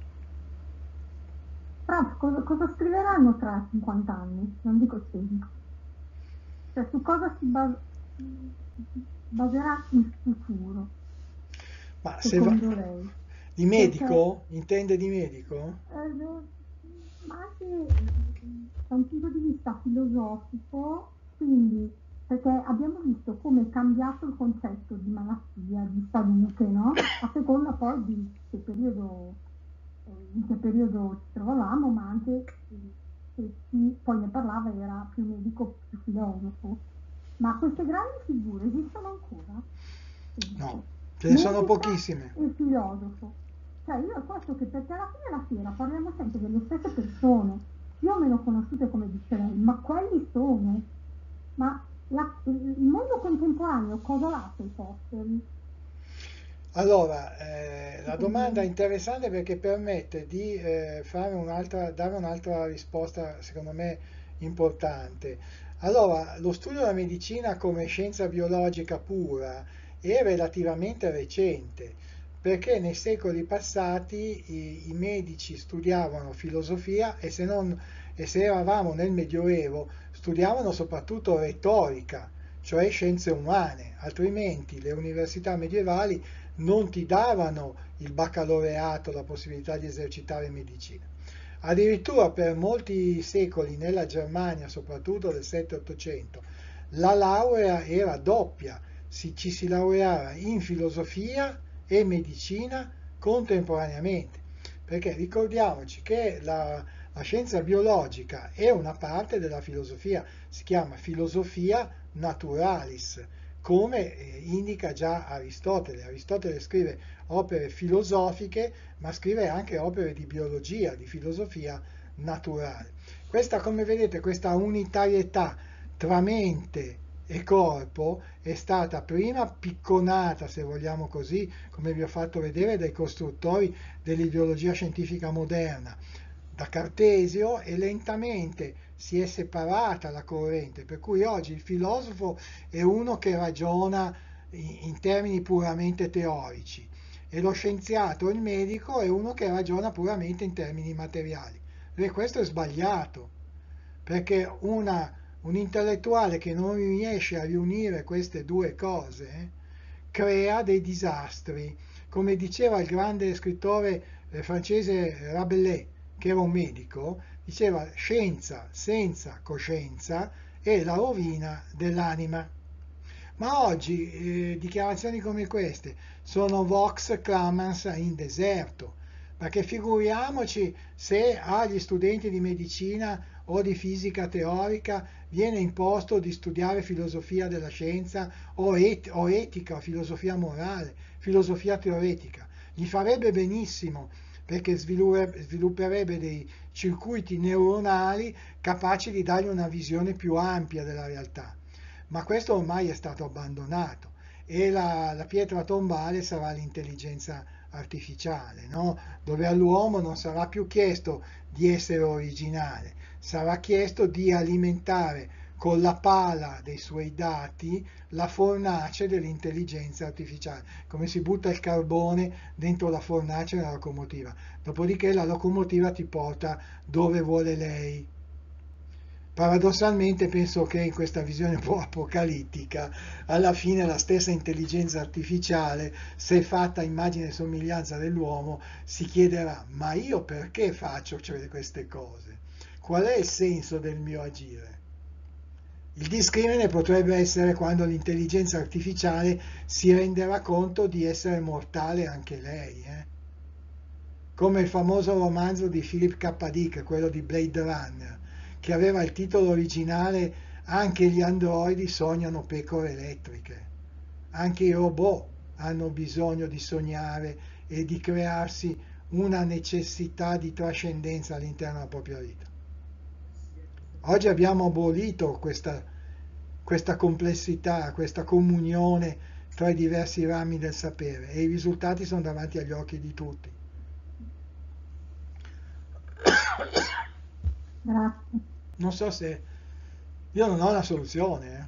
Franz, cosa scriveranno tra 50 anni? Non dico 100. Cioè, su cosa si baserà il futuro, Ma se va... secondo lei? Di Perché, medico? Intende di medico? ma anche da un punto di vista filosofico, quindi, perché abbiamo visto come è cambiato il concetto di malattia, di salute, no? A seconda poi di in che periodo ci trovavamo, ma anche se chi poi ne parlava era più medico, più filosofo. Ma queste grandi figure esistono ancora? No, Penso. ce ne sono Medico pochissime. e filosofo. Cioè io è questo che perché alla fine della fiera parliamo sempre delle stesse persone, più o meno conosciute come dice lei, ma quelli sono. Ma il mondo contemporaneo cosa lascia ai posteri, Allora, la secondo domanda è lei? interessante perché permette di dare un'altra risposta, secondo me, importante. Allora, lo studio della medicina come scienza biologica pura è relativamente recente, perché nei secoli passati i medici studiavano filosofia e se eravamo nel Medioevo, studiavano soprattutto retorica, cioè scienze umane, altrimenti le università medievali non ti davano il baccalaureato, la possibilità di esercitare medicina. Addirittura per molti secoli nella Germania, soprattutto del 7-800, la laurea era doppia, ci si laureava in filosofia e medicina contemporaneamente, perché ricordiamoci che la scienza biologica è una parte della filosofia, si chiama filosofia naturalis, come indica già Aristotele. Aristotele scrive opere filosofiche, ma scrive anche opere di biologia, di filosofia naturale. Questa, come vedete, questa unitarietà tra mente e corpo è stata prima picconata, se vogliamo così, come vi ho fatto vedere, dai costruttori dell'ideologia scientifica moderna, da Cartesio, e lentamente si è separata la corrente, per cui oggi il filosofo è uno che ragiona in termini puramente teorici e lo scienziato, il medico, è uno che ragiona puramente in termini materiali. E questo è sbagliato, perché un intellettuale che non riesce a riunire queste due cose crea dei disastri. Come diceva il grande scrittore francese Rabelais, che era un medico, diceva: scienza senza coscienza è la rovina dell'anima. Ma oggi dichiarazioni come queste sono vox clamans in deserto, perché figuriamoci se agli studenti di medicina o di fisica teorica viene imposto di studiare filosofia della scienza o etica, o filosofia morale, filosofia teoretica. Gli farebbe benissimo, perché svilupperebbe dei circuiti neuronali capaci di dargli una visione più ampia della realtà. Ma questo ormai è stato abbandonato e la pietra tombale sarà l'intelligenza artificiale, no? Dove all'uomo non sarà più chiesto di essere originale, sarà chiesto di alimentare con la pala dei suoi dati la fornace dell'intelligenza artificiale, come si butta il carbone dentro la fornace della locomotiva. Dopodiché la locomotiva ti porta dove vuole lei. Paradossalmente penso che in questa visione un po' apocalittica, alla fine la stessa intelligenza artificiale, se fatta a immagine e somiglianza dell'uomo, si chiederà: ma io perché faccio queste cose? Qual è il senso del mio agire? Il discrimine potrebbe essere quando l'intelligenza artificiale si renderà conto di essere mortale anche lei, come il famoso romanzo di Philip K. Dick, quello di Blade Runner, che aveva il titolo originale Anche gli androidi sognano pecore elettriche. Anche i robot hanno bisogno di sognare e di crearsi una necessità di trascendenza all'interno della propria vita. Oggi abbiamo abolito questa complessità, questa comunione tra i diversi rami del sapere e i risultati sono davanti agli occhi di tutti. Grazie. Non so se... Io non ho una soluzione.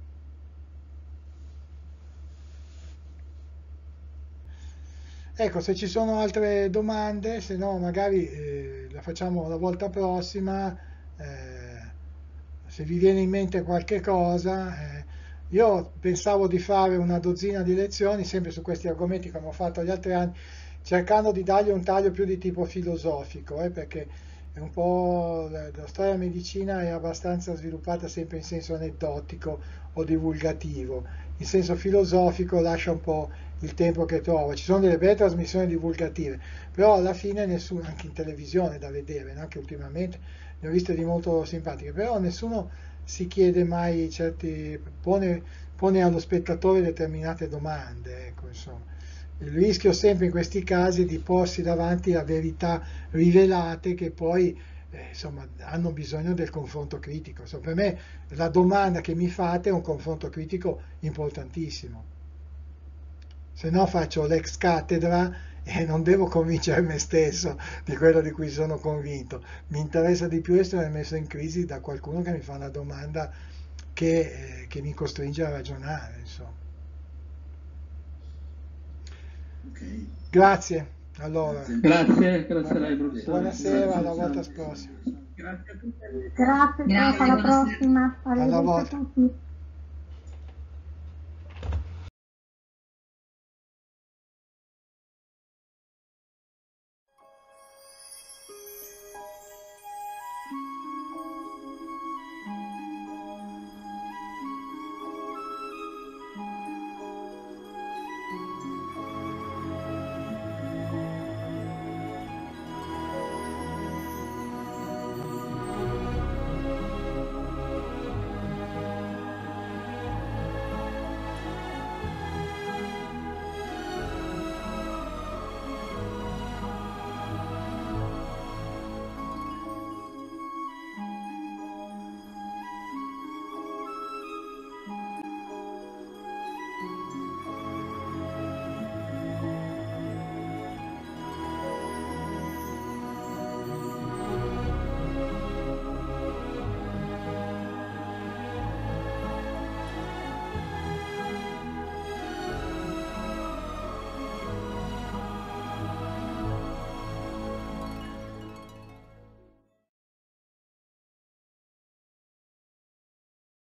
Ecco, se ci sono altre domande, se no magari la facciamo la volta prossima. Se vi viene in mente qualche cosa. Io pensavo di fare una dozzina di lezioni, sempre su questi argomenti come ho fatto gli altri anni, cercando di dargli un taglio più di tipo filosofico, perché è un po' la storia della medicina è abbastanza sviluppata sempre in senso aneddotico o divulgativo. In senso filosofico lascia un po' il tempo che trova. Ci sono delle belle trasmissioni divulgative, però alla fine nessuno, anche in televisione da vedere, anche ultimamente ne ho viste di molto simpatiche, però nessuno si chiede mai pone allo spettatore determinate domande, ecco, insomma. Il rischio sempre in questi casi è di porsi davanti a verità rivelate che poi insomma, hanno bisogno del confronto critico. Insomma, per me la domanda che mi fate è un confronto critico importantissimo. Se no faccio l'ex cattedra e non devo convincere me stesso di quello di cui sono convinto. Mi interessa di più essere messo in crisi da qualcuno che mi fa una domanda che mi costringe a ragionare, insomma. Okay. Grazie. Allora. Grazie a lei, professore. Buonasera, alla volta prossima. Grazie a tutti. Grazie, alla prossima. Alla volta. Arrivederci a tutti.